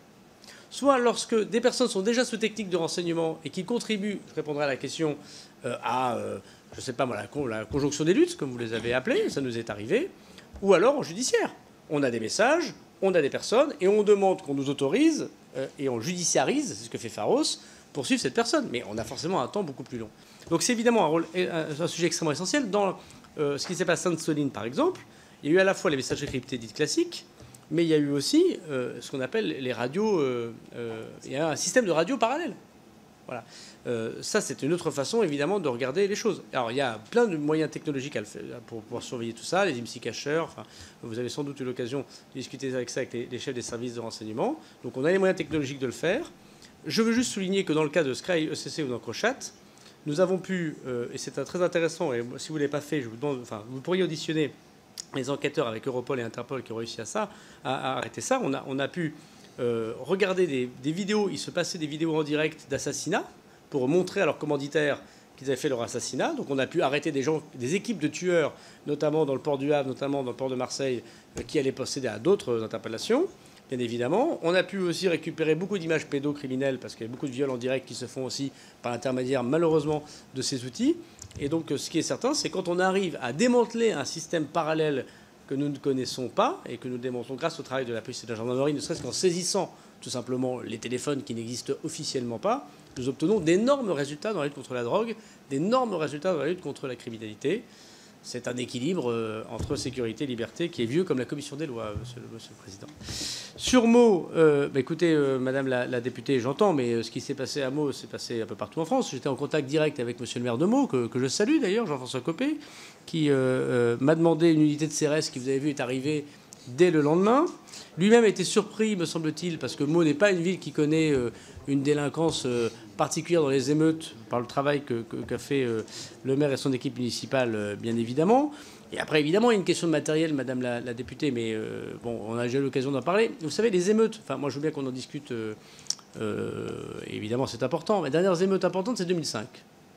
soit lorsque des personnes sont déjà sous technique de renseignement et qui contribuent, je répondrai à la question, euh, à, euh, je ne sais pas moi, la, la conjonction des luttes, comme vous les avez appelées, ça nous est arrivé, ou alors en judiciaire. On a des messages, on a des personnes, et on demande qu'on nous autorise, euh, et on judiciarise, c'est ce que fait Pharos, pour suivre cette personne. Mais on a forcément un temps beaucoup plus long. Donc c'est évidemment un, rôle, un sujet extrêmement essentiel. Dans euh, ce qui s'est passé à Sainte-Soline, par exemple, il y a eu à la fois les messageries cryptées dites classiques, mais il y a eu aussi euh, ce qu'on appelle les radios. Euh, euh, il y a un système de radio parallèle. Voilà. Euh, ça, c'est une autre façon, évidemment, de regarder les choses. Alors, il y a plein de moyens technologiques à le faire, pour pouvoir surveiller tout ça, les I M S I cacheurs. Enfin, vous avez sans doute eu l'occasion de discuter avec ça avec les, les chefs des services de renseignement. Donc, on a les moyens technologiques de le faire. Je veux juste souligner que dans le cas de Sky, E C C ou d'Encrochat, nous avons pu, euh, et c'est très intéressant, et si vous ne l'avez pas fait, je vous demande, enfin, vous pourriez auditionner les enquêteurs avec Europol et Interpol qui ont réussi à ça, à, à arrêter ça. On a, on a pu euh, regarder des, des vidéos, il se passait des vidéos en direct d'assassinat pour montrer à leurs commanditaires qu'ils avaient fait leur assassinat. Donc on a pu arrêter des gens, des équipes de tueurs, notamment dans le port du Havre, notamment dans le port de Marseille, euh, qui allaient procéder à d'autres interpellations, bien évidemment. On a pu aussi récupérer beaucoup d'images pédocriminelles, parce qu'il y a beaucoup de viols en direct qui se font aussi par l'intermédiaire, malheureusement, de ces outils. Et donc, ce qui est certain, c'est quand on arrive à démanteler un système parallèle que nous ne connaissons pas et que nous démontrons grâce au travail de la police et de la gendarmerie, ne serait-ce qu'en saisissant tout simplement les téléphones qui n'existent officiellement pas, nous obtenons d'énormes résultats dans la lutte contre la drogue, d'énormes résultats dans la lutte contre la criminalité. C'est un équilibre euh, entre sécurité et liberté qui est vieux comme la commission des lois, monsieur le, monsieur le Président. Sur Meaux, euh, bah écoutez, euh, Madame la, la députée, j'entends, mais euh, ce qui s'est passé à Meaux s'est passé un peu partout en France. J'étais en contact direct avec monsieur le maire de Meaux, que, que je salue d'ailleurs, Jean-François Copé, qui euh, euh, m'a demandé une unité de C R S qui, vous avez vu, est arrivée dès le lendemain. Lui-même a été surpris, me semble-t-il, parce que Meaux n'est pas une ville qui connaît euh, une délinquance euh, particulière dans les émeutes, par le travail qu'a que, que, fait euh, le maire et son équipe municipale, euh, bien évidemment. Et après, évidemment, il y a une question de matériel, Madame la, la députée, mais euh, bon, on a déjà eu l'occasion d'en parler. Vous savez, les émeutes, enfin, moi je veux bien qu'on en discute, euh, euh, évidemment c'est important. Les dernières émeutes importantes, c'est deux mille cinq.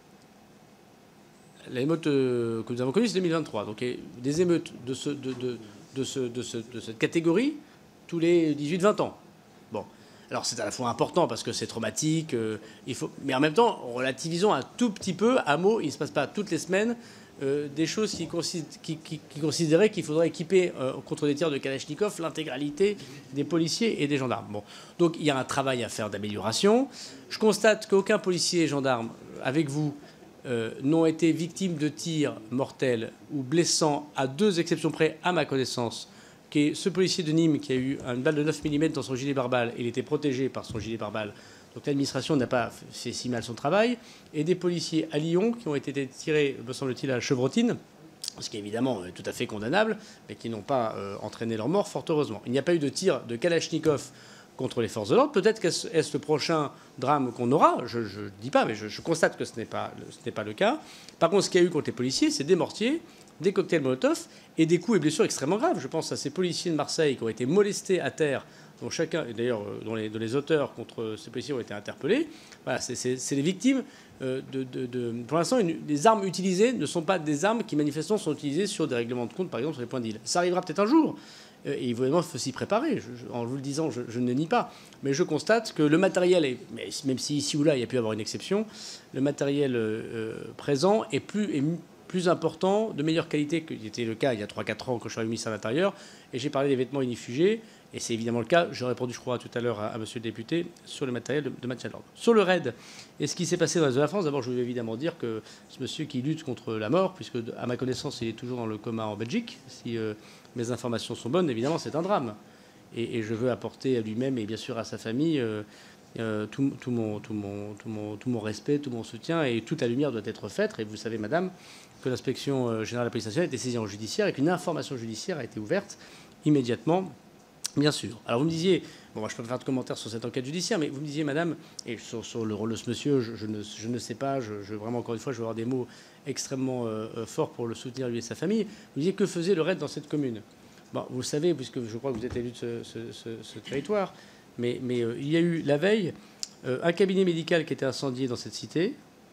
L'émeute euh, que nous avons connue, c'est deux mille vingt-trois. Donc des émeutes de, ce, de, de, de, ce, de, ce, de cette catégorie tous les dix-huit vingt ans. Bon. Alors c'est à la fois important parce que c'est traumatique, euh, il faut... mais en même temps, relativisons un tout petit peu. À Meaux, il ne se passe pas toutes les semaines euh, des choses qui, consid... qui, qui, qui considéraient qu'il faudrait équiper euh, contre des tirs de Kalachnikov l'intégralité des policiers et des gendarmes. Bon. Donc il y a un travail à faire d'amélioration. Je constate qu'aucun policier et gendarme, avec vous, euh, n'ont été victimes de tirs mortels ou blessants, à deux exceptions près, à ma connaissance, qui est ce policier de Nîmes qui a eu une balle de neuf millimètres dans son gilet pare-balles. Il était protégé par son gilet pare-balles. Donc l'administration n'a pas fait si mal son travail. Et des policiers à Lyon qui ont été tirés, me semble-t-il, à Chevrotine, ce qui est évidemment tout à fait condamnable, mais qui n'ont pas euh, entraîné leur mort, fort heureusement. Il n'y a pas eu de tir de Kalachnikov contre les forces de l'ordre. Peut-être qu'est-ce est le prochain drame qu'on aura. Je ne dis pas, mais je, je constate que ce n'est pas, pas le cas. Par contre, ce qu'il y a eu contre les policiers, c'est des mortiers, des cocktails Molotov et des coups et blessures extrêmement graves. Je pense à ces policiers de Marseille qui ont été molestés à terre, dont chacun, et d'ailleurs dont les, dont les auteurs contre ces policiers ont été interpellés. Voilà, c'est les victimes euh, de, de, de... Pour l'instant, les armes utilisées ne sont pas des armes qui manifestement sont utilisées sur des règlements de compte, par exemple sur les points d'île. Ça arrivera peut-être un jour. Et évidemment, il faut s'y préparer. Je, je, en vous le disant, je, je ne nie pas. Mais je constate que le matériel, est, même si ici ou là, il y a pu y avoir une exception, le matériel euh, présent est plus, est plus important, de meilleure qualité que était le cas il y a trois quatre ans quand je suis arrivé au ministère de l'Intérieur. Et j'ai parlé des vêtements inifugés. Et c'est évidemment le cas. J'ai répondu, je crois, tout à l'heure à, à monsieur le député sur le matériel de, de maintien de l'ordre. Sur le raid et ce qui s'est passé dans le reste de la France, d'abord, je veux évidemment dire que ce monsieur qui lutte contre la mort, puisque, à ma connaissance, il est toujours dans le coma en Belgique, si euh, mes informations sont bonnes, évidemment, c'est un drame. Et, et je veux apporter à lui-même et bien sûr à sa famille euh, euh, tout, tout, mon, tout, mon, tout, mon, tout mon respect, tout mon soutien. Et toute la lumière doit être faite. Et vous savez, madame, que l'inspection générale de la police nationale a été saisie en judiciaire et qu'une information judiciaire a été ouverte immédiatement. Bien sûr. Alors vous me disiez, bon, moi je peux pas faire de commentaires sur cette enquête judiciaire, mais vous me disiez, madame, et sur, sur le rôle de ce monsieur, je, je, ne, je ne sais pas, je, je, vraiment encore une fois, je vais avoir des mots extrêmement euh, forts pour le soutenir lui et sa famille. Vous me disiez, que faisait le raid dans cette commune? Bon, vous le savez, puisque je crois que vous êtes élu de ce, ce, ce, ce territoire, mais, mais euh, il y a eu la veille euh, un cabinet médical qui était incendié dans cette cité.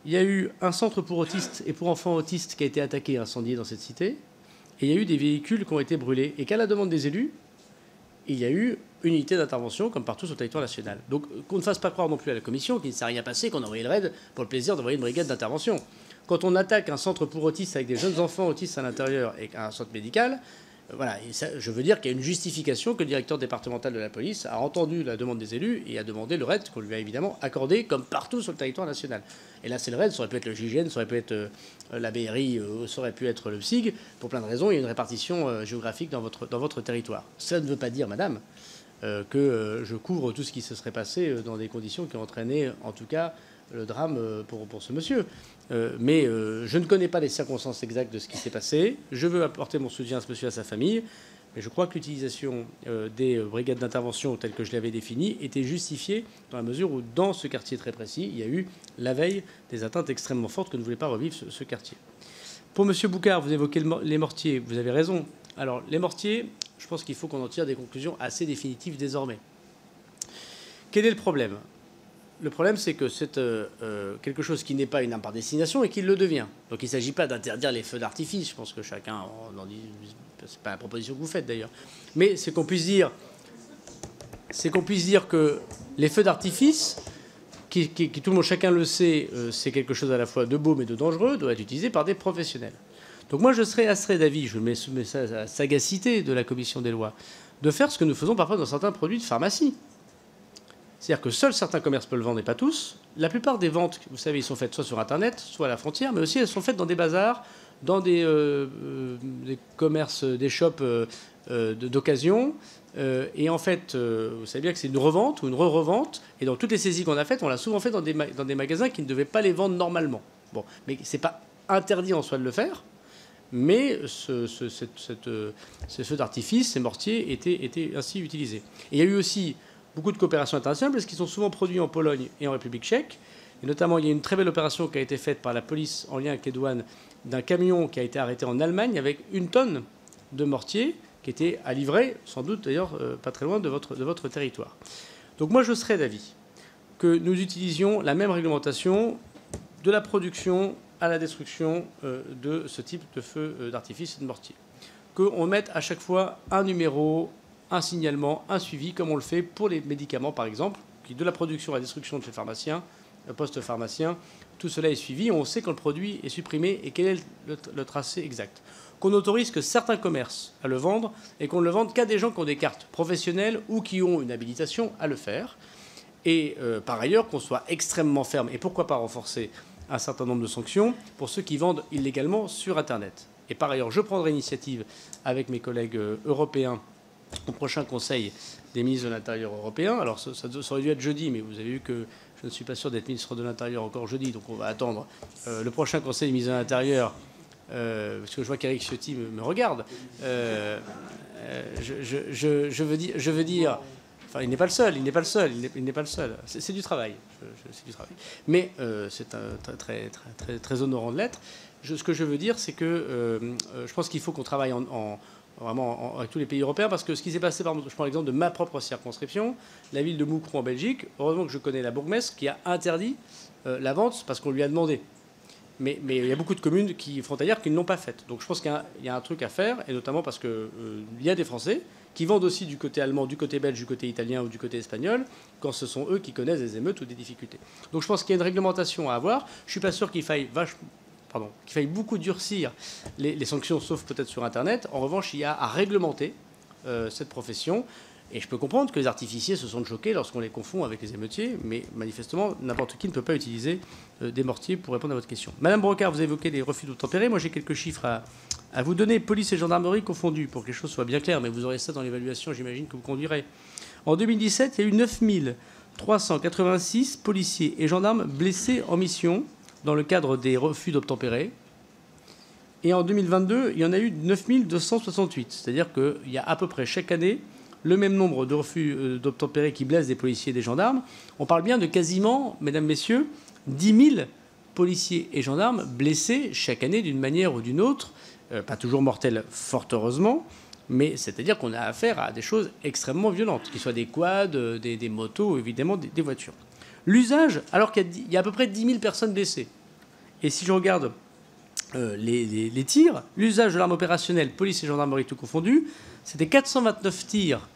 il y a eu un centre pour autistes et pour enfants autistes qui a été attaqué et incendié dans cette cité, et il y a eu des véhicules qui ont été brûlés. Et qu'à la demande des élus, il y a eu une unité d'intervention, comme partout sur le territoire national. Donc qu'on ne fasse pas croire non plus à la Commission qu'il ne s'est rien passé, qu'on a envoyé le raid pour le plaisir d'envoyer une brigade d'intervention. Quand on attaque un centre pour autistes avec des jeunes enfants autistes à l'intérieur et un centre médical, euh, voilà, et ça, je veux dire qu'il y a une justification que le directeur départemental de la police a entendu la demande des élus et a demandé le raid qu'on lui a évidemment accordé, comme partout sur le territoire national. Et là, c'est le raid, ça aurait pu être le G I G N, ça aurait pu être euh, la B R I, euh, ça aurait pu être le P S I G. Pour plein de raisons, il y a une répartition euh, géographique dans votre, dans votre territoire. Ça ne veut pas dire, madame, euh, que euh, je couvre tout ce qui se serait passé euh, dans des conditions qui ont entraîné, en tout cas, le drame euh, pour, pour ce monsieur. Euh, mais euh, je ne connais pas les circonstances exactes de ce qui s'est passé. Je veux apporter mon soutien à ce monsieur et à sa famille. Mais je crois que l'utilisation euh, des brigades d'intervention telles que je l'avais définies était justifiée dans la mesure où, dans ce quartier très précis, il y a eu, la veille, des atteintes extrêmement fortes que ne voulait pas revivre ce, ce quartier. Pour M. Boucard, vous évoquez le, les mortiers. Vous avez raison. Alors, les mortiers, je pense qu'il faut qu'on en tire des conclusions assez définitives désormais. Quel est le problème ? Le problème, c'est que c'est euh, euh, quelque chose qui n'est pas une arme par destination et qui le devient. Donc il ne s'agit pas d'interdire les feux d'artifice. Je pense que chacun en dit. C'est pas la proposition que vous faites d'ailleurs. Mais c'est qu'on puisse dire, c'est qu'on puisse dire que les feux d'artifice, qui, qui, qui tout le monde, chacun le sait, euh, c'est quelque chose à la fois de beau mais de dangereux, doit être utilisé par des professionnels. Donc moi, je serais assez d'avis, je mets, mets ça à la sagacité de la commission des lois, de faire ce que nous faisons parfois dans certains produits de pharmacie. C'est-à-dire que seuls certains commerces peuvent le vendre et pas tous. La plupart des ventes, vous savez, ils sont faites soit sur Internet, soit à la frontière, mais aussi elles sont faites dans des bazars, dans des, euh, euh, des commerces, des shops euh, euh, d'occasion. Euh, et en fait, euh, vous savez bien que c'est une revente ou une re-revente. Et dans toutes les saisies qu'on a faites, on l'a souvent fait dans des, dans des magasins qui ne devaient pas les vendre normalement. Bon, mais ce n'est pas interdit en soi de le faire. Mais ce, ce, cette, cette, euh, ces feux d'artifice, ces mortiers étaient, étaient ainsi utilisés. Et il y a eu aussi beaucoup de coopération internationale parce qu'ils sont souvent produits en Pologne et en République tchèque. Et notamment, il y a une très belle opération qui a été faite par la police en lien avec les douanes d'un camion qui a été arrêté en Allemagne avec une tonne de mortier qui était à livrer, sans doute d'ailleurs euh, pas très loin de votre, de votre territoire. Donc moi, je serais d'avis que nous utilisions la même réglementation de la production à la destruction euh, de ce type de feux euh, d'artifice et de mortier. Qu'on mette à chaque fois un numéro, un signalement, un suivi, comme on le fait pour les médicaments, par exemple, qui de la production à la destruction de chez le pharmacien, le poste pharmacien, tout cela est suivi, on sait quand le produit est supprimé et quel est le, le tracé exact. Qu'on autorise que certains commerces à le vendre et qu'on ne le vende qu'à des gens qui ont des cartes professionnelles ou qui ont une habilitation à le faire. Et euh, par ailleurs, qu'on soit extrêmement ferme et pourquoi pas renforcer un certain nombre de sanctions pour ceux qui vendent illégalement sur Internet. Et par ailleurs, je prendrai l'initiative avec mes collègues euh, européens au prochain Conseil des ministres de l'Intérieur européens. Alors ça, ça, ça aurait dû être jeudi, mais vous avez vu que je ne suis pas sûr d'être ministre de l'Intérieur encore jeudi, donc on va attendre euh, le prochain Conseil des ministres de l'Intérieur, euh, parce que je vois qu'Éric Ciotti me, me regarde. Euh, euh, je, je, je, je, veux dire, je veux dire, enfin, il n'est pas le seul, il n'est pas le seul, il n'est pas le seul. C'est du travail, c'est du travail. Mais euh, c'est un, très, très, très, très, très honorant de l'être. Ce que je veux dire, c'est que euh, je pense qu'il faut qu'on travaille en, en vraiment avec tous les pays européens, parce que ce qui s'est passé, par exemple, je prends l'exemple de ma propre circonscription, la ville de Moucron en Belgique, heureusement que je connais la bourgmestre qui a interdit euh, la vente parce qu'on lui a demandé. Mais, mais il y a beaucoup de communes qui, frontalières qui ne l'ont pas faite. Donc je pense qu'il y a, il y a un truc à faire, et notamment parce qu'il euh, y a des Français qui vendent aussi du côté allemand, du côté belge, du côté italien ou du côté espagnol, quand ce sont eux qui connaissent des émeutes ou des difficultés. Donc je pense qu'il y a une réglementation à avoir. Je ne suis pas sûr qu'il faille vachement... Pardon, qu'il faille beaucoup durcir les, les sanctions, sauf peut-être sur Internet. En revanche, il y a à réglementer euh, cette profession. Et je peux comprendre que les artificiers se sont choqués lorsqu'on les confond avec les émeutiers, mais manifestement, n'importe qui ne peut pas utiliser euh, des mortiers pour répondre à votre question. Madame Brocard, vous évoquez les refus d'obtempérer. Moi, j'ai quelques chiffres à, à vous donner. Police et gendarmerie confondus, pour que les choses soient bien claires, mais vous aurez ça dans l'évaluation, j'imagine, que vous conduirez. En deux mille dix-sept, il y a eu neuf mille trois cent quatre-vingt-six policiers et gendarmes blessés en mission dans le cadre des refus d'obtempérer. Et en deux mille vingt-deux, il y en a eu neuf mille deux cent soixante-huit. C'est-à-dire qu'il y a à peu près chaque année le même nombre de refus d'obtempérer qui blessent des policiers et des gendarmes. On parle bien de quasiment, mesdames, messieurs, dix mille policiers et gendarmes blessés chaque année d'une manière ou d'une autre. Euh, pas toujours mortels, fort heureusement, mais c'est-à-dire qu'on a affaire à des choses extrêmement violentes, qu'ils soient des quads, des, des motos, évidemment des, des voitures. L'usage, alors qu'il y, y a à peu près dix mille personnes blessées, Et si je regarde euh, les, les, les tirs, l'usage de l'arme opérationnelle, police et gendarmerie tout confondu, c'était quatre cent vingt-neuf tirs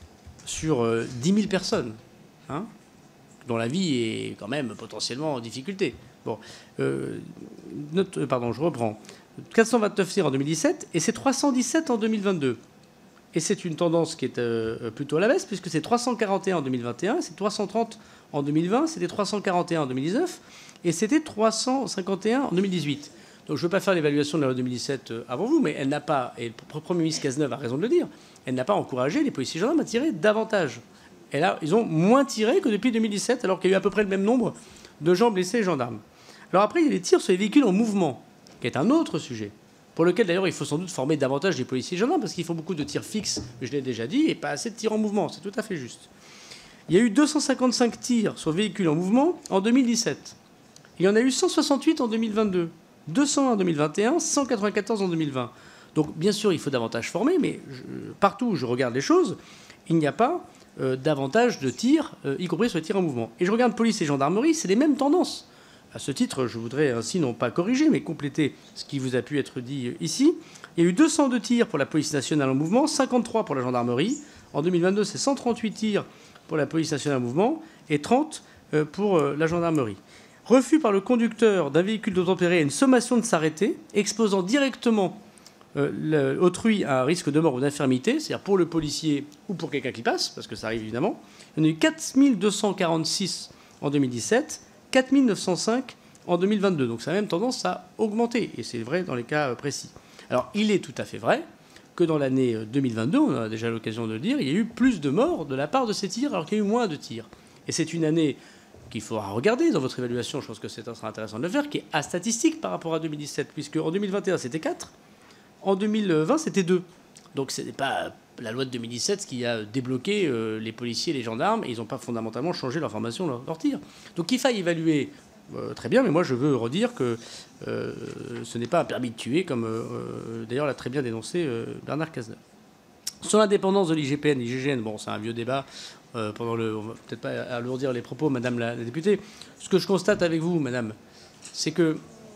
sur euh, dix mille personnes, hein, dont la vie est quand même potentiellement en difficulté. Bon, euh, note, pardon, je reprends. quatre cent vingt-neuf tirs en deux mille dix-sept et c'est trois cent dix-sept en deux mille vingt-deux. Et c'est une tendance qui est euh, plutôt à la baisse, puisque c'est trois cent quarante et un en deux mille vingt et un, c'est trois cent trente en deux mille vingt, c'était trois cent quarante et un en deux mille dix-neuf, et c'était trois cent cinquante et un en deux mille dix-huit. Donc je ne veux pas faire l'évaluation de la loi deux mille dix-sept avant vous, mais elle n'a pas, et le Premier ministre Cazeneuve a raison de le dire, elle n'a pas encouragé les policiers et gendarmes à tirer davantage. Et là, ils ont moins tiré que depuis deux mille dix-sept, alors qu'il y a eu à peu près le même nombre de gens blessés et gendarmes. Alors après, il y a les tirs sur les véhicules en mouvement, qui est un autre sujet, pour lequel d'ailleurs il faut sans doute former davantage les policiers et gendarmes, parce qu'ils font beaucoup de tirs fixes, je l'ai déjà dit, et pas assez de tirs en mouvement, c'est tout à fait juste. Il y a eu deux cent cinquante-cinq tirs sur véhicules en mouvement en deux mille dix-sept. Il y en a eu cent soixante-huit en deux mille vingt-deux, deux cents en deux mille vingt et un, cent quatre-vingt-quatorze en deux mille vingt. Donc bien sûr, il faut davantage former, mais je, partout où je regarde les choses, il n'y a pas euh, davantage de tirs, euh, y compris sur les tirs en mouvement. Et je regarde police et gendarmerie, c'est les mêmes tendances. À ce titre, je voudrais ainsi non pas corriger, mais compléter ce qui vous a pu être dit ici. Il y a eu deux cent deux tirs pour la police nationale en mouvement, cinquante-trois pour la gendarmerie. En deux mille vingt-deux, c'est cent trente-huit tirs pour la police nationale en mouvement et trente pour la gendarmerie. Refus par le conducteur d'un véhicule d'obtempérer à une sommation de s'arrêter, exposant directement euh, autrui à un risque de mort ou d'infirmité, c'est-à-dire pour le policier ou pour quelqu'un qui passe, parce que ça arrive évidemment. Il y en a eu quatre mille deux cent quarante-six en deux mille dix-sept, quatre mille neuf cent cinq en deux mille vingt-deux. Donc ça a même tendance à augmenter, et c'est vrai dans les cas précis. Alors il est tout à fait vrai que dans l'année deux mille vingt-deux, on a déjà l'occasion de le dire, il y a eu plus de morts de la part de ces tirs alors qu'il y a eu moins de tirs. Et c'est une année qu'il faudra regarder dans votre évaluation, je pense que c'est intéressant de le faire, qui est astatistique par rapport à deux mille dix-sept, puisque en deux mille vingt et un c'était quatre, en deux mille vingt c'était deux. Donc ce n'est pas la loi de deux mille dix-sept qui a débloqué euh, les policiers et les gendarmes, et ils n'ont pas fondamentalement changé leur formation, leur, leur tir. Donc il faille évaluer euh, très bien, mais moi je veux redire que euh, ce n'est pas un permis de tuer, comme euh, d'ailleurs l'a très bien dénoncé euh, Bernard Cazeneuve. Sur l'indépendance de l'I G P N, l'I G G N, bon, c'est un vieux débat. Euh, pendant le, on va peut-être pas alourdir les propos, Madame la, la députée. Ce que je constate avec vous, Madame, c'est que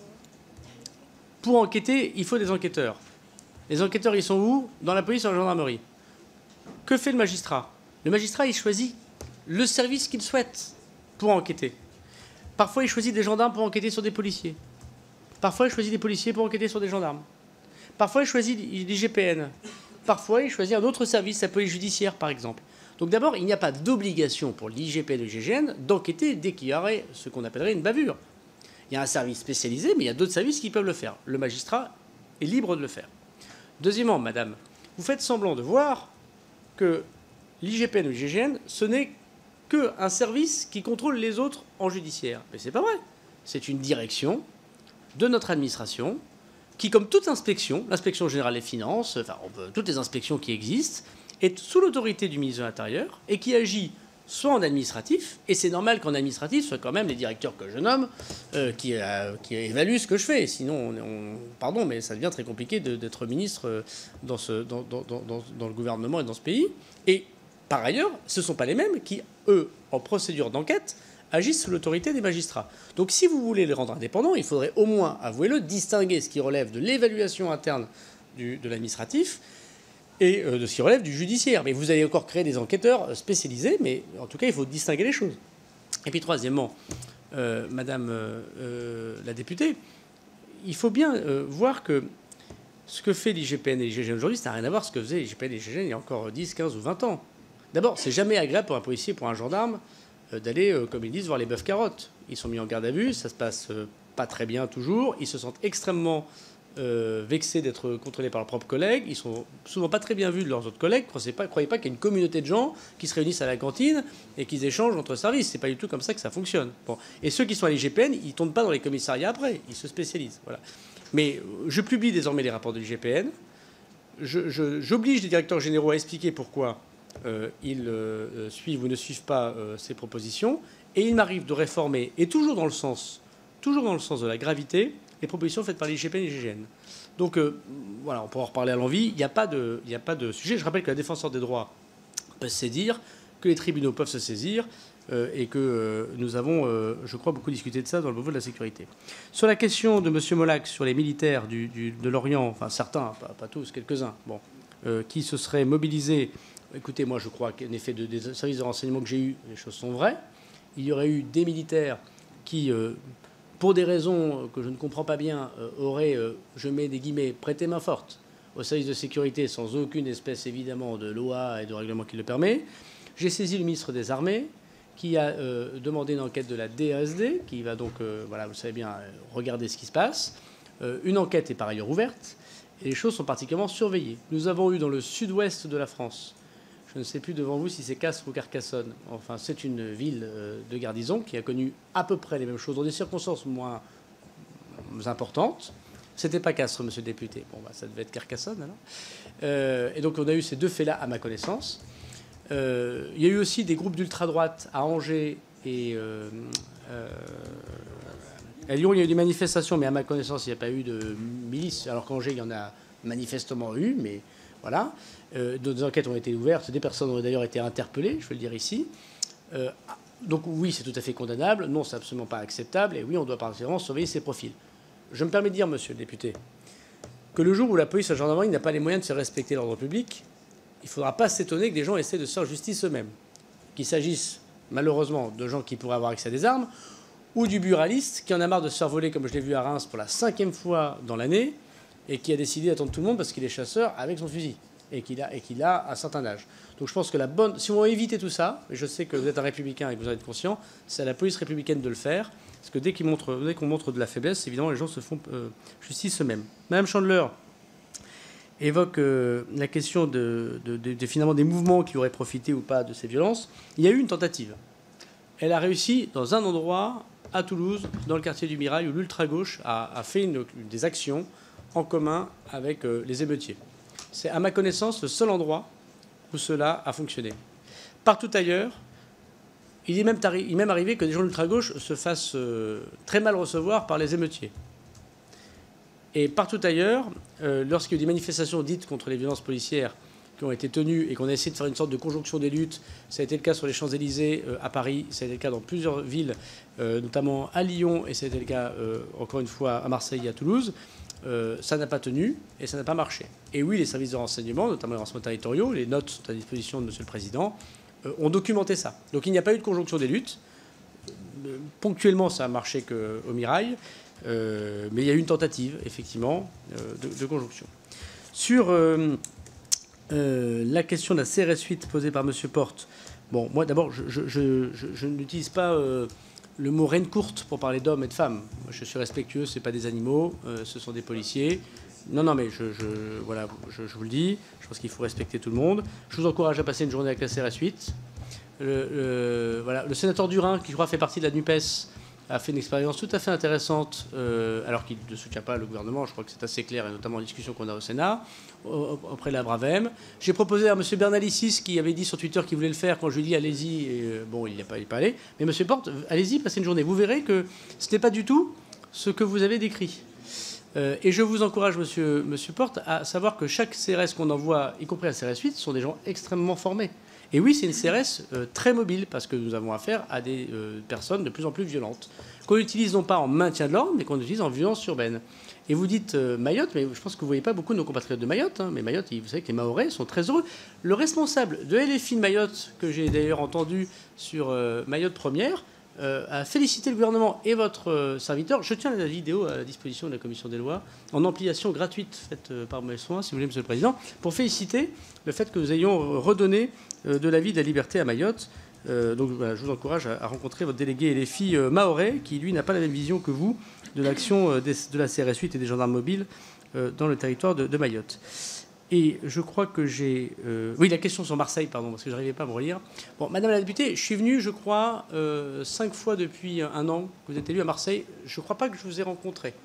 pour enquêter, il faut des enquêteurs. Les enquêteurs, ils sont où? Dans la police ou dans la gendarmerie. Que fait le magistrat? Le magistrat, il choisit le service qu'il souhaite pour enquêter. Parfois, il choisit des gendarmes pour enquêter sur des policiers. Parfois, il choisit des policiers pour enquêter sur des gendarmes. Parfois, il choisit l'I G P N. Parfois, il choisit un autre service, la police judiciaire, par exemple. Donc d'abord, il n'y a pas d'obligation pour l'I G P N et l'I G G N d'enquêter dès qu'il y aurait ce qu'on appellerait une bavure. Il y a un service spécialisé, mais il y a d'autres services qui peuvent le faire. Le magistrat est libre de le faire. Deuxièmement, Madame, vous faites semblant de voir que l'I G P N ou l'I G G N, ce n'est qu'un service qui contrôle les autres en judiciaire. Mais c'est pas vrai. C'est une direction de notre administration qui, comme toute inspection, l'inspection générale des finances, enfin toutes les inspections qui existent, est sous l'autorité du ministre de l'Intérieur et qui agit soit en administratif, et c'est normal qu'en administratif, ce soit quand même les directeurs que je nomme euh, qui, euh, qui évaluent ce que je fais. Sinon, on, on, pardon, mais ça devient très compliqué d'être ministre dans, ce, dans, dans, dans, dans le gouvernement et dans ce pays. Et par ailleurs, ce ne sont pas les mêmes qui, eux, en procédure d'enquête, agissent sous l'autorité des magistrats. Donc si vous voulez les rendre indépendants, il faudrait au moins, avouez-le, distinguer ce qui relève de l'évaluation interne du, de l'administratif et de ce qui relève du judiciaire. Mais vous allez encore créer des enquêteurs spécialisés, mais en tout cas, il faut distinguer les choses. Et puis troisièmement, euh, Madame euh, la députée, il faut bien euh, voir que ce que fait l'I G P N et l'I G G N aujourd'hui, ça n'a rien à voir avec ce que faisait l'I G P N et l'I G G N il y a encore dix, quinze ou vingt ans. D'abord, c'est jamais agréable pour un policier, pour un gendarme, euh, d'aller, euh, comme ils disent, voir les bœufs carottes. Ils sont mis en garde à vue, ça se passe euh, pas très bien toujours, ils se sentent extrêmement Euh, vexés d'être contrôlés par leurs propres collègues. Ils sont souvent pas très bien vus de leurs autres collègues. Croyez pas, croyez pas qu'il y a une communauté de gens qui se réunissent à la cantine et qui échangent entre services. C'est pas du tout comme ça que ça fonctionne. Bon. Et ceux qui sont à l'I G P N, ils tournent pas dans les commissariats après. Ils se spécialisent. Voilà. Mais je publie désormais les rapports de l'I G P N. Je, je, j'oblige les directeurs généraux à expliquer pourquoi euh, ils euh, suivent ou ne suivent pas euh, ces propositions. Et il m'arrive de réformer, et toujours dans le sens, toujours dans le sens de la gravité, les propositions faites par l'I G P N et l'I G G N. Donc euh, voilà, on pourra en reparler à l'envie. Il n'y a pas de, il n'y a pas de sujet. Je rappelle que la défenseur des droits peut se saisir, que les tribunaux peuvent se saisir, euh, et que euh, nous avons, euh, je crois, beaucoup discuté de ça dans le Beauvau de la sécurité. Sur la question de M. Molac sur les militaires du, du, de l'Orient, enfin certains, pas, pas tous, quelques-uns, bon, euh, qui se seraient mobilisés, écoutez, moi je crois qu'en effet, de, des services de renseignement que j'ai eus, les choses sont vraies. Il y aurait eu des militaires qui, euh, pour des raisons que je ne comprends pas bien, euh, auraient, euh, je mets des guillemets, prêté main forte au service de sécurité sans aucune espèce évidemment de loi et de règlement qui le permet. J'ai saisi le ministre des Armées qui a euh, demandé une enquête de la D A S D, qui va donc, euh, voilà, vous savez bien, euh, regarder ce qui se passe. Euh, une enquête est par ailleurs ouverte et les choses sont particulièrement surveillées. Nous avons eu dans le sud-ouest de la France, je ne sais plus devant vous si c'est Castres ou Carcassonne, enfin c'est une ville euh, de garnison qui a connu à peu près les mêmes choses dans des circonstances moins importantes. C'était pas Castres, monsieur le député. Bon, bah, ça devait être Carcassonne, alors. Euh, et donc, on a eu ces deux faits-là, à ma connaissance. Euh, il y a eu aussi des groupes d'ultra-droite à Angers et euh, euh, à Lyon. Il y a eu des manifestations, mais à ma connaissance, il n'y a pas eu de milices. Alors qu'Angers, il y en a manifestement eu, mais voilà. Euh, D'autres enquêtes ont été ouvertes. Des personnes ont d'ailleurs été interpellées, je veux le dire ici. Euh, donc, oui, c'est tout à fait condamnable. Non, c'est absolument pas acceptable. Et oui, on doit particulièrement surveiller ces profils. Je me permets de dire, monsieur le député, que le jour où la police et la gendarmerie n'a pas les moyens de faire respecter l'ordre public, il ne faudra pas s'étonner que des gens essaient de se faire justice eux-mêmes. Qu'il s'agisse, malheureusement, de gens qui pourraient avoir accès à des armes, ou du buraliste qui en a marre de se faire voler, comme je l'ai vu à Reims pour la cinquième fois dans l'année, et qui a décidé d'attendre tout le monde parce qu'il est chasseur avec son fusil, et qu'il a, et qu'il a un certain âge. Donc je pense que la bonne... Si on veut éviter tout ça, et je sais que vous êtes un républicain et que vous en êtes conscient, c'est à la police républicaine de le faire. Parce que dès qu'on montre, dès qu'on montre de la faiblesse, évidemment, les gens se font euh, justice eux-mêmes. Madame Chandler évoque euh, la question de, de, de, de, finalement, des mouvements qui auraient profité ou pas de ces violences. Il y a eu une tentative. Elle a réussi dans un endroit, à Toulouse, dans le quartier du Mirail, où l'ultra-gauche a, a fait une, des actions en commun avec euh, les émeutiers. C'est, à ma connaissance, le seul endroit où cela a fonctionné. Partout ailleurs, il est même, il est même arrivé que des gens de l'ultra-gauche se fassent euh, très mal recevoir par les émeutiers. Et partout ailleurs, euh, lorsqu'il y a eu des manifestations dites contre les violences policières qui ont été tenues et qu'on a essayé de faire une sorte de conjonction des luttes, ça a été le cas sur les Champs-Élysées euh, à Paris, ça a été le cas dans plusieurs villes, euh, notamment à Lyon, et ça a été le cas, euh, encore une fois, à Marseille et à Toulouse, euh, ça n'a pas tenu et ça n'a pas marché. Et oui, les services de renseignement, notamment les renseignements territoriaux, les notes sont à disposition de Monsieur le Président, ont documenté ça. Donc il n'y a pas eu de conjonction des luttes. Ponctuellement, ça a marché qu'au Mirail, euh, mais il y a eu une tentative, effectivement, euh, de, de conjonction. Sur euh, euh, la question de la C R S huit posée par M. Porte, bon, moi d'abord, je, je, je, je, je n'utilise pas euh, le mot reine courte pour parler d'hommes et de femmes. Moi, je suis respectueux, ce n'est pas des animaux, euh, ce sont des policiers. Non, non, mais je, je, voilà, je, je vous le dis, je pense qu'il faut respecter tout le monde. Je vous encourage à passer une journée avec la C R S huit. Le, le, voilà, le sénateur Durin, qui je crois fait partie de la NUPES, a fait une expérience tout à fait intéressante, euh, alors qu'il ne soutient pas le gouvernement, je crois que c'est assez clair, et notamment en discussion qu'on a au Sénat, auprès de la Bravem. J'ai proposé à M. Bernalicis, qui avait dit sur Twitter qu'il voulait le faire, quand je lui ai dit allez-y, et, euh, bon, il n'est pas, pas allé, mais M. Porte, allez-y, passez une journée. Vous verrez que ce n'est pas du tout ce que vous avez décrit. Euh, et je vous encourage, monsieur, monsieur Porte, à savoir que chaque C R S qu'on envoie, y compris la C R S huit, sont des gens extrêmement formés. Et oui, c'est une C R S euh, très mobile, parce que nous avons affaire à des euh, personnes de plus en plus violentes, qu'on utilise non pas en maintien de l'ordre, mais qu'on utilise en violence urbaine. Et vous dites euh, Mayotte, mais je pense que vous ne voyez pas beaucoup de nos compatriotes de Mayotte, hein, mais Mayotte, vous savez que les Mahorais sont très heureux. Le responsable de L F I de Mayotte, que j'ai d'ailleurs entendu sur euh, Mayotte Première, Euh, à féliciter le gouvernement et votre euh, serviteur. Je tiens la vidéo à la disposition de la Commission des lois, en ampliation gratuite faite euh, par mes soins, si vous voulez, Monsieur le Président, pour féliciter le fait que nous ayons redonné euh, de la vie, de la liberté à Mayotte. Euh, donc voilà, je vous encourage à, à rencontrer votre délégué L F I euh, mahorais, qui lui n'a pas la même vision que vous de l'action euh, de la C R S huit et des gendarmes mobiles euh, dans le territoire de, de Mayotte. Et je crois que j'ai... Euh, oui, la question sur Marseille, pardon, parce que je n'arrivais pas à me relire. Bon, Madame la députée, je suis venu, je crois, euh, cinq fois depuis un an que vous êtes élu à Marseille. Je ne crois pas que je vous ai rencontré.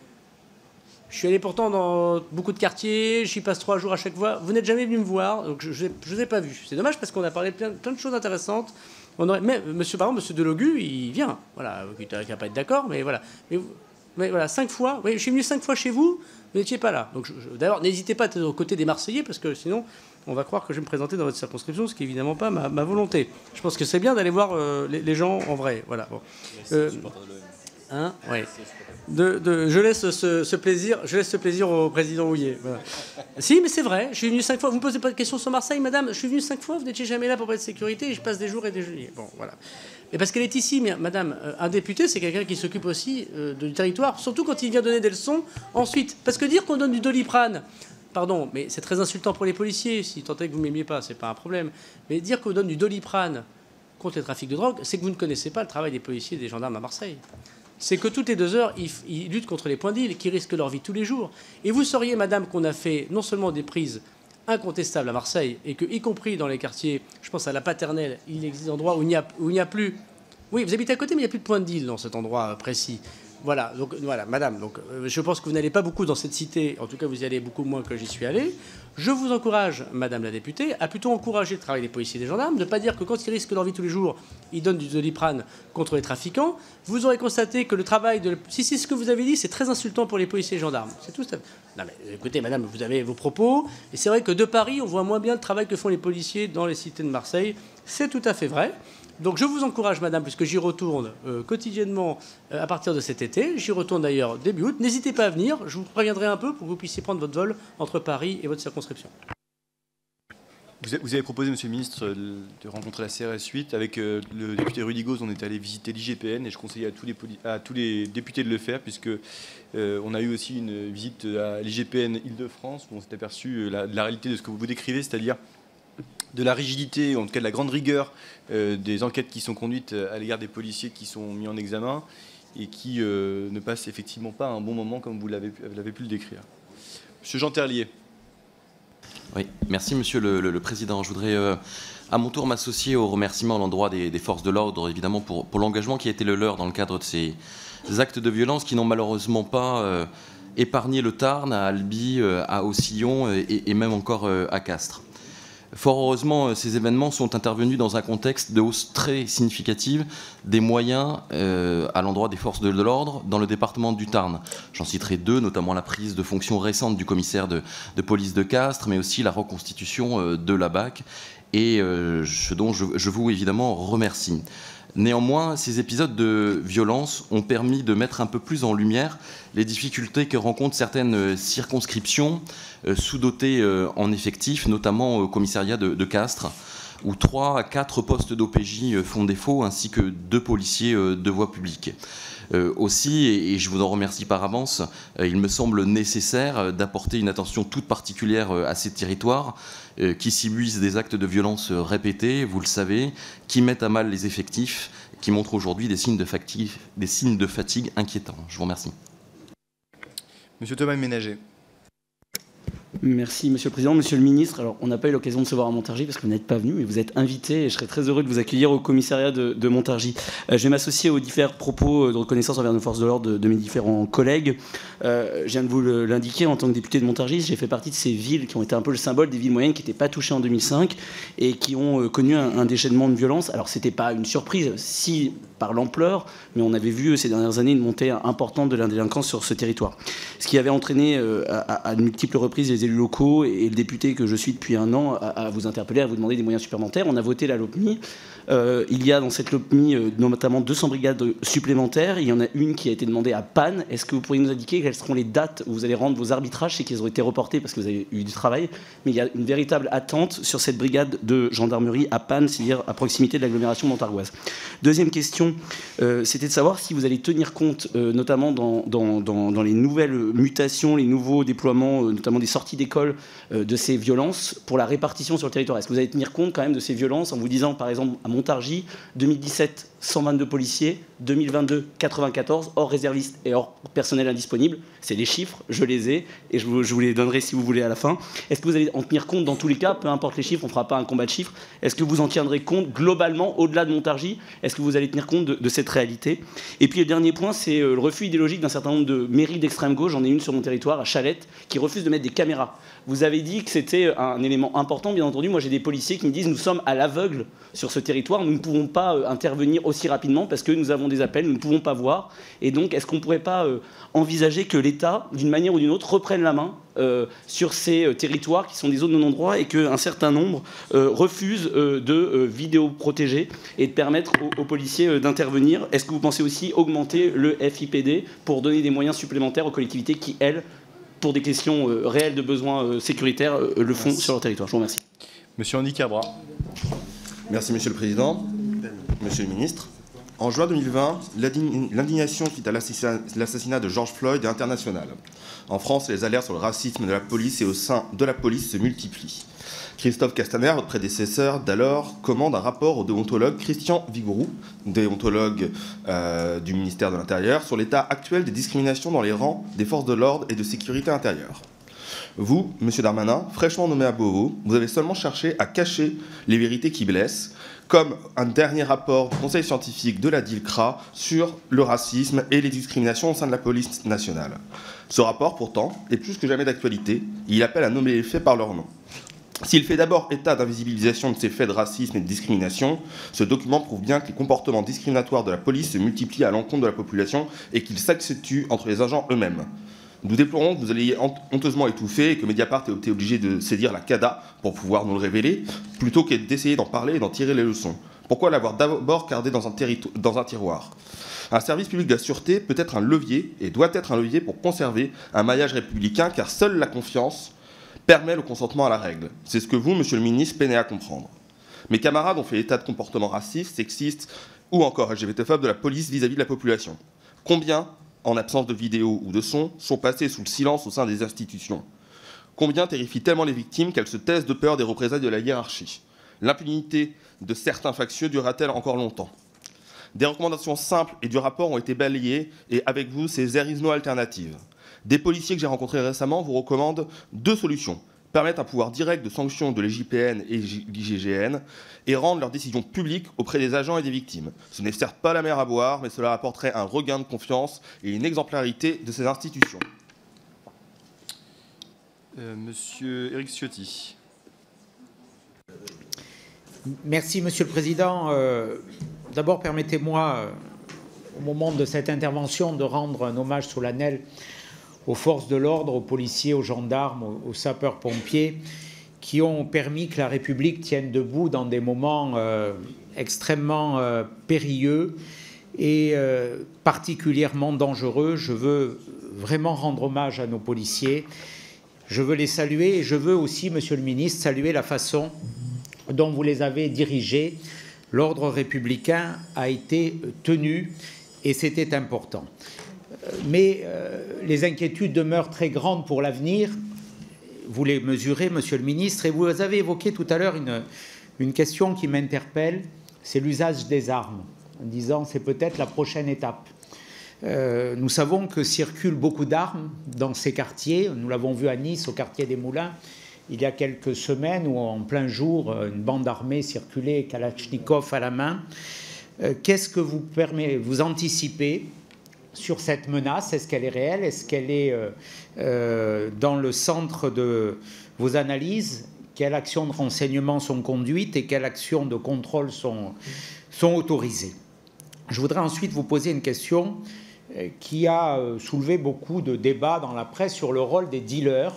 Je suis allé pourtant dans beaucoup de quartiers, j'y passe trois jours à chaque fois. Vous n'êtes jamais venu me voir, donc je ne vous ai pas vu. C'est dommage parce qu'on a parlé de plein, plein de choses intéressantes. On aurait... Mais monsieur, par exemple, monsieur Delogu, il vient. Voilà, il n'a qu'à pas être d'accord, mais voilà. Mais vous... Mais voilà, cinq fois. Oui, je suis venu cinq fois chez vous, vous n'étiez pas là. Donc, d'ailleurs, n'hésitez pas à être aux côtés des Marseillais, parce que sinon, on va croire que je vais me présenter dans votre circonscription, ce qui n'est évidemment pas ma, ma volonté. Je pense que c'est bien d'aller voir euh, les, les gens en vrai. Voilà. Bon. Euh, hein ouais. De, de, je laisse ce, ce plaisir, je laisse ce plaisir au président Houillet. Voilà. Si, mais c'est vrai. Je suis venu cinq fois. Vous me posez pas de questions sur Marseille, madame. Je suis venu cinq fois. Vous n'étiez jamais là pour parler de sécurité. Et je passe des jours et des jours. Bon, voilà. Et parce qu'elle est ici, mais, madame, un député, c'est quelqu'un qui s'occupe aussi euh, du territoire, surtout quand il vient donner des leçons. Ensuite, parce que dire qu'on donne du Doliprane, pardon, mais c'est très insultant pour les policiers. Si tant est que vous m'aimiez pas, c'est pas un problème. Mais dire qu'on donne du Doliprane contre les trafics de drogue, c'est que vous ne connaissez pas le travail des policiers et des gendarmes à Marseille. C'est que toutes les deux heures, ils, ils luttent contre les points d'île, qui risquent leur vie tous les jours. Et vous sauriez, madame, qu'on a fait non seulement des prises incontestables à Marseille, et que, y compris dans les quartiers, je pense à la Paternelle, il existe des endroits où il n'y a, où il n'y a plus... Oui, vous habitez à côté, mais il n'y a plus de point d'île dans cet endroit précis. Voilà, donc voilà, madame, donc, euh, je pense que vous n'allez pas beaucoup dans cette cité, en tout cas vous y allez beaucoup moins que j'y suis allé. Je vous encourage, madame la députée, à plutôt encourager le travail des policiers et des gendarmes, ne pas dire que quand ils risquent leur vie tous les jours, ils donnent du Doliprane contre les trafiquants. Vous aurez constaté que le travail de... Si c'est ce que vous avez dit, c'est très insultant pour les policiers et gendarmes. C'est tout ça. Non mais écoutez, madame, vous avez vos propos, et c'est vrai que de Paris, on voit moins bien le travail que font les policiers dans les cités de Marseille. C'est tout à fait vrai. Donc je vous encourage, madame, puisque j'y retourne euh, quotidiennement euh, à partir de cet été. J'y retourne d'ailleurs début août. N'hésitez pas à venir. Je vous préviendrai un peu pour que vous puissiez prendre votre vol entre Paris et votre circonscription. Vous avez proposé, monsieur le ministre, de rencontrer la C R S huit. Avec euh, le député Rudy Gauze, on est allé visiter l'I G P N et je conseillais à tous les, à tous les députés de le faire, puisque euh, on a eu aussi une visite à l'I G P N Île-de-France où on s'est aperçu la, de la réalité de ce que vous décrivez, c'est-à-dire de la rigidité, en tout cas de la grande rigueur euh, des enquêtes qui sont conduites à l'égard des policiers qui sont mis en examen et qui euh, ne passent effectivement pas un bon moment comme vous l'avez pu le décrire. Monsieur Jean Terlier. Oui, merci Monsieur le, le, le Président. Je voudrais euh, à mon tour m'associer aux remerciements à l'endroit des, des forces de l'ordre, évidemment, pour, pour l'engagement qui a été le leur dans le cadre de ces actes de violence qui n'ont malheureusement pas euh, épargné le Tarn, à Albi, euh, à Aucillon et, et même encore euh, à Castres. Fort heureusement, ces événements sont intervenus dans un contexte de hausse très significative des moyens euh, à l'endroit des forces de l'ordre dans le département du Tarn. J'en citerai deux, notamment la prise de fonction récente du commissaire de, de police de Castres, mais aussi la reconstitution euh, de la B A C, et euh, ce dont je, je vous évidemment remercie. Néanmoins, ces épisodes de violence ont permis de mettre un peu plus en lumière les difficultés que rencontrent certaines circonscriptions euh, sous-dotées euh, en effectifs, notamment au commissariat de, de Castres, où trois à quatre postes d'O P J font défaut, ainsi que deux policiers euh, de voie publique. Euh, aussi, et, et je vous en remercie par avance, euh, il me semble nécessaire d'apporter une attention toute particulière euh, à ces territoires euh, qui subissent des actes de violence répétés, vous le savez, qui mettent à mal les effectifs, qui montrent aujourd'hui des signes de fatigue, des signes de fatigue inquiétants. Je vous remercie. Monsieur Thomas Ménager. Merci Monsieur le Président. Monsieur le Ministre, alors on n'a pas eu l'occasion de se voir à Montargis parce que vous n'êtes pas venu, mais vous êtes invité et je serais très heureux de vous accueillir au commissariat de, de Montargis. Euh, je vais m'associer aux différents propos de reconnaissance envers nos forces de l'ordre de, de mes différents collègues. Euh, je viens de vous l'indiquer, en tant que député de Montargis, j'ai fait partie de ces villes qui ont été un peu le symbole des villes moyennes qui n'étaient pas touchées en deux mille cinq et qui ont euh, connu un, un déchaînement de violence. Alors c'était pas une surprise, si par l'ampleur, mais on avait vu ces dernières années une montée importante de la délinquance sur ce territoire. Ce qui avait entraîné euh, à, à de multiples reprises les élus locaux et le député que je suis depuis un an à, à vous interpeller, à vous demander des moyens supplémentaires. On a voté la LOPMI. Euh, il y a dans cette LOPMI euh, notamment deux cents brigades supplémentaires. Il y en a une qui a été demandée à Pannes. Est-ce que vous pourriez nous indiquer quelles seront les dates où vous allez rendre vos arbitrages? C'est qu'ils ont été reportés parce que vous avez eu du travail, mais il y a une véritable attente sur cette brigade de gendarmerie à Pannes, c'est-à-dire à proximité de l'agglomération montargoise. Deuxième question, euh, c'était de savoir si vous allez tenir compte, euh, notamment dans, dans, dans, dans les nouvelles mutations, les nouveaux déploiements, euh, notamment des sorties d'école, euh, de ces violences pour la répartition sur le territoire. Est-ce que vous allez tenir compte quand même de ces violences en vous disant, par exemple, à Montargis, deux mille dix-sept, cent vingt-deux policiers, deux mille vingt-deux, quatre-vingt-quatorze, hors réservistes et hors personnel indisponible. C'est les chiffres, je les ai, et je vous, je vous les donnerai si vous voulez à la fin. Est-ce que vous allez en tenir compte dans tous les cas, peu importe les chiffres, on ne fera pas un combat de chiffres. Est-ce que vous en tiendrez compte globalement, au-delà de Montargis? Est-ce que vous allez tenir compte de, de cette réalité? Et puis le dernier point, c'est le refus idéologique d'un certain nombre de mairies d'extrême gauche. J'en ai une sur mon territoire, à Chalette, qui refuse de mettre des caméras. Vous avez dit que c'était un élément important, bien entendu. Moi, j'ai des policiers qui me disent « Nous sommes à l'aveugle sur ce territoire, nous ne pouvons pas intervenir aussi rapidement parce que nous avons des appels, nous ne pouvons pas voir. Et donc, est-ce qu'on ne pourrait pas euh, envisager que l'État, d'une manière ou d'une autre, reprenne la main euh, sur ces euh, territoires qui sont des zones de non-droit et qu'un certain nombre euh, refusent euh, de euh, vidéos protégées et de permettre aux, aux policiers euh, d'intervenir? Est-ce que vous pensez aussi augmenter le F I P D pour donner des moyens supplémentaires aux collectivités qui, elles, pour des questions euh, réelles de besoins euh, sécuritaires, euh, le font Merci. sur leur territoire? Je vous remercie. Monsieur Andy Cabra. Merci Monsieur le Président. Monsieur le Ministre, en juin deux mille vingt, l'indignation suite à l'assassinat de George Floyd est internationale. En France, les alertes sur le racisme de la police et au sein de la police se multiplient. Christophe Castaner, votre prédécesseur d'alors, commande un rapport au déontologue Christian Vigouroux, déontologue euh, du ministère de l'Intérieur, sur l'état actuel des discriminations dans les rangs des forces de l'ordre et de sécurité intérieure. Vous, Monsieur Darmanin, fraîchement nommé à Beauvau, vous avez seulement cherché à cacher les vérités qui blessent, comme un dernier rapport du Conseil scientifique de la DILCRA sur le racisme et les discriminations au sein de la police nationale. Ce rapport, pourtant, est plus que jamais d'actualité, et il appelle à nommer les faits par leur nom. S'il fait d'abord état d'invisibilisation de ces faits de racisme et de discrimination, ce document prouve bien que les comportements discriminatoires de la police se multiplient à l'encontre de la population et qu'ils s'accentuent entre les agents eux-mêmes. Nous déplorons que vous ayez honteusement étouffé et que Mediapart ait été obligé de saisir la CADA pour pouvoir nous le révéler, plutôt que d'essayer d'en parler et d'en tirer les leçons. Pourquoi l'avoir d'abord gardé dans un, dans un tiroir? Un service public de la sûreté peut être un levier, et doit être un levier pour conserver un maillage républicain, car seule la confiance permet le consentement à la règle. C'est ce que vous, Monsieur le Ministre, peinez à comprendre. Mes camarades ont fait état de comportements racistes, sexistes ou encore L G B T-phobes de la police vis-à-vis de la population. Combien, en absence de vidéo ou de son, sont passés sous le silence au sein des institutions? Combien terrifient tellement les victimes qu'elles se taisent de peur des représailles de la hiérarchie? L'impunité de certains factieux durera-t-elle encore longtemps? Des recommandations simples et du rapport ont été balayées, et avec vous, ces there is no alternative. Des policiers que j'ai rencontrés récemment vous recommandent deux solutions. Permettre un pouvoir direct de sanction de l'I J P N et l'I G G N et rendre leurs décisions publiques auprès des agents et des victimes. Ce n'est certes pas la mer à boire, mais cela apporterait un regain de confiance et une exemplarité de ces institutions. Euh, Monsieur Éric Ciotti. Merci Monsieur le Président. Euh, D'abord, permettez-moi, euh, au moment de cette intervention, de rendre un hommage solennel aux forces de l'ordre, aux policiers, aux gendarmes, aux sapeurs-pompiers, qui ont permis que la République tienne debout dans des moments euh, extrêmement euh, périlleux et euh, particulièrement dangereux. Je veux vraiment rendre hommage à nos policiers. Je veux les saluer et je veux aussi, Monsieur le Ministre, saluer la façon dont vous les avez dirigés. L'ordre républicain a été tenu et c'était important. Mais euh, les inquiétudes demeurent très grandes pour l'avenir. Vous les mesurez, Monsieur le Ministre, et vous avez évoqué tout à l'heure une, une question qui m'interpelle, c'est l'usage des armes, en disant c'est peut-être la prochaine étape. Euh, nous savons que circulent beaucoup d'armes dans ces quartiers. Nous l'avons vu à Nice, au quartier des Moulins, il y a quelques semaines, où en plein jour, une bande armée circulait, Kalachnikov à la main. Euh, Qu'est-ce que vous permet, vous anticipez sur cette menace? Est-ce qu'elle est réelle? Est-ce qu'elle est euh, euh, dans le centre de vos analyses? Quelles actions de renseignement sont conduites et quelles actions de contrôle sont, sont autorisées? Je voudrais ensuite vous poser une question euh, qui a euh, soulevé beaucoup de débats dans la presse sur le rôle des dealers,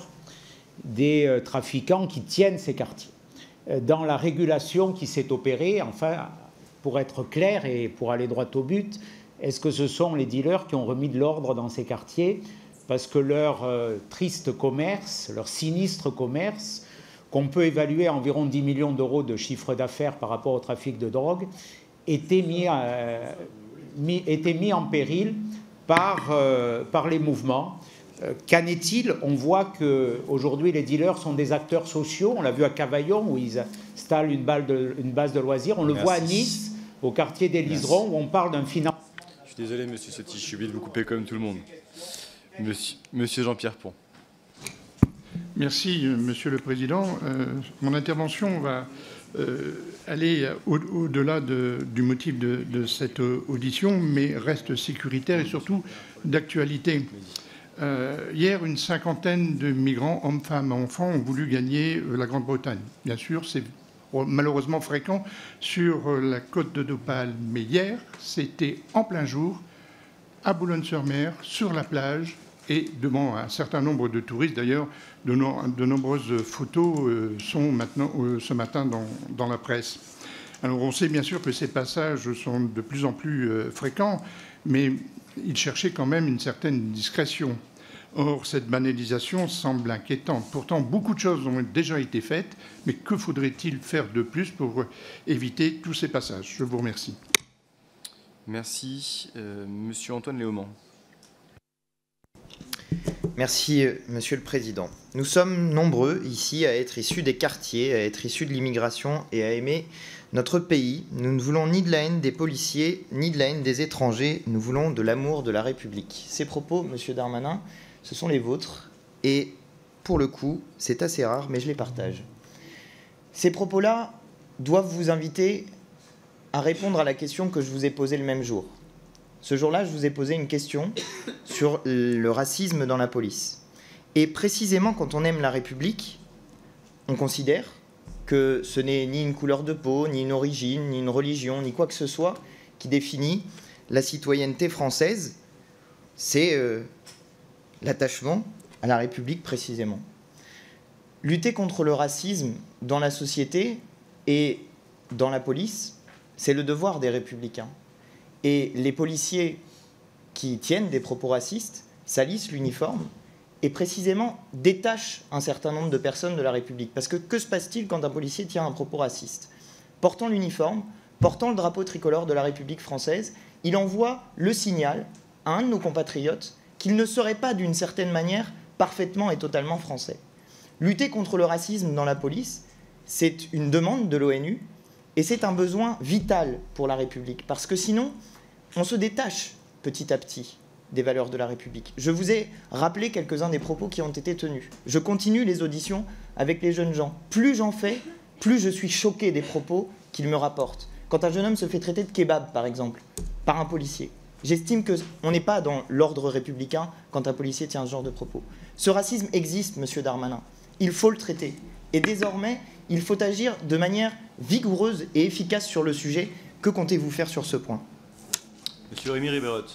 des euh, trafiquants qui tiennent ces quartiers. Euh, dans la régulation qui s'est opérée, enfin, pour être clair et pour aller droit au but, est-ce que ce sont les dealers qui ont remis de l'ordre dans ces quartiers parce que leur euh, triste commerce, leur sinistre commerce, qu'on peut évaluer à environ dix millions d'euros de chiffre d'affaires par rapport au trafic de drogue, était mis, euh, mis, était mis en péril par, euh, par les mouvements? euh, Qu'en est-il? On voit qu'aujourd'hui les dealers sont des acteurs sociaux. On l'a vu à Cavaillon où ils installent une, balle de, une base de loisirs. On le Merci. voit à Nice, au quartier des Liserons, où on parle d'un financement. Je suis désolé, Monsieur Ciotti, je suis obligé de vous couper comme tout le monde. Monsieur, Monsieur Jean-Pierre Pont. Merci, Monsieur le Président. Euh, mon intervention va euh, aller au-delà de, du motif de, de cette audition, mais reste sécuritaire et surtout d'actualité. Euh, hier, une cinquantaine de migrants, hommes, femmes, enfants, ont voulu gagner la Grande-Bretagne. Bien sûr, c'est malheureusement fréquent sur la côte de Nopal. Mais hier, c'était en plein jour, à Boulogne-sur-Mer, sur la plage, et devant un certain nombre de touristes. D'ailleurs, de, no de nombreuses photos euh, sont maintenant, euh, ce matin dans, dans la presse. Alors on sait bien sûr que ces passages sont de plus en plus euh, fréquents, mais ils cherchaient quand même une certaine discrétion. Or, cette banalisation semble inquiétante. Pourtant, beaucoup de choses ont déjà été faites, mais que faudrait-il faire de plus pour éviter tous ces passages? Je vous remercie. Merci. Euh, Monsieur Antoine Léaumont. Merci, Monsieur le Président. Nous sommes nombreux ici à être issus des quartiers, à être issus de l'immigration et à aimer notre pays. Nous ne voulons ni de la haine des policiers, ni de la haine des étrangers. Nous voulons de l'amour de la République. Ces propos, Monsieur Darmanin, ce sont les vôtres. Et pour le coup, c'est assez rare, mais je les partage. Ces propos-là doivent vous inviter à répondre à la question que je vous ai posée le même jour. Ce jour-là, je vous ai posé une question sur le racisme dans la police. Et précisément, quand on aime la République, on considère que ce n'est ni une couleur de peau, ni une origine, ni une religion, ni quoi que ce soit qui définit la citoyenneté française. C'est euh, l'attachement à la République, précisément. Lutter contre le racisme dans la société et dans la police, c'est le devoir des républicains. Et les policiers qui tiennent des propos racistes salissent l'uniforme et précisément détachent un certain nombre de personnes de la République. Parce que que se passe-t-il quand un policier tient un propos raciste? Portant l'uniforme, portant le drapeau tricolore de la République française, il envoie le signal à un de nos compatriotes qu'il ne serait pas d'une certaine manière parfaitement et totalement français. Lutter contre le racisme dans la police, c'est une demande de l'ONU et c'est un besoin vital pour la République. Parce que sinon, on se détache petit à petit des valeurs de la République. Je vous ai rappelé quelques-uns des propos qui ont été tenus. Je continue les auditions avec les jeunes gens. Plus j'en fais, plus je suis choqué des propos qu'ils me rapportent. Quand un jeune homme se fait traiter de kebab, par exemple, par un policier, j'estime qu'on n'est pas dans l'ordre républicain quand un policier tient ce genre de propos. Ce racisme existe, Monsieur Darmanin. Il faut le traiter. Et désormais, il faut agir de manière vigoureuse et efficace sur le sujet. Que comptez-vous faire sur ce point? Monsieur Rémy Ribérotte.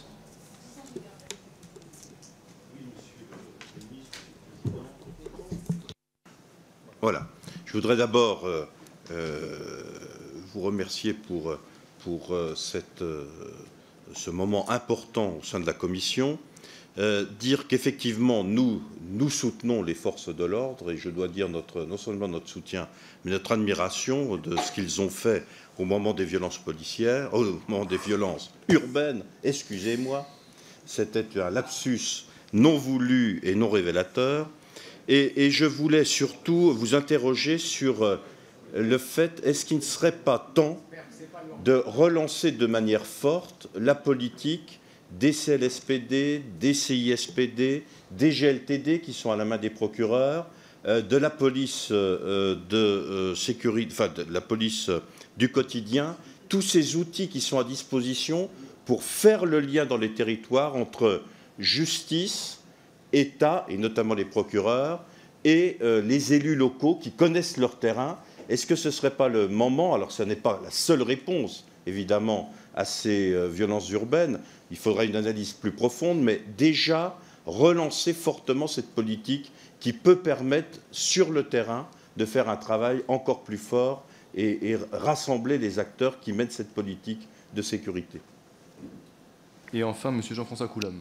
Voilà. Je voudrais d'abord euh, euh, vous remercier pour, pour euh, cette, euh, ce moment important au sein de la Commission. Euh, dire qu'effectivement, nous, nous soutenons les forces de l'ordre et je dois dire notre, non seulement notre soutien, mais notre admiration de ce qu'ils ont fait au moment des violences policières, au moment des violences urbaines, excusez-moi, c'était un lapsus non voulu et non révélateur. Et, et je voulais surtout vous interroger sur le fait, est-ce qu'il ne serait pas temps de relancer de manière forte la politique des C L S P D, des C I S P D, des G L T D qui sont à la main des procureurs, euh, de la police euh, de euh, sécurité, enfin de la police euh, du quotidien, tous ces outils qui sont à disposition pour faire le lien dans les territoires entre justice, État, et notamment les procureurs, et euh, les élus locaux qui connaissent leur terrain. Est-ce que ce ne serait pas le moment, alors ce n'est pas la seule réponse, évidemment, à ces euh, violences urbaines, il faudra une analyse plus profonde, mais déjà relancer fortement cette politique qui peut permettre, sur le terrain, de faire un travail encore plus fort et, et rassembler les acteurs qui mènent cette politique de sécurité. Et enfin, Monsieur Jean-François Coulombe.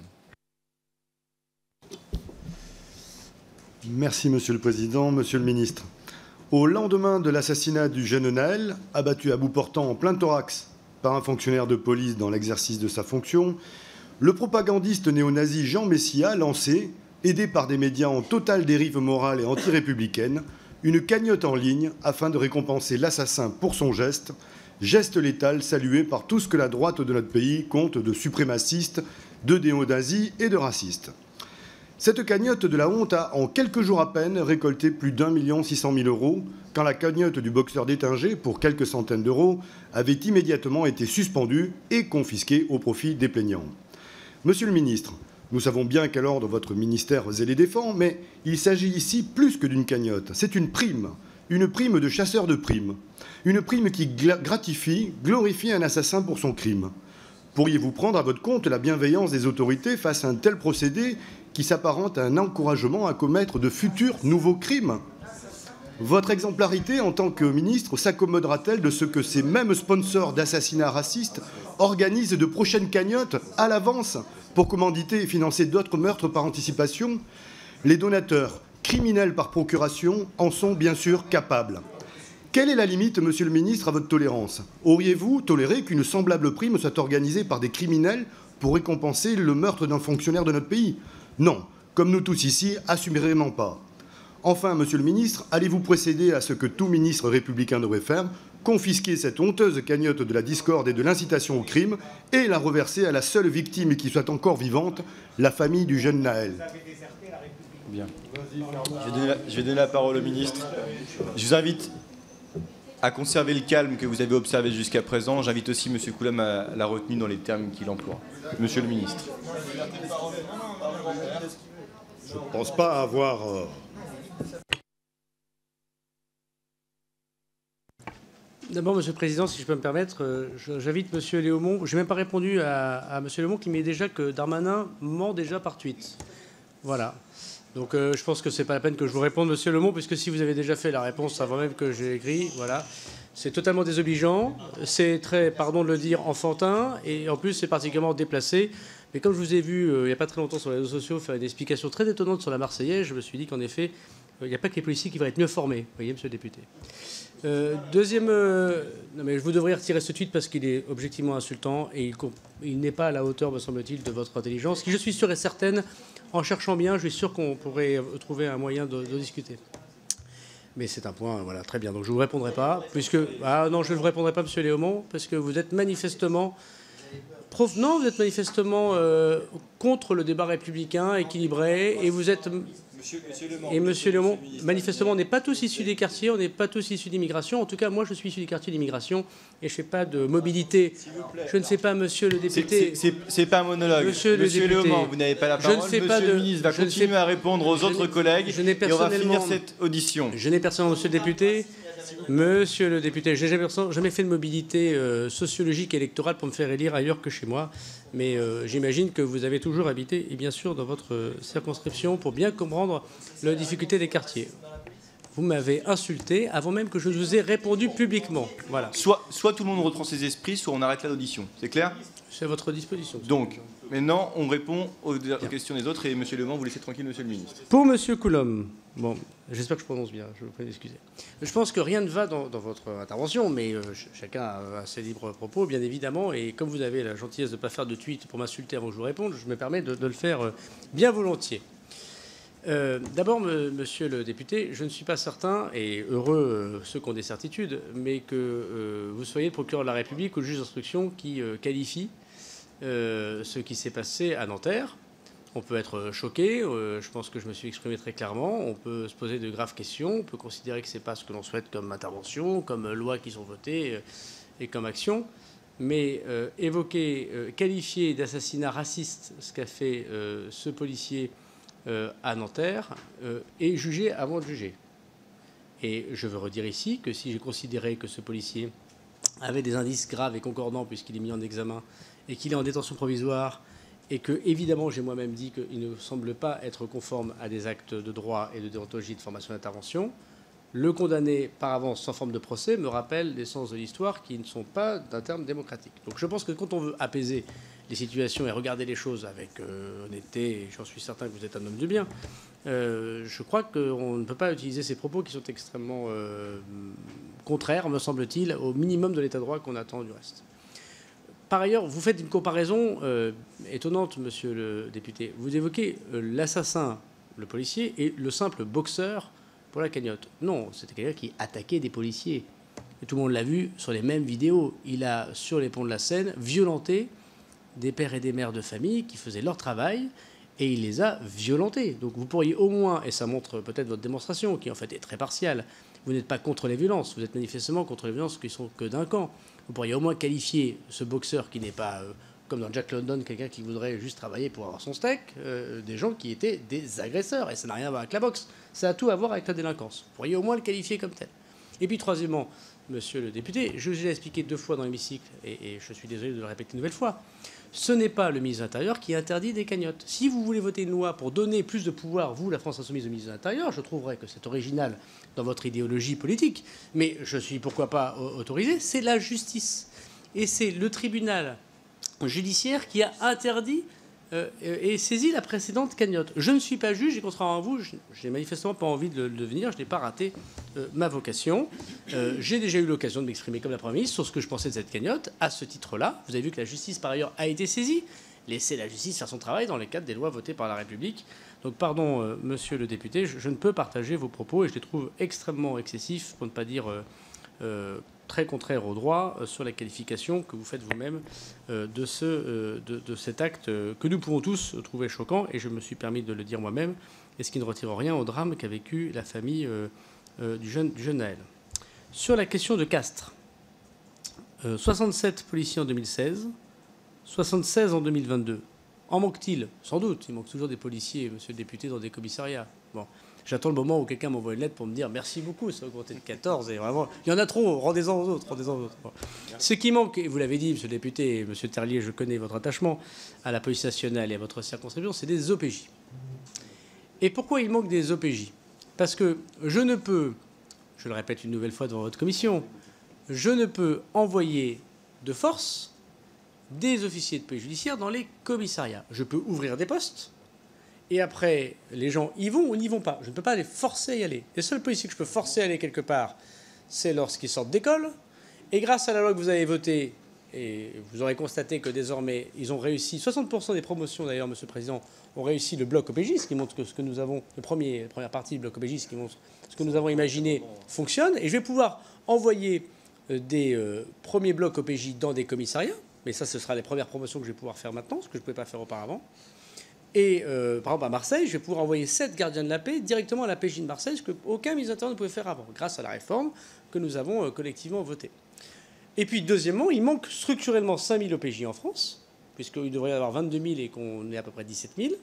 Merci, Monsieur le Président. Monsieur le Ministre, au lendemain de l'assassinat du jeune Naël, abattu à bout portant en plein thorax par un fonctionnaire de police dans l'exercice de sa fonction, le propagandiste néo-nazi Jean Messia a lancé, aidé par des médias en totale dérive morale et anti-républicaine, une cagnotte en ligne afin de récompenser l'assassin pour son geste, geste létal salué par tout ce que la droite de notre pays compte de suprémacistes, de néo-nazis et de racistes. Cette cagnotte de la honte a, en quelques jours à peine, récolté plus d'un million six cent mille euros, quand la cagnotte du boxeur d'Étinger, pour quelques centaines d'euros, avait immédiatement été suspendue et confisquée au profit des plaignants. Monsieur le ministre, nous savons bien quel ordre votre ministère les défend, mais il s'agit ici plus que d'une cagnotte. C'est une prime, une prime de chasseur de primes, une prime qui gratifie, glorifie un assassin pour son crime. Pourriez-vous prendre à votre compte la bienveillance des autorités face à un tel procédé qui s'apparente à un encouragement à commettre de futurs nouveaux crimes? Votre exemplarité en tant que ministre s'accommodera-t-elle de ce que ces mêmes sponsors d'assassinats racistes organisent de prochaines cagnottes à l'avance pour commanditer et financer d'autres meurtres par anticipation? Les donateurs, criminels par procuration, en sont bien sûr capables. Quelle est la limite, monsieur le ministre, à votre tolérance? Auriez-vous toléré qu'une semblable prime soit organisée par des criminels pour récompenser le meurtre d'un fonctionnaire de notre pays? Non, comme nous tous ici, assurément pas. Enfin, monsieur le ministre, allez-vous procéder à ce que tout ministre républicain devrait faire, confisquer cette honteuse cagnotte de la discorde et de l'incitation au crime et la reverser à la seule victime qui soit encore vivante, la famille du jeune Naël? Bien. Je vais, donner la, je vais donner la parole au ministre. Je vous invite à conserver le calme que vous avez observé jusqu'à présent. J'invite aussi M. Coulam à la retenue dans les termes qu'il emploie. Monsieur le ministre. Je ne pense pas avoir... Euh... D'abord, Monsieur le Président, si je peux me permettre, j'invite Monsieur Léaumont. Je n'ai même pas répondu à, à Monsieur Léaumont qui met déjà que Darmanin ment déjà par tweet. Voilà. Donc euh, je pense que ce n'est pas la peine que je vous réponde, Monsieur Léaumont, puisque si vous avez déjà fait la réponse avant même que j'ai écrit, voilà. C'est totalement désobligeant, c'est très, pardon de le dire, enfantin, et en plus c'est particulièrement déplacé. Mais comme je vous ai vu euh, il n'y a pas très longtemps sur les réseaux sociaux faire une explication très étonnante sur la Marseillaise, je me suis dit qu'en effet, il n'y a pas que les policiers qui vont être mieux formés, vous voyez, Monsieur le député. Euh, deuxième... Euh, non mais je vous devrais retirer ce tweet parce qu'il est objectivement insultant et il, il n'est pas à la hauteur, me semble-t-il, de votre intelligence, qui je suis sûr et certaine, en cherchant bien, je suis sûr qu'on pourrait trouver un moyen de, de discuter. Mais c'est un point, voilà, très bien. Donc je ne vous répondrai pas, puisque... Ah non, je ne vous répondrai pas, Monsieur Léaumont, parce que vous êtes manifestement... Prof... Non, vous êtes manifestement euh, contre le débat républicain, équilibré, et vous êtes... Monsieur, monsieur Le Mans, et Monsieur Léaumont, manifestement, on n'est pas tous issus des quartiers, on n'est pas tous issus d'immigration. En tout cas, moi, je suis issu des quartiers d'immigration et je ne fais pas de mobilité. Je ne sais pas, Monsieur le député. C'est pas un monologue. Monsieur, monsieur le député, Le Mans, vous n'avez pas la parole. Je ne fais monsieur pas de, le ministre va continuer à répondre aux autres collègues je et on va finir cette audition. Je n'ai personnellement, Monsieur le député. Monsieur le député, je n'ai jamais, jamais fait de mobilité euh, sociologique et électorale pour me faire élire ailleurs que chez moi. Mais euh, j'imagine que vous avez toujours habité, et bien sûr, dans votre euh, circonscription, pour bien comprendre la difficulté des quartiers. Vous m'avez insulté avant même que je vous ai répondu publiquement. Voilà. Soit, soit tout le monde reprend ses esprits, soit on arrête là l'audition. C'est clair? C'est à votre disposition. Donc, maintenant, on répond aux, aux questions des autres et Monsieur Le Mans, vous laissez tranquille, Monsieur le ministre. Pour Monsieur Coulam, bon, j'espère que je prononce bien, je vous prie d'excuser. Je pense que rien ne va dans, dans votre intervention, mais euh, chacun a, a ses libres propos, bien évidemment, et comme vous avez la gentillesse de ne pas faire de tweet pour m'insulter avant que je vous réponde, je me permets de, de le faire euh, bien volontiers. Euh, D'abord, me, Monsieur le député, je ne suis pas certain, et heureux euh, ceux qui ont des certitudes, mais que euh, vous soyez le procureur de la République ou le juge d'instruction qui euh, qualifie euh, ce qui s'est passé à Nanterre. On peut être choqué, euh, je pense que je me suis exprimé très clairement, on peut se poser de graves questions, on peut considérer que ce n'est pas ce que l'on souhaite comme intervention, comme loi qui sont votées euh, et comme action, mais euh, évoquer, euh, qualifier d'assassinat raciste ce qu'a fait euh, ce policier euh, à Nanterre euh, et juger avant de juger. Et je veux redire ici que si j'ai considéré que ce policier avait des indices graves et concordants puisqu'il est mis en examen et qu'il est en détention provisoire, et que, évidemment, j'ai moi-même dit qu'il ne semble pas être conforme à des actes de droit et de déontologie de formation d'intervention, le condamner par avance sans forme de procès me rappelle des sens de l'histoire qui ne sont pas d'un terme démocratique. Donc je pense que quand on veut apaiser les situations et regarder les choses avec euh, honnêteté, et j'en suis certain que vous êtes un homme de bien, euh, je crois qu'on ne peut pas utiliser ces propos qui sont extrêmement euh, contraires, me semble-t-il, au minimum de l'état de droit qu'on attend du reste. Par ailleurs, vous faites une comparaison euh, étonnante, Monsieur le député. Vous évoquez euh, l'assassin, le policier, et le simple boxeur pour la cagnotte. Non, c'était quelqu'un qui attaquait des policiers. Et tout le monde l'a vu sur les mêmes vidéos. Il a, sur les ponts de la Seine, violenté des pères et des mères de famille qui faisaient leur travail, et il les a violentés. Donc vous pourriez au moins, et ça montre peut-être votre démonstration, qui en fait est très partielle, vous n'êtes pas contre les violences, vous êtes manifestement contre les violences qui sont que d'un camp. Vous pourriez au moins qualifier ce boxeur qui n'est pas euh, comme dans Jack London, quelqu'un qui voudrait juste travailler pour avoir son steak, euh, des gens qui étaient des agresseurs. Et ça n'a rien à voir avec la boxe. Ça a tout à voir avec la délinquance. Vous pourriez au moins le qualifier comme tel. Et puis, troisièmement, monsieur le député, je vous ai expliqué deux fois dans l'hémicycle, et, et je suis désolé de le répéter une nouvelle fois, ce n'est pas le ministre de l'Intérieur qui interdit des cagnottes. Si vous voulez voter une loi pour donner plus de pouvoir, vous, la France Insoumise, au ministre de l'Intérieur, je trouverais que c'est original dans votre idéologie politique, mais je suis pourquoi pas autorisé, c'est la justice. Et c'est le tribunal judiciaire qui a interdit euh, et saisi la précédente cagnotte. Je ne suis pas juge et contrairement à vous, je n'ai manifestement pas envie de le devenir, je n'ai pas raté euh, ma vocation. Euh, J'ai déjà eu l'occasion de m'exprimer comme la Première ministre sur ce que je pensais de cette cagnotte. À ce titre-là, vous avez vu que la justice, par ailleurs, a été saisie. Laissez la justice faire son travail dans le cadre des lois votées par la République. Donc, pardon, euh, monsieur le député, je, je ne peux partager vos propos et je les trouve extrêmement excessifs, pour ne pas dire euh, euh, très contraires au droit, euh, sur la qualification que vous faites vous-même euh, de, ce, euh, de, de cet acte euh, que nous pouvons tous trouver choquant, et je me suis permis de le dire moi-même, et ce qui ne retire rien au drame qu'a vécu la famille euh, euh, du, jeune, du jeune Naël. Sur la question de Castres, euh, soixante-sept policiers en deux mille seize, soixante-seize en deux mille vingt-deux. En manque-t-il? Sans doute. Il manque toujours des policiers, monsieur le député, dans des commissariats. Bon. J'attends le moment où quelqu'un m'envoie une lettre pour me dire merci beaucoup, ça a augmenté de quatorze. Et vraiment, il y en a trop, rendez-en aux autres. Rendez-en aux autres. Bon. Ce qui manque, et vous l'avez dit, monsieur le député, et monsieur Terlier, je connais votre attachement à la police nationale et à votre circonscription, c'est des O P J. Et pourquoi il manque des O P J? Parce que je ne peux, je le répète une nouvelle fois devant votre commission, je ne peux envoyer de force des officiers de police judiciaire dans les commissariats. Je peux ouvrir des postes, et après, les gens y vont ou n'y vont pas. Je ne peux pas les forcer à y aller. Les seuls policiers que je peux forcer à aller quelque part, c'est lorsqu'ils sortent d'école. Et grâce à la loi que vous avez votée, et vous aurez constaté que désormais, ils ont réussi, soixante pour cent des promotions d'ailleurs, monsieur le Président, ont réussi le bloc O P J, ce qui montre que ce que nous avons, le premier, la première partie du bloc O P J, ce qui montre ce que nous avons imaginé fonctionne. Et je vais pouvoir envoyer des euh, premiers blocs O P J dans des commissariats. Mais ça, ce sera les premières promotions que je vais pouvoir faire maintenant, ce que je ne pouvais pas faire auparavant. Et euh, par exemple, à Marseille, je vais pouvoir envoyer sept gardiens de la paix directement à la P J de Marseille, ce qu'aucun ministre de l'Intérieur ne pouvait faire avant, grâce à la réforme que nous avons euh, collectivement votée. Et puis, deuxièmement, il manque structurellement cinq mille O P J en France, puisqu'il devrait y avoir vingt-deux mille et qu'on est à peu près dix-sept mille.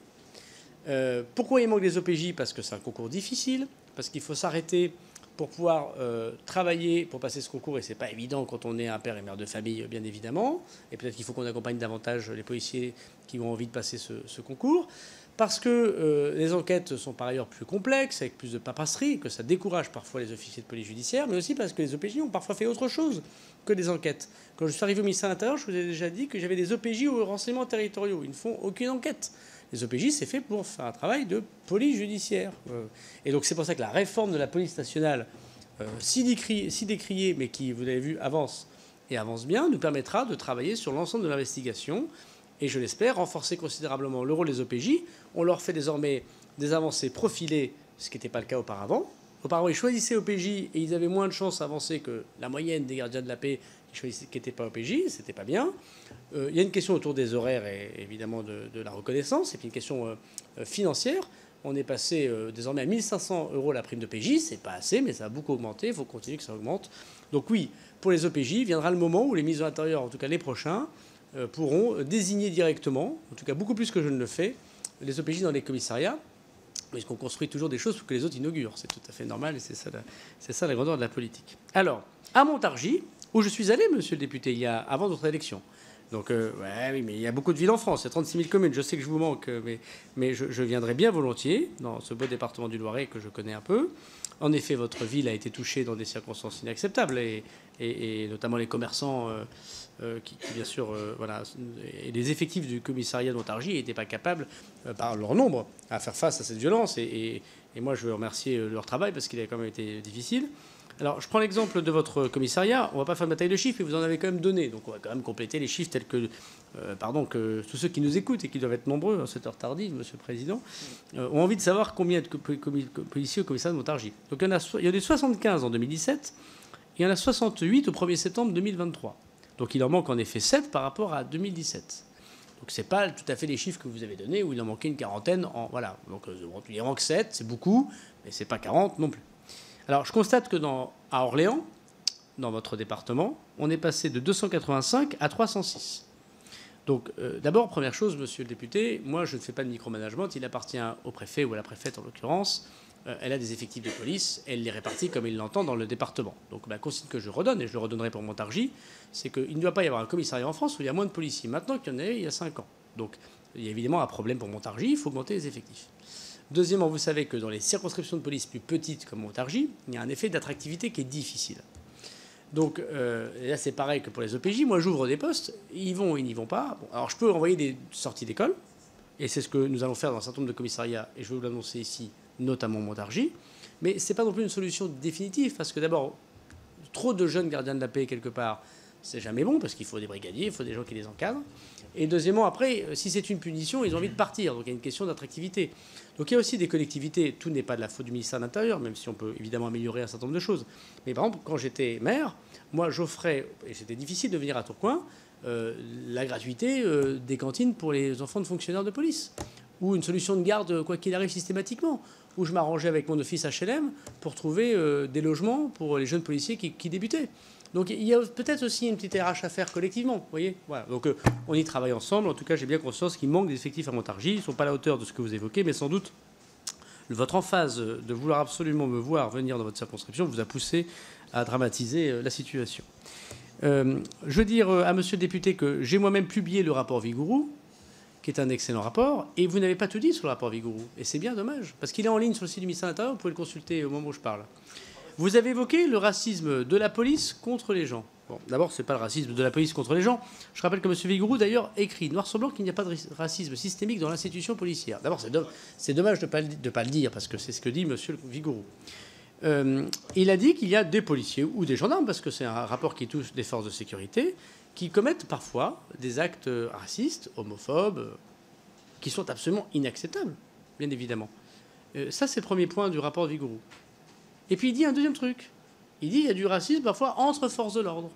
Euh, pourquoi il manque des O P J? Parce que c'est un concours difficile, parce qu'il faut s'arrêter pour pouvoir euh, travailler, pour passer ce concours, et c'est pas évident quand on est un père et mère de famille, bien évidemment, et peut-être qu'il faut qu'on accompagne davantage les policiers qui ont envie de passer ce, ce concours, parce que euh, les enquêtes sont par ailleurs plus complexes, avec plus de paperasserie, que ça décourage parfois les officiers de police judiciaire, mais aussi parce que les O P J ont parfois fait autre chose que des enquêtes. Quand je suis arrivé au ministère de l'Intérieur, je vous ai déjà dit que j'avais des O P J aux renseignements territoriaux. Ils ne font aucune enquête. Les O P J, c'est fait pour faire un travail de police judiciaire. Et donc c'est pour ça que la réforme de la police nationale, euh, si, décriée, si décriée, mais qui, vous l'avez vu, avance et avance bien, nous permettra de travailler sur l'ensemble de l'investigation et, je l'espère, renforcer considérablement le rôle des O P J. On leur fait désormais des avancées profilées, ce qui n'était pas le cas auparavant. Auparavant, ils choisissaient O P J et ils avaient moins de chances d'avancer que la moyenne des gardiens de la paix qui n'étaient pas O P J, c'était pas bien. Euh, il y a une question autour des horaires et évidemment de, de la reconnaissance, et puis une question euh, financière. On est passé euh, désormais à mille cinq cents euros la prime de P J, c'est pas assez, mais ça a beaucoup augmenté, il faut continuer que ça augmente. Donc oui, pour les O P J, viendra le moment où les ministres de l'Intérieur, en tout cas les prochains, euh, pourront désigner directement, en tout cas beaucoup plus que je ne le fais, les O P J dans les commissariats, puisqu'on construit toujours des choses pour que les autres inaugurent. C'est tout à fait normal et c'est ça, c'est ça la grandeur de la politique. Alors, à Montargis, où je suis allé, monsieur le député, il y a, avant notre élection. Donc, euh, ouais, oui, mais il y a beaucoup de villes en France. Il y a trente-six mille communes. Je sais que je vous manque, mais, mais je, je viendrai bien volontiers dans ce beau département du Loiret que je connais un peu. En effet, votre ville a été touchée dans des circonstances inacceptables, et, et, et notamment les commerçants euh, euh, qui, qui, bien sûr, euh, voilà, et les effectifs du commissariat de Montargis n'étaient pas capables, euh, par leur nombre, à faire face à cette violence. Et, et, et moi, je veux remercier leur travail parce qu'il a quand même été difficile. Alors, je prends l'exemple de votre commissariat. On ne va pas faire de bataille de chiffres, mais vous en avez quand même donné. Donc, on va quand même compléter les chiffres tels que, euh, pardon, que tous ceux qui nous écoutent, et qui doivent être nombreux à cette heure tardive, monsieur le Président, euh, ont envie de savoir combien de policiers au commissariat de Montargis. Donc, il y en a, il y en a soixante-quinze en deux mille dix-sept, et il y en a soixante-huit au premier septembre deux mille vingt-trois. Donc, il en manque en effet sept par rapport à deux mille dix-sept. Donc, ce n'est pas tout à fait les chiffres que vous avez donnés, où il en manquait une quarantaine. En, voilà. Donc, euh, il en manque sept, c'est beaucoup, mais ce n'est pas quarante non plus. Alors, je constate que dans, à Orléans, dans votre département, on est passé de deux cent quatre-vingt-cinq à trois cent six. Donc, euh, d'abord, première chose, monsieur le député, moi, je ne fais pas de micromanagement. Il appartient au préfet ou à la préfète, en l'occurrence. Euh, elle a des effectifs de police. Elle les répartit comme il l'entend dans le département. Donc, la consigne que je redonne, et je le redonnerai pour Montargis, c'est qu'il ne doit pas y avoir un commissariat en France où il y a moins de policiers maintenant qu'il y en avait il y a cinq ans. Donc, il y a évidemment un problème pour Montargis. Il faut augmenter les effectifs. Deuxièmement, vous savez que dans les circonscriptions de police plus petites comme Montargis, il y a un effet d'attractivité qui est difficile. Donc euh, là, c'est pareil que pour les O P J. Moi, j'ouvre des postes, ils y vont ou ils n'y vont pas. Bon, alors, je peux envoyer des sorties d'école, et c'est ce que nous allons faire dans un certain nombre de commissariats, et je vais vous l'annoncer ici, notamment Montargis. Mais ce n'est pas non plus une solution définitive, parce que d'abord, trop de jeunes gardiens de la paix, quelque part, c'est jamais bon, parce qu'il faut des brigadiers, il faut des gens qui les encadrent. Et deuxièmement, après, si c'est une punition, ils ont envie de partir. Donc il y a une question d'attractivité. Donc il y a aussi des collectivités, tout n'est pas de la faute du ministère de l'Intérieur, même si on peut évidemment améliorer un certain nombre de choses. Mais par exemple, quand j'étais maire, moi j'offrais, et c'était difficile de venir à Tourcoing, euh, la gratuité euh, des cantines pour les enfants de fonctionnaires de police. Ou une solution de garde, quoi qu'il arrive, systématiquement. Où je m'arrangeais avec mon office H L M pour trouver euh, des logements pour les jeunes policiers qui, qui débutaient. Donc il y a peut-être aussi une petite R H à faire collectivement, vous voyez. Voilà. Donc euh, on y travaille ensemble. En tout cas, j'ai bien conscience qu'il manque d'effectifs à Montargis. Ils ne sont pas à la hauteur de ce que vous évoquez, mais sans doute votre emphase de vouloir absolument me voir venir dans votre circonscription vous a poussé à dramatiser euh, la situation. Euh, je veux dire à monsieur le député que j'ai moi-même publié le rapport Vigouroux, qui est un excellent rapport, et vous n'avez pas tout dit sur le rapport Vigouroux. Et c'est bien dommage, parce qu'il est en ligne sur le site du ministère de l'Intérieur, vous pouvez le consulter au moment où je parle. Vous avez évoqué le racisme de la police contre les gens. Bon, d'abord, ce n'est pas le racisme de la police contre les gens. Je rappelle que M. Vigouroux, d'ailleurs, écrit noir sur blanc qu'il n'y a pas de racisme systémique dans l'institution policière. D'abord, c'est do dommage de ne pas le dire, parce que c'est ce que dit M. Vigouroux. Euh, il a dit qu'il y a des policiers ou des gendarmes, parce que c'est un rapport qui touche des forces de sécurité, qui commettent parfois des actes racistes, homophobes, qui sont absolument inacceptables, bien évidemment. Euh, ça, c'est le premier point du rapport de Vigouroux. Et puis il dit un deuxième truc. Il dit qu'il y a du racisme parfois entre forces de l'ordre.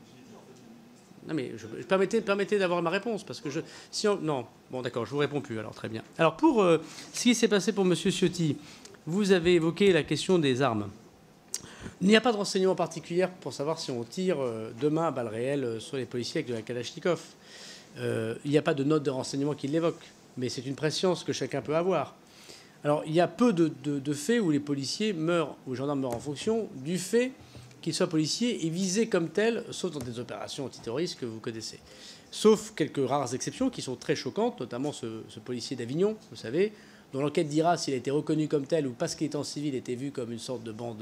Non mais je, je permettez, permettez d'avoir ma réponse, parce que je... Si on, non, bon d'accord, je vous réponds plus, alors très bien. Alors pour euh, ce qui s'est passé pour M. Ciotti, vous avez évoqué la question des armes. Il n'y a pas de renseignement particulier pour savoir si on tire euh, demain à balles réelles sur les policiers avec de la Kalachnikov. Euh, il n'y a pas de note de renseignement qui l'évoque, mais c'est une prescience que chacun peut avoir. Alors, il y a peu de, de, de faits où les policiers meurent, ou les gendarmes meurent en fonction du fait qu'ils soient policiers et visés comme tels, sauf dans des opérations antiterroristes que vous connaissez. Sauf quelques rares exceptions qui sont très choquantes, notamment ce, ce policier d'Avignon, vous savez, dont l'enquête dira s'il a été reconnu comme tel ou parce qu'il était en civil, était vu comme une sorte de bande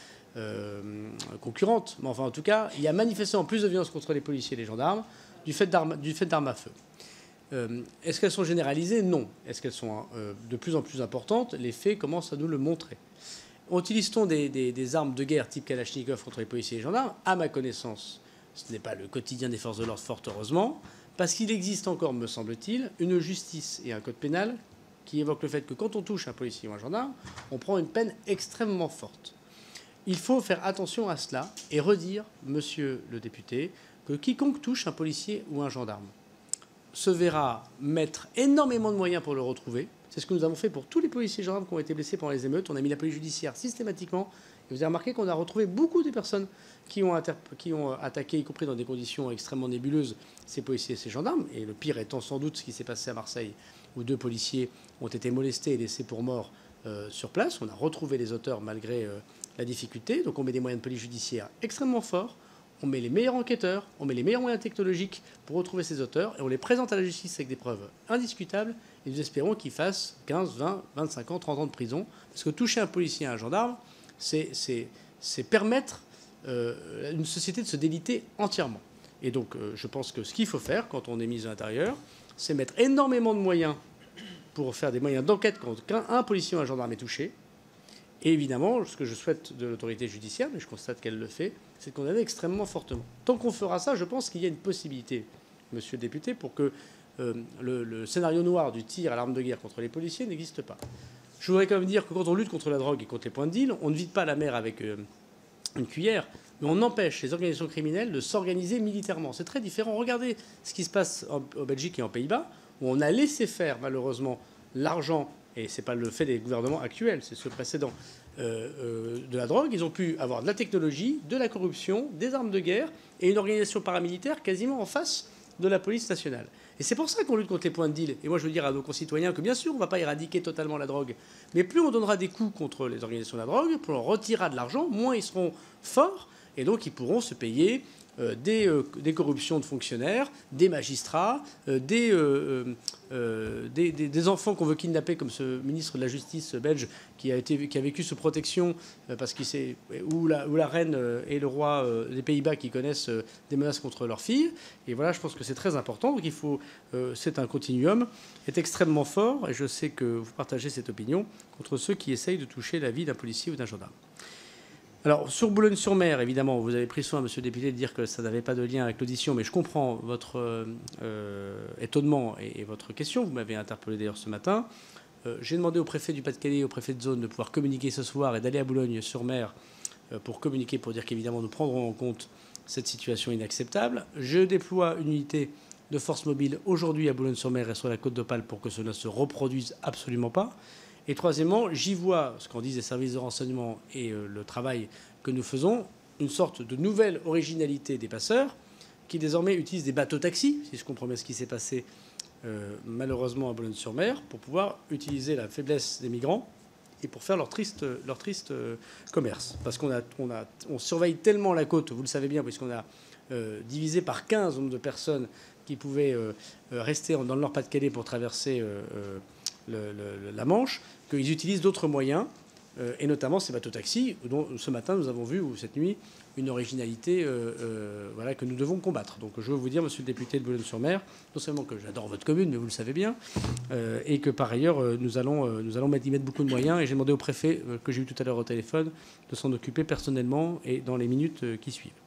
euh, concurrente. Mais enfin, en tout cas, il y a manifestement plus de violence contre les policiers et les gendarmes du fait d'armes à feu. Euh, Est-ce qu'elles sont généralisées? Non. Est-ce qu'elles sont euh, de plus en plus importantes? Les faits commencent à nous le montrer. Utilise-t-on des, des, des armes de guerre type Kalachnikov contre les policiers et les gendarmes? À ma connaissance, ce n'est pas le quotidien des forces de l'ordre, fort heureusement, parce qu'il existe encore, me semble-t-il, une justice et un code pénal qui évoquent le fait que quand on touche un policier ou un gendarme, on prend une peine extrêmement forte. Il faut faire attention à cela et redire, monsieur le député, que quiconque touche un policier ou un gendarme se verra mettre énormément de moyens pour le retrouver. C'est ce que nous avons fait pour tous les policiers et gendarmes qui ont été blessés pendant les émeutes. On a mis la police judiciaire systématiquement. Et vous avez remarqué qu'on a retrouvé beaucoup de personnes qui ont, qui ont attaqué, y compris dans des conditions extrêmement nébuleuses, ces policiers et ces gendarmes. Et le pire étant sans doute ce qui s'est passé à Marseille, où deux policiers ont été molestés et laissés pour morts euh, sur place. On a retrouvé les auteurs malgré euh, la difficulté. Donc on met des moyens de police judiciaire extrêmement forts. On met les meilleurs enquêteurs, on met les meilleurs moyens technologiques pour retrouver ces auteurs et on les présente à la justice avec des preuves indiscutables et nous espérons qu'ils fassent quinze, vingt, vingt-cinq ans, trente ans de prison. Parce que toucher un policier et un gendarme, c'est permettre euh, à une société de se déliter entièrement. Et donc euh, je pense que ce qu'il faut faire quand on est ministre de l'Intérieur, c'est mettre énormément de moyens pour faire des moyens d'enquête quand un policier ou un gendarme est touché. Et évidemment, ce que je souhaite de l'autorité judiciaire, mais je constate qu'elle le fait, c'est de condamner extrêmement fortement. Tant qu'on fera ça, je pense qu'il y a une possibilité, monsieur le député, pour que euh, le, le scénario noir du tir à l'arme de guerre contre les policiers n'existe pas. Je voudrais quand même dire que quand on lutte contre la drogue et contre les points de deal, on ne vide pas la mer avec euh, une cuillère, mais on empêche les organisations criminelles de s'organiser militairement. C'est très différent. Regardez ce qui se passe en, en Belgique et en Pays-Bas, où on a laissé faire, malheureusement, l'argent, et ce n'est pas le fait des gouvernements actuels, c'est ceux précédents, euh, euh, de la drogue. Ils ont pu avoir de la technologie, de la corruption, des armes de guerre et une organisation paramilitaire quasiment en face de la police nationale. Et c'est pour ça qu'on lutte contre les points de deal. Et moi, je veux dire à nos concitoyens que, bien sûr, on ne va pas éradiquer totalement la drogue. Mais plus on donnera des coups contre les organisations de la drogue, plus on retirera de l'argent, moins ils seront forts. Et donc, ils pourront se payer euh, des, euh, des corruptions de fonctionnaires, des magistrats, euh, des, euh, euh, des, des, des enfants qu'on veut kidnapper, comme ce ministre de la Justice belge qui a, été, qui a vécu sous protection, euh, parce qu'il s'est, ou, la, ou la reine euh, et le roi euh, des Pays-Bas qui connaissent euh, des menaces contre leurs filles. Et voilà, je pense que c'est très important. Donc, il faut, euh, c'est un continuum, est extrêmement fort, et je sais que vous partagez cette opinion, contre ceux qui essayent de toucher la vie d'un policier ou d'un gendarme. Alors, sur Boulogne-sur-Mer, évidemment, vous avez pris soin, monsieur le député, de dire que ça n'avait pas de lien avec l'audition, mais je comprends votre euh, étonnement et, et votre question. Vous m'avez interpellé d'ailleurs ce matin. Euh, J'ai demandé au préfet du Pas-de-Calais et au préfet de zone de pouvoir communiquer ce soir et d'aller à Boulogne-sur-Mer euh, pour communiquer, pour dire qu'évidemment, nous prendrons en compte cette situation inacceptable. Je déploie une unité de force mobile aujourd'hui à Boulogne-sur-Mer et sur la côte d'Opale pour que cela ne se reproduise absolument pas. Et troisièmement, j'y vois, ce qu'en disent les services de renseignement et euh, le travail que nous faisons, une sorte de nouvelle originalité des passeurs qui désormais utilisent des bateaux-taxis, si je comprends bien ce qui s'est passé euh, malheureusement à Boulogne-sur-Mer, pour pouvoir utiliser la faiblesse des migrants et pour faire leur triste, leur triste euh, commerce. Parce qu'on a, on a, on surveille tellement la côte, vous le savez bien, puisqu'on a euh, divisé par quinze le nombre de personnes qui pouvaient euh, rester dans le Nord-Pas-de-Calais pour traverser euh, euh, le, le, la Manche, qu'ils utilisent d'autres moyens, euh, et notamment ces bateaux-taxis, dont ce matin nous avons vu, ou cette nuit, une originalité euh, euh, voilà, que nous devons combattre. Donc je veux vous dire, monsieur le député de Boulogne-sur-Mer, non seulement que j'adore votre commune, mais vous le savez bien, euh, et que par ailleurs, euh, nous allons, euh, nous allons y mettre beaucoup de moyens, et j'ai demandé au préfet, euh, que j'ai eu tout à l'heure au téléphone, de s'en occuper personnellement et dans les minutes euh, qui suivent.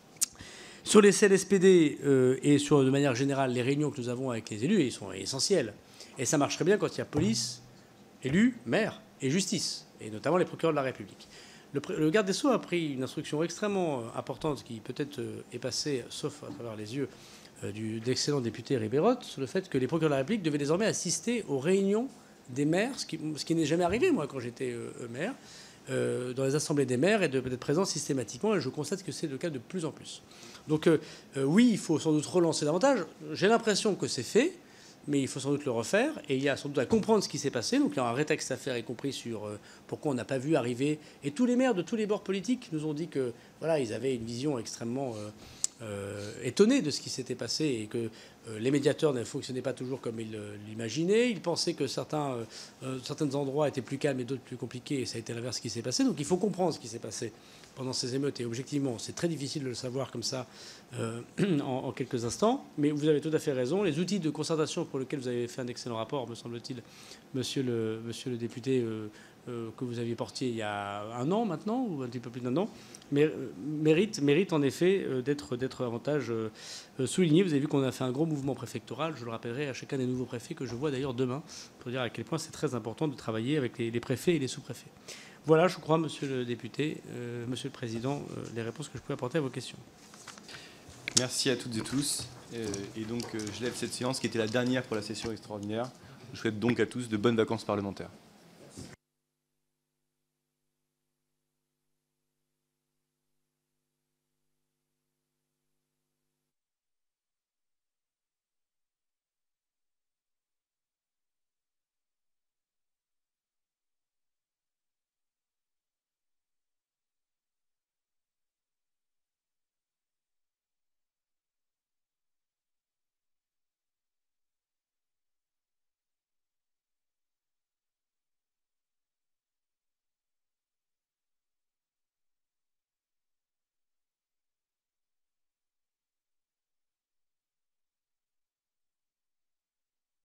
Sur les C L S P D euh, et sur, de manière générale, les réunions que nous avons avec les élus, ils sont essentiels. Et ça marcherait bien quand il y a police, élus, maires et justice, et notamment les procureurs de la République. Le, le garde des Sceaux a pris une instruction extrêmement importante qui peut-être est passée, sauf à travers les yeux euh, du, de l'excellent député Ribérot, sur le fait que les procureurs de la République devaient désormais assister aux réunions des maires, ce qui, ce qui n'est jamais arrivé, moi, quand j'étais euh, maire, euh, dans les assemblées des maires, et de, d'être présent systématiquement, et je constate que c'est le cas de plus en plus. Donc euh, euh, oui, il faut sans doute relancer davantage. J'ai l'impression que c'est fait, mais il faut sans doute le refaire. Et il y a sans doute à comprendre ce qui s'est passé. Donc il y a un rétexte à faire, y compris sur euh, pourquoi on n'a pas vu arriver. Et tous les maires de tous les bords politiques nous ont dit que voilà, ils avaient une vision extrêmement euh, euh, étonnée de ce qui s'était passé et que euh, les médiateurs ne fonctionnaient pas toujours comme ils euh, l'imaginaient. Ils pensaient que certains, euh, euh, certains endroits étaient plus calmes et d'autres plus compliqués. Et ça a été l'inverse qui s'est passé. Donc il faut comprendre ce qui s'est passé pendant ces émeutes. Et objectivement, c'est très difficile de le savoir comme ça euh, en, en quelques instants. Mais vous avez tout à fait raison. Les outils de concertation pour lesquels vous avez fait un excellent rapport, me semble-t-il, monsieur le, monsieur le député, euh, euh, que vous aviez porté il y a un an maintenant, ou un petit peu plus d'un an, mais, euh, mérite, mérite en effet euh, d'être, d'être davantage euh, souligné. Vous avez vu qu'on a fait un gros mouvement préfectoral. Je le rappellerai à chacun des nouveaux préfets que je vois d'ailleurs demain, pour dire à quel point c'est très important de travailler avec les, les préfets et les sous-préfets. Voilà, je crois, monsieur le député, euh, monsieur le président, euh, les réponses que je peux apporter à vos questions. Merci à toutes et tous. Euh, et donc, euh, je lève cette séance qui était la dernière pour la session extraordinaire. Je souhaite donc à tous de bonnes vacances parlementaires.